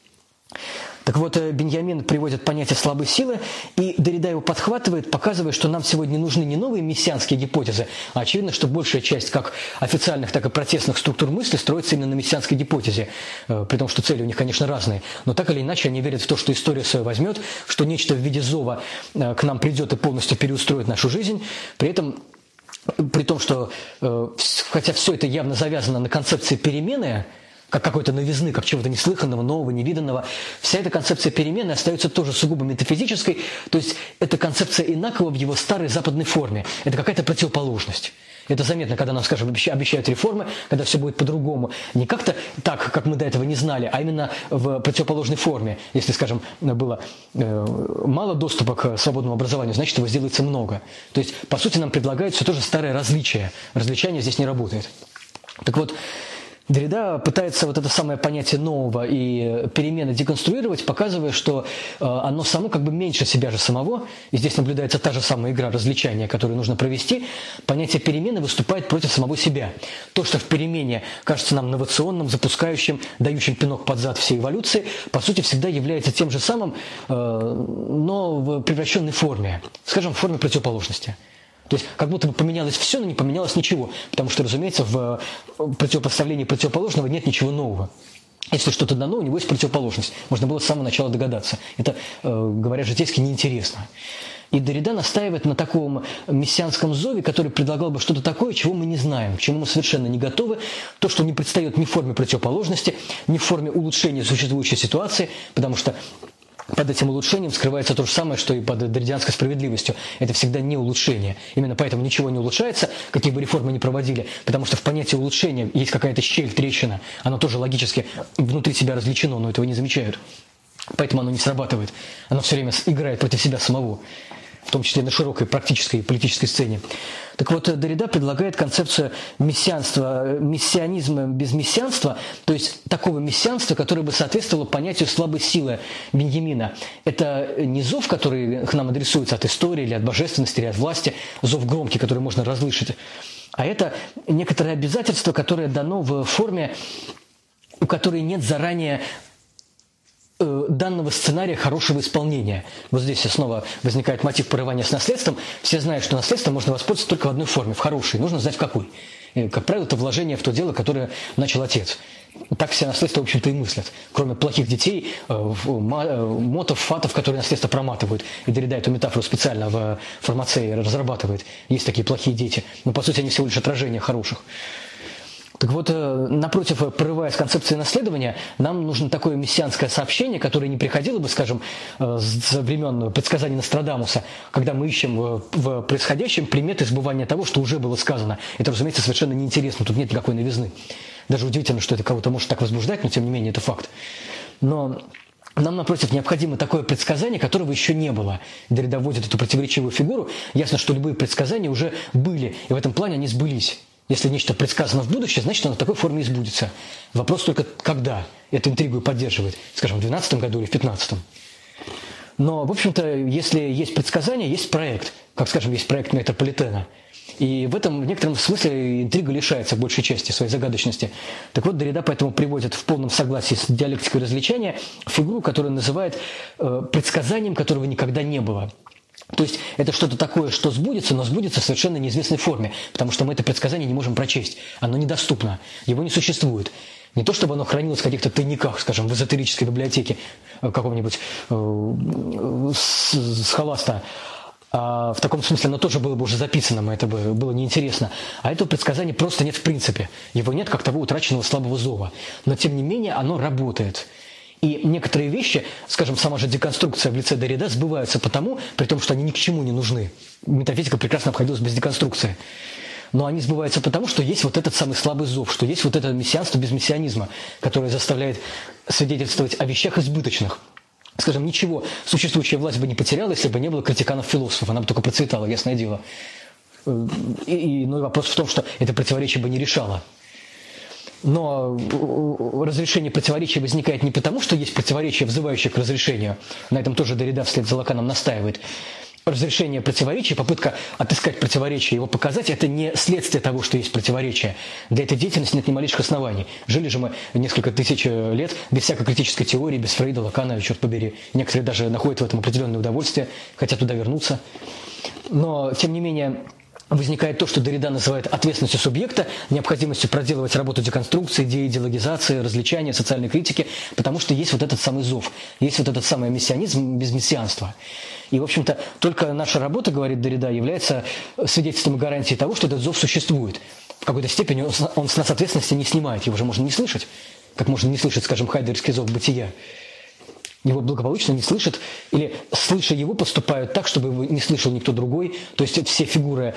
Так вот, Беньямин приводит понятие слабой силы, и Деррида его подхватывает, показывая, что нам сегодня нужны не новые мессианские гипотезы, а очевидно, что большая часть как официальных, так и протестных структур мысли строится именно на мессианской гипотезе, при том, что цели у них, конечно, разные. Но так или иначе они верят в то, что история свою возьмет, что нечто в виде зова к нам придет и полностью переустроит нашу жизнь, при том, что, хотя все это явно завязано на концепции перемены, как какой-то новизны, как чего-то неслыханного, нового, невиданного, вся эта концепция перемены остается тоже сугубо метафизической, то есть это концепция Инакова в его старой западной форме, это какая-то противоположность. Это заметно, когда нам, скажем, обещают реформы, когда все будет по-другому. Не как-то так, как мы до этого не знали, а именно в противоположной форме. Если, скажем, было мало доступа к свободному образованию, значит, его сделается много. То есть, по сути, нам предлагают все тоже старое различие. Различание здесь не работает. Так вот, Деррида пытается вот это самое понятие нового и перемены деконструировать, показывая, что оно само как бы меньше себя же самого, и здесь наблюдается та же самая игра развлечания, которую нужно провести. Понятие перемены выступает против самого себя. То, что в перемене кажется нам новационным, запускающим, дающим пинок под зад всей эволюции, по сути всегда является тем же самым, но в превращенной форме, скажем, в форме противоположности. То есть как будто бы поменялось все, но не поменялось ничего. Потому что, разумеется, в противопоставлении противоположного нет ничего нового. Если что-то дано, у него есть противоположность. Можно было с самого начала догадаться. Это, говоря житейски, неинтересно. И Деррида настаивает на таком мессианском зове, который предлагал бы что-то такое, чего мы не знаем, к чему мы совершенно не готовы. То, что не предстает ни в форме противоположности, ни в форме улучшения существующей ситуации, потому что под этим улучшением скрывается то же самое, что и под дерридианской справедливостью. Это всегда не улучшение. Именно поэтому ничего не улучшается, какие бы реформы ни проводили, потому что в понятии улучшения есть какая-то щель, трещина. Оно тоже логически внутри себя различено, но этого не замечают. Поэтому оно не срабатывает. Оно все время играет против себя самого, в том числе на широкой практической и политической сцене. Так вот, Деррида предлагает концепцию мессианства, мессианизма без мессианства, то есть такого мессианства, которое бы соответствовало понятию слабой силы Беньямина. Это не зов, который к нам адресуется от истории или от божественности, или от власти, зов громкий, который можно разслышать, а это некоторое обязательство, которое дано в форме, у которой нет заранее данного сценария хорошего исполнения. Вот здесь снова возникает мотив порывания с наследством. Все знают, что наследством можно воспользоваться только в одной форме, в хорошей. Нужно знать, в какой. И, как правило, это вложение в то дело, которое начал отец. Так все наследства, в общем-то, и мыслят. Кроме плохих детей, мотов, фатов, которые наследство проматывают. И Деррида эту метафору специально в фармацее разрабатывает. Есть такие плохие дети. Но, по сути, они всего лишь отражения хороших. Так вот, напротив, прорывая с концепции наследования, нам нужно такое мессианское сообщение, которое не приходило бы, скажем, с времен предсказаний Нострадамуса, когда мы ищем в происходящем приметы сбывания того, что уже было сказано. Это, разумеется, совершенно неинтересно, тут нет никакой новизны. Даже удивительно, что это кого-то может так возбуждать, но тем не менее это факт. Но нам, напротив, необходимо такое предсказание, которого еще не было. Деррида вводит эту противоречивую фигуру. Ясно, что любые предсказания уже были, и в этом плане они сбылись. Если нечто предсказано в будущее, значит, оно в такой форме и сбудется. Вопрос только, когда эту интригу поддерживает. Скажем, в 2012 году или в 2015. Но, в общем-то, если есть предсказание, есть проект. как, скажем, есть проект метрополитена. И в этом в некотором смысле интрига лишается большей части своей загадочности. Так вот, Derrida поэтому приводит в полном согласии с диалектикой развлечения фигуру, которую называет предсказанием, которого никогда не было. То есть это что-то такое, что сбудется, но сбудется в совершенно неизвестной форме, потому что мы это предсказание не можем прочесть. Оно недоступно, его не существует. Не то, чтобы оно хранилось в каких-то тайниках, скажем, в эзотерической библиотеке какого-нибудь схоласта, а в таком смысле оно тоже было бы уже записано, это бы было неинтересно. А этого предсказания просто нет в принципе. Его нет как того утраченного слабого зова. Но тем не менее оно работает. И некоторые вещи, скажем, сама же деконструкция в лице Derrida сбываются потому, при том, что они ни к чему не нужны. Метафизика прекрасно обходилась без деконструкции. Но они сбываются потому, что есть вот этот самый слабый зов, что есть вот это мессианство без мессианизма, которое заставляет свидетельствовать о вещах избыточных. Скажем, ничего существующая власть бы не потеряла, если бы не было критиканов-философов, она бы только процветала, ясное дело. Но вопрос в том, что это противоречие бы не решало. Но разрешение противоречия возникает не потому, что есть противоречия, взывающие к разрешению. На этом тоже Derrida вслед за Лаканом настаивает. Разрешение противоречия, попытка отыскать противоречие, его показать, это не следствие того, что есть противоречие. Для этой деятельности нет ни малейших оснований. Жили же мы несколько тысяч лет без всякой критической теории, без Фрейда, Лакана, черт побери. Некоторые даже находят в этом определенное удовольствие, хотят туда вернуться. Но, тем не менее, возникает то, что Derrida называет ответственностью субъекта, необходимостью проделывать работу деконструкции, деидеологизации, развлечания, социальной критики, потому что есть вот этот самый зов, есть вот этот самый мессианизм без мессианства. И, в общем-то, только наша работа, говорит Derrida, является свидетельством и гарантией того, что этот зов существует. В какой-то степени он с нас ответственности не снимает, его же можно не слышать, как можно не слышать, скажем, хайдеггерский зов бытия. Его благополучно не слышат, или, слыша его, поступают так, чтобы его не слышал никто другой. То есть все фигуры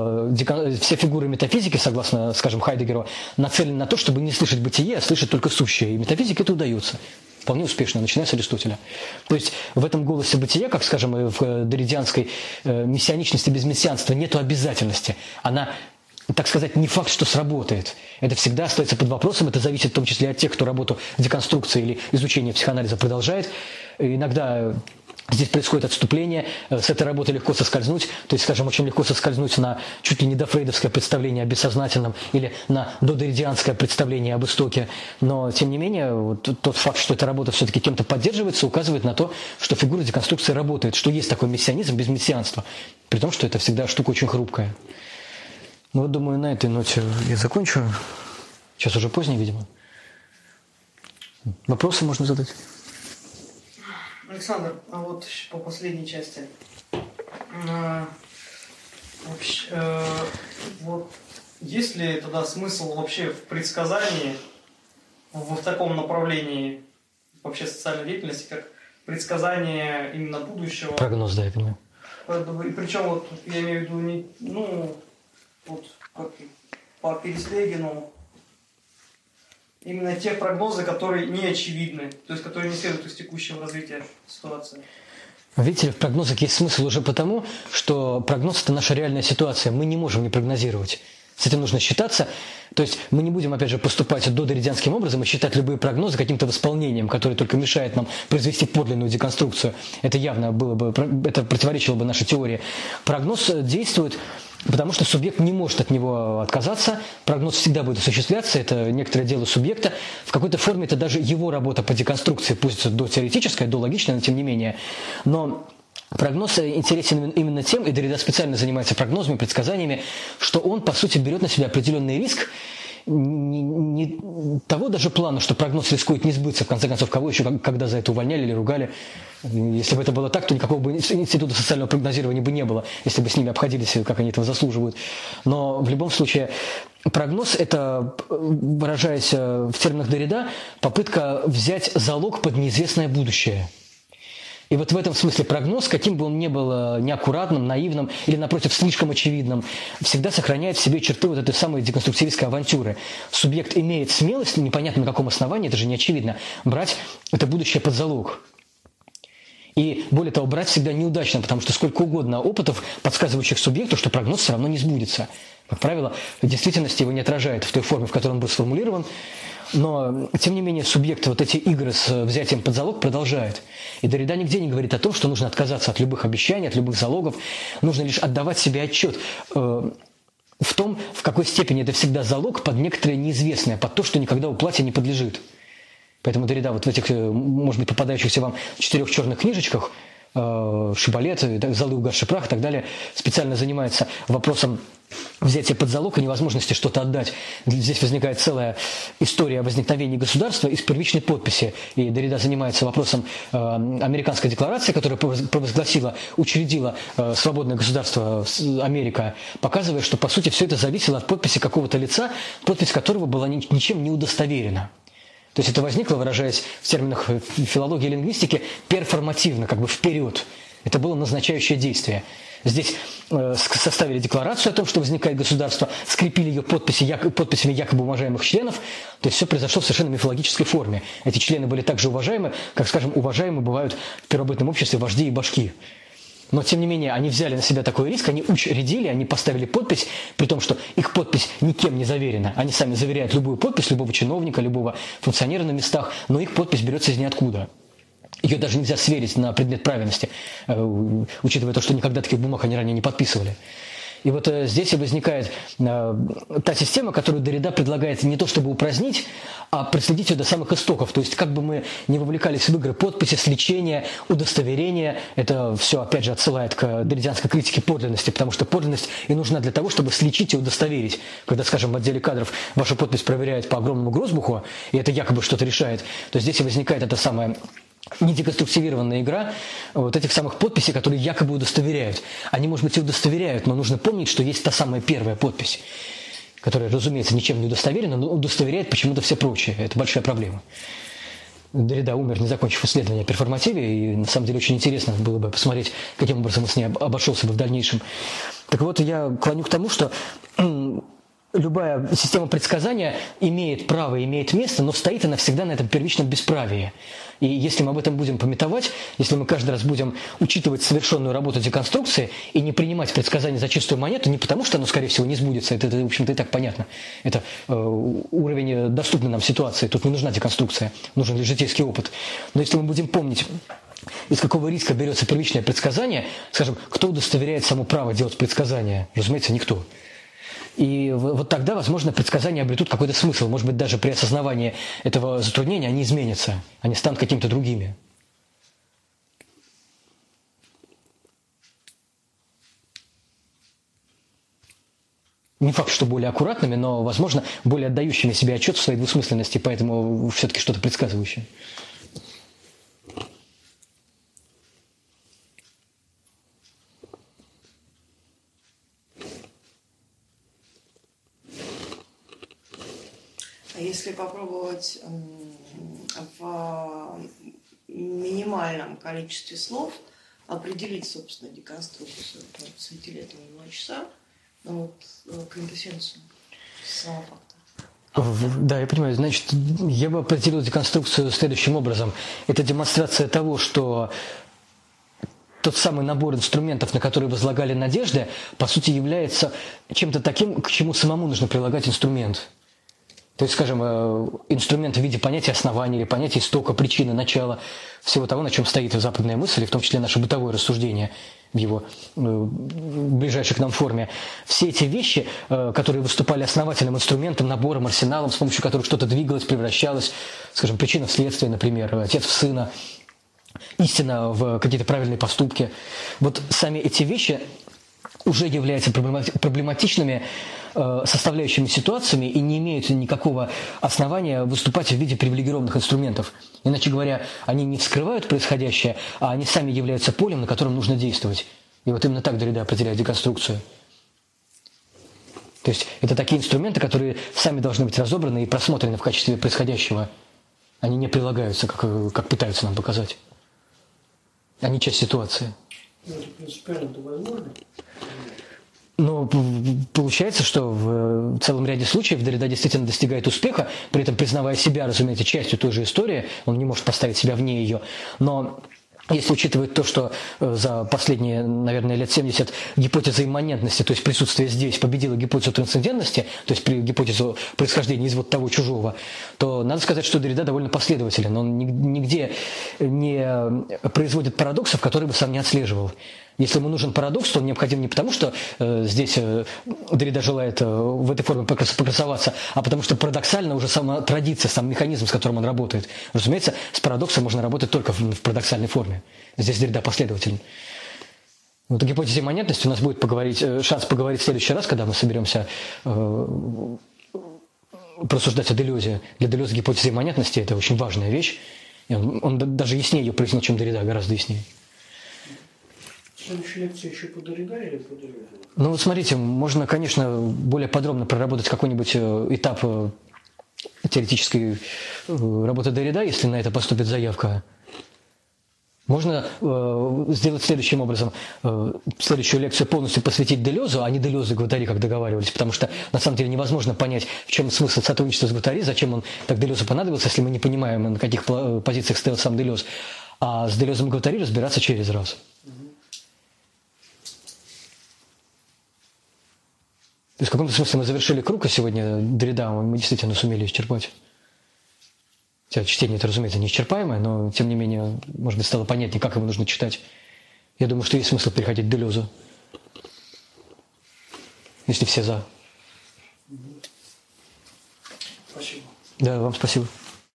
метафизики, согласно, скажем, Хайдеггеру, нацелены на то, чтобы не слышать бытие, а слышать только сущее. И метафизике это удается. Вполне успешно, начиная с Аристотеля. То есть в этом голосе бытия, как, скажем, и в дерридианской мессианичности без мессианства, нету обязательности. Она, так сказать, не факт, что сработает. Это всегда остается под вопросом, это зависит в том числе от тех, кто работу деконструкции или изучения психоанализа продолжает. И иногда здесь происходит отступление, с этой работы легко соскользнуть, то есть, скажем, очень легко соскользнуть на чуть ли не дофрейдовское представление о бессознательном или на додерридианское представление об истоке. Но, тем не менее, вот тот факт, что эта работа все-таки кем-то поддерживается, указывает на то, что фигура деконструкции работает, что есть такой мессианизм без мессианства, при том, что это всегда штука очень хрупкая. Ну вот, думаю, на этой ноте я закончу. Сейчас уже поздно, видимо. Вопросы можно задать? Александр, а вот по последней части. Вот есть ли тогда смысл вообще в предсказании в таком направлении вообще социальной деятельности, как предсказание именно будущего? Прогноз, да, я понимаю. И причем вот я имею в виду не, вот как по Переслегину, именно те прогнозы, которые не очевидны, то есть которые не следуют из текущего развития ситуации. Видите ли, в прогнозах есть смысл уже потому, что прогноз – это наша реальная ситуация. Мы не можем не прогнозировать. С этим нужно считаться. То есть мы не будем, опять же, поступать додерридианским образом и считать любые прогнозы каким-то восполнением, которое только мешает нам произвести подлинную деконструкцию. Это явно было бы, это противоречило бы нашей теории. Прогноз действует, потому что субъект не может от него отказаться. Прогноз всегда будет осуществляться, это некоторое дело субъекта. В какой-то форме это даже его работа по деконструкции, пусть дотеоретическая, дологичная, но тем не менее. Но прогноз интересен именно тем, и Derrida специально занимается прогнозами, предсказаниями, что он, по сути, берет на себя определенный риск не того даже плана, что прогноз рискует не сбыться, в конце концов, кого еще когда за это увольняли или ругали. Если бы это было так, то никакого бы института социального прогнозирования бы не было, если бы с ними обходились, как они этого заслуживают. Но в любом случае прогноз – это, выражаясь в терминах Derrida, попытка взять залог под неизвестное будущее. И вот в этом смысле прогноз, каким бы он ни был неаккуратным, наивным или, напротив, слишком очевидным, всегда сохраняет в себе черты вот этой самой деконструктивистской авантюры. Субъект имеет смелость, непонятно на каком основании, это же не очевидно, брать это будущее под залог. И, более того, брать всегда неудачно, потому что сколько угодно опытов, подсказывающих субъекту, что прогноз все равно не сбудется. Как правило, в действительности его не отражает в той форме, в которой он был сформулирован. Но, тем не менее, субъект вот эти игры с взятием под залог продолжает. И Derrida нигде не говорит о том, что нужно отказаться от любых обещаний, от любых залогов. Нужно лишь отдавать себе отчет в том, в какой степени это всегда залог под некоторое неизвестное, под то, что никогда уплате не подлежит. Поэтому Derrida вот в этих, может быть, попадающихся вам 4 черных книжечках, Шибалет, Золы угасший прах и так далее, специально занимается вопросом взятия под залог и невозможности что-то отдать. Здесь возникает целая история возникновения государства из первичной подписи. И Derrida занимается вопросом американской декларации, которая провозгласила, учредила свободное государство Америка, показывая, что по сути все это зависело от подписи какого-то лица, подпись которого была ничем не удостоверена. То есть это возникло, выражаясь в терминах филологии и лингвистики, перформативно, как бы вперед. Это было назначающее действие. Здесь составили декларацию о том, что возникает государство, скрепили ее подписями якобы уважаемых членов. То есть все произошло в совершенно мифологической форме. Эти члены были также уважаемы, как, скажем, уважаемы бывают в первобытном обществе вожди и башки. Но, тем не менее, они взяли на себя такой риск, они учредили, они поставили подпись, при том, что их подпись никем не заверена. Они сами заверяют любую подпись, любого чиновника, любого функционера на местах, но их подпись берется из ниоткуда. Ее даже нельзя сверить на предмет правильности, учитывая то, что никогда таких бумаг они ранее не подписывали. И вот здесь и возникает та система, которую Derrida предлагает не то чтобы упразднить, а проследить ее до самых истоков. То есть как бы мы не вовлекались в игры подписи, сличения, удостоверения, это все опять же отсылает к дерридианской критике подлинности, потому что подлинность и нужна для того, чтобы сличить и удостоверить. Когда, скажем, в отделе кадров вашу подпись проверяют по огромному грозбуху, и это якобы что-то решает, то здесь и возникает эта самая недеконструктивированная игра вот этих самых подписей, которые якобы удостоверяют. Они, может быть, и удостоверяют, но нужно помнить, что есть та самая первая подпись, которая, разумеется, ничем не удостоверена, но удостоверяет почему-то все прочие. Это большая проблема. Derrida умер, не закончив исследование о перформативе, и на самом деле очень интересно было бы посмотреть, каким образом он с ней обошелся бы в дальнейшем. Так вот, я клоню к тому, что любая система предсказания имеет право, имеет место, но стоит она всегда на этом первичном бесправии. И если мы об этом будем памятовать, если мы каждый раз будем учитывать совершенную работу деконструкции и не принимать предсказания за чистую монету, не потому что оно, скорее всего, не сбудется, это в общем-то, и так понятно. Это уровень доступной нам ситуации, тут не нужна деконструкция, нужен лишь житейский опыт. Но если мы будем помнить, из какого риска берется первичное предсказание, скажем, кто удостоверяет само право делать предсказания? Разумеется, никто. И вот тогда, возможно, предсказания обретут какой-то смысл. Может быть, даже при осознавании этого затруднения они изменятся, они станут какими-то другими. Не факт, что более аккуратными, но, возможно, более отдающими себе отчет в своей двусмысленности, поэтому все-таки что-то предсказывающее. А если попробовать в минимальном количестве слов определить, собственно, деконструкцию, светили этому 2 часа, но вот квинтэссенцию самого факта. Да, я понимаю. Значит, я бы определил деконструкцию следующим образом. Это демонстрация того, что тот самый набор инструментов, на которые возлагали надежды, по сути является чем-то таким, к чему самому нужно прилагать инструмент. То есть, скажем, инструмент в виде понятия основания или понятия истока, причины, начала, всего того, на чем стоит западная мысль, и в том числе наше бытовое рассуждение в его ближайшей к нам форме. Все эти вещи, которые выступали основательным инструментом, набором, арсеналом, с помощью которых что-то двигалось, превращалось, скажем, причина в следствие, например, отец в сына, истина в какие-то правильные поступки. Вот сами эти вещи уже являются проблематичными составляющими ситуациями и не имеют никакого основания выступать в виде привилегированных инструментов. Иначе говоря, они не вскрывают происходящее, а они сами являются полем, на котором нужно действовать. И вот именно так Derrida определяет деконструкцию. То есть это такие инструменты, которые сами должны быть разобраны и просмотрены в качестве происходящего. Они не прилагаются, как пытаются нам показать. Они часть ситуации. Ну, принципиально это возможно? Но получается, что в целом ряде случаев Derrida действительно достигает успеха, при этом признавая себя, разумеется, частью той же истории, он не может поставить себя вне ее, но если учитывать то, что за последние, наверное, лет 70 гипотеза имманентности, то есть присутствие здесь, победила гипотезу трансцендентности, то есть гипотезу происхождения из вот того чужого, то надо сказать, что Деррида довольно последователен. Он нигде не производит парадоксов, которые бы сам не отслеживал. Если ему нужен парадокс, то он необходим не потому, что здесь Деррида желает в этой форме покрасоваться, а потому что парадоксально уже сама традиция, сам механизм, с которым он работает. Разумеется, с парадоксом можно работать только в парадоксальной форме. Здесь Деррида последователен. Вот о гипотезе имманентности у нас будет шанс поговорить в следующий раз, когда мы соберемся просуждать о Делезе. Для Делеза гипотеза имманентности – это очень важная вещь. И он даже яснее ее прояснил, чем Деррида, гораздо яснее. Следующая лекция еще по Деррида или по Делезу? Ну, вот смотрите, можно, конечно, более подробно проработать какой-нибудь этап теоретической работы Деррида, если на это поступит заявка. Можно сделать следующим образом. Следующую лекцию полностью посвятить Делезу, а не Делезу и Гваттари, как договаривались, потому что на самом деле невозможно понять, в чем смысл сотрудничества с Гваттари, зачем он так Делезу понадобился, если мы не понимаем, на каких позициях стоял сам Делез. А с Делезом и Гваттари разбираться через раз. То есть в каком-то смысле мы завершили круг, а сегодня Деррида мы действительно сумели исчерпать. Хотя чтение это, разумеется, неисчерпаемое, но тем не менее, может быть, стало понятнее, как его нужно читать. Я думаю, что есть смысл переходить к Делезу. Если все за. Спасибо. Да, вам спасибо.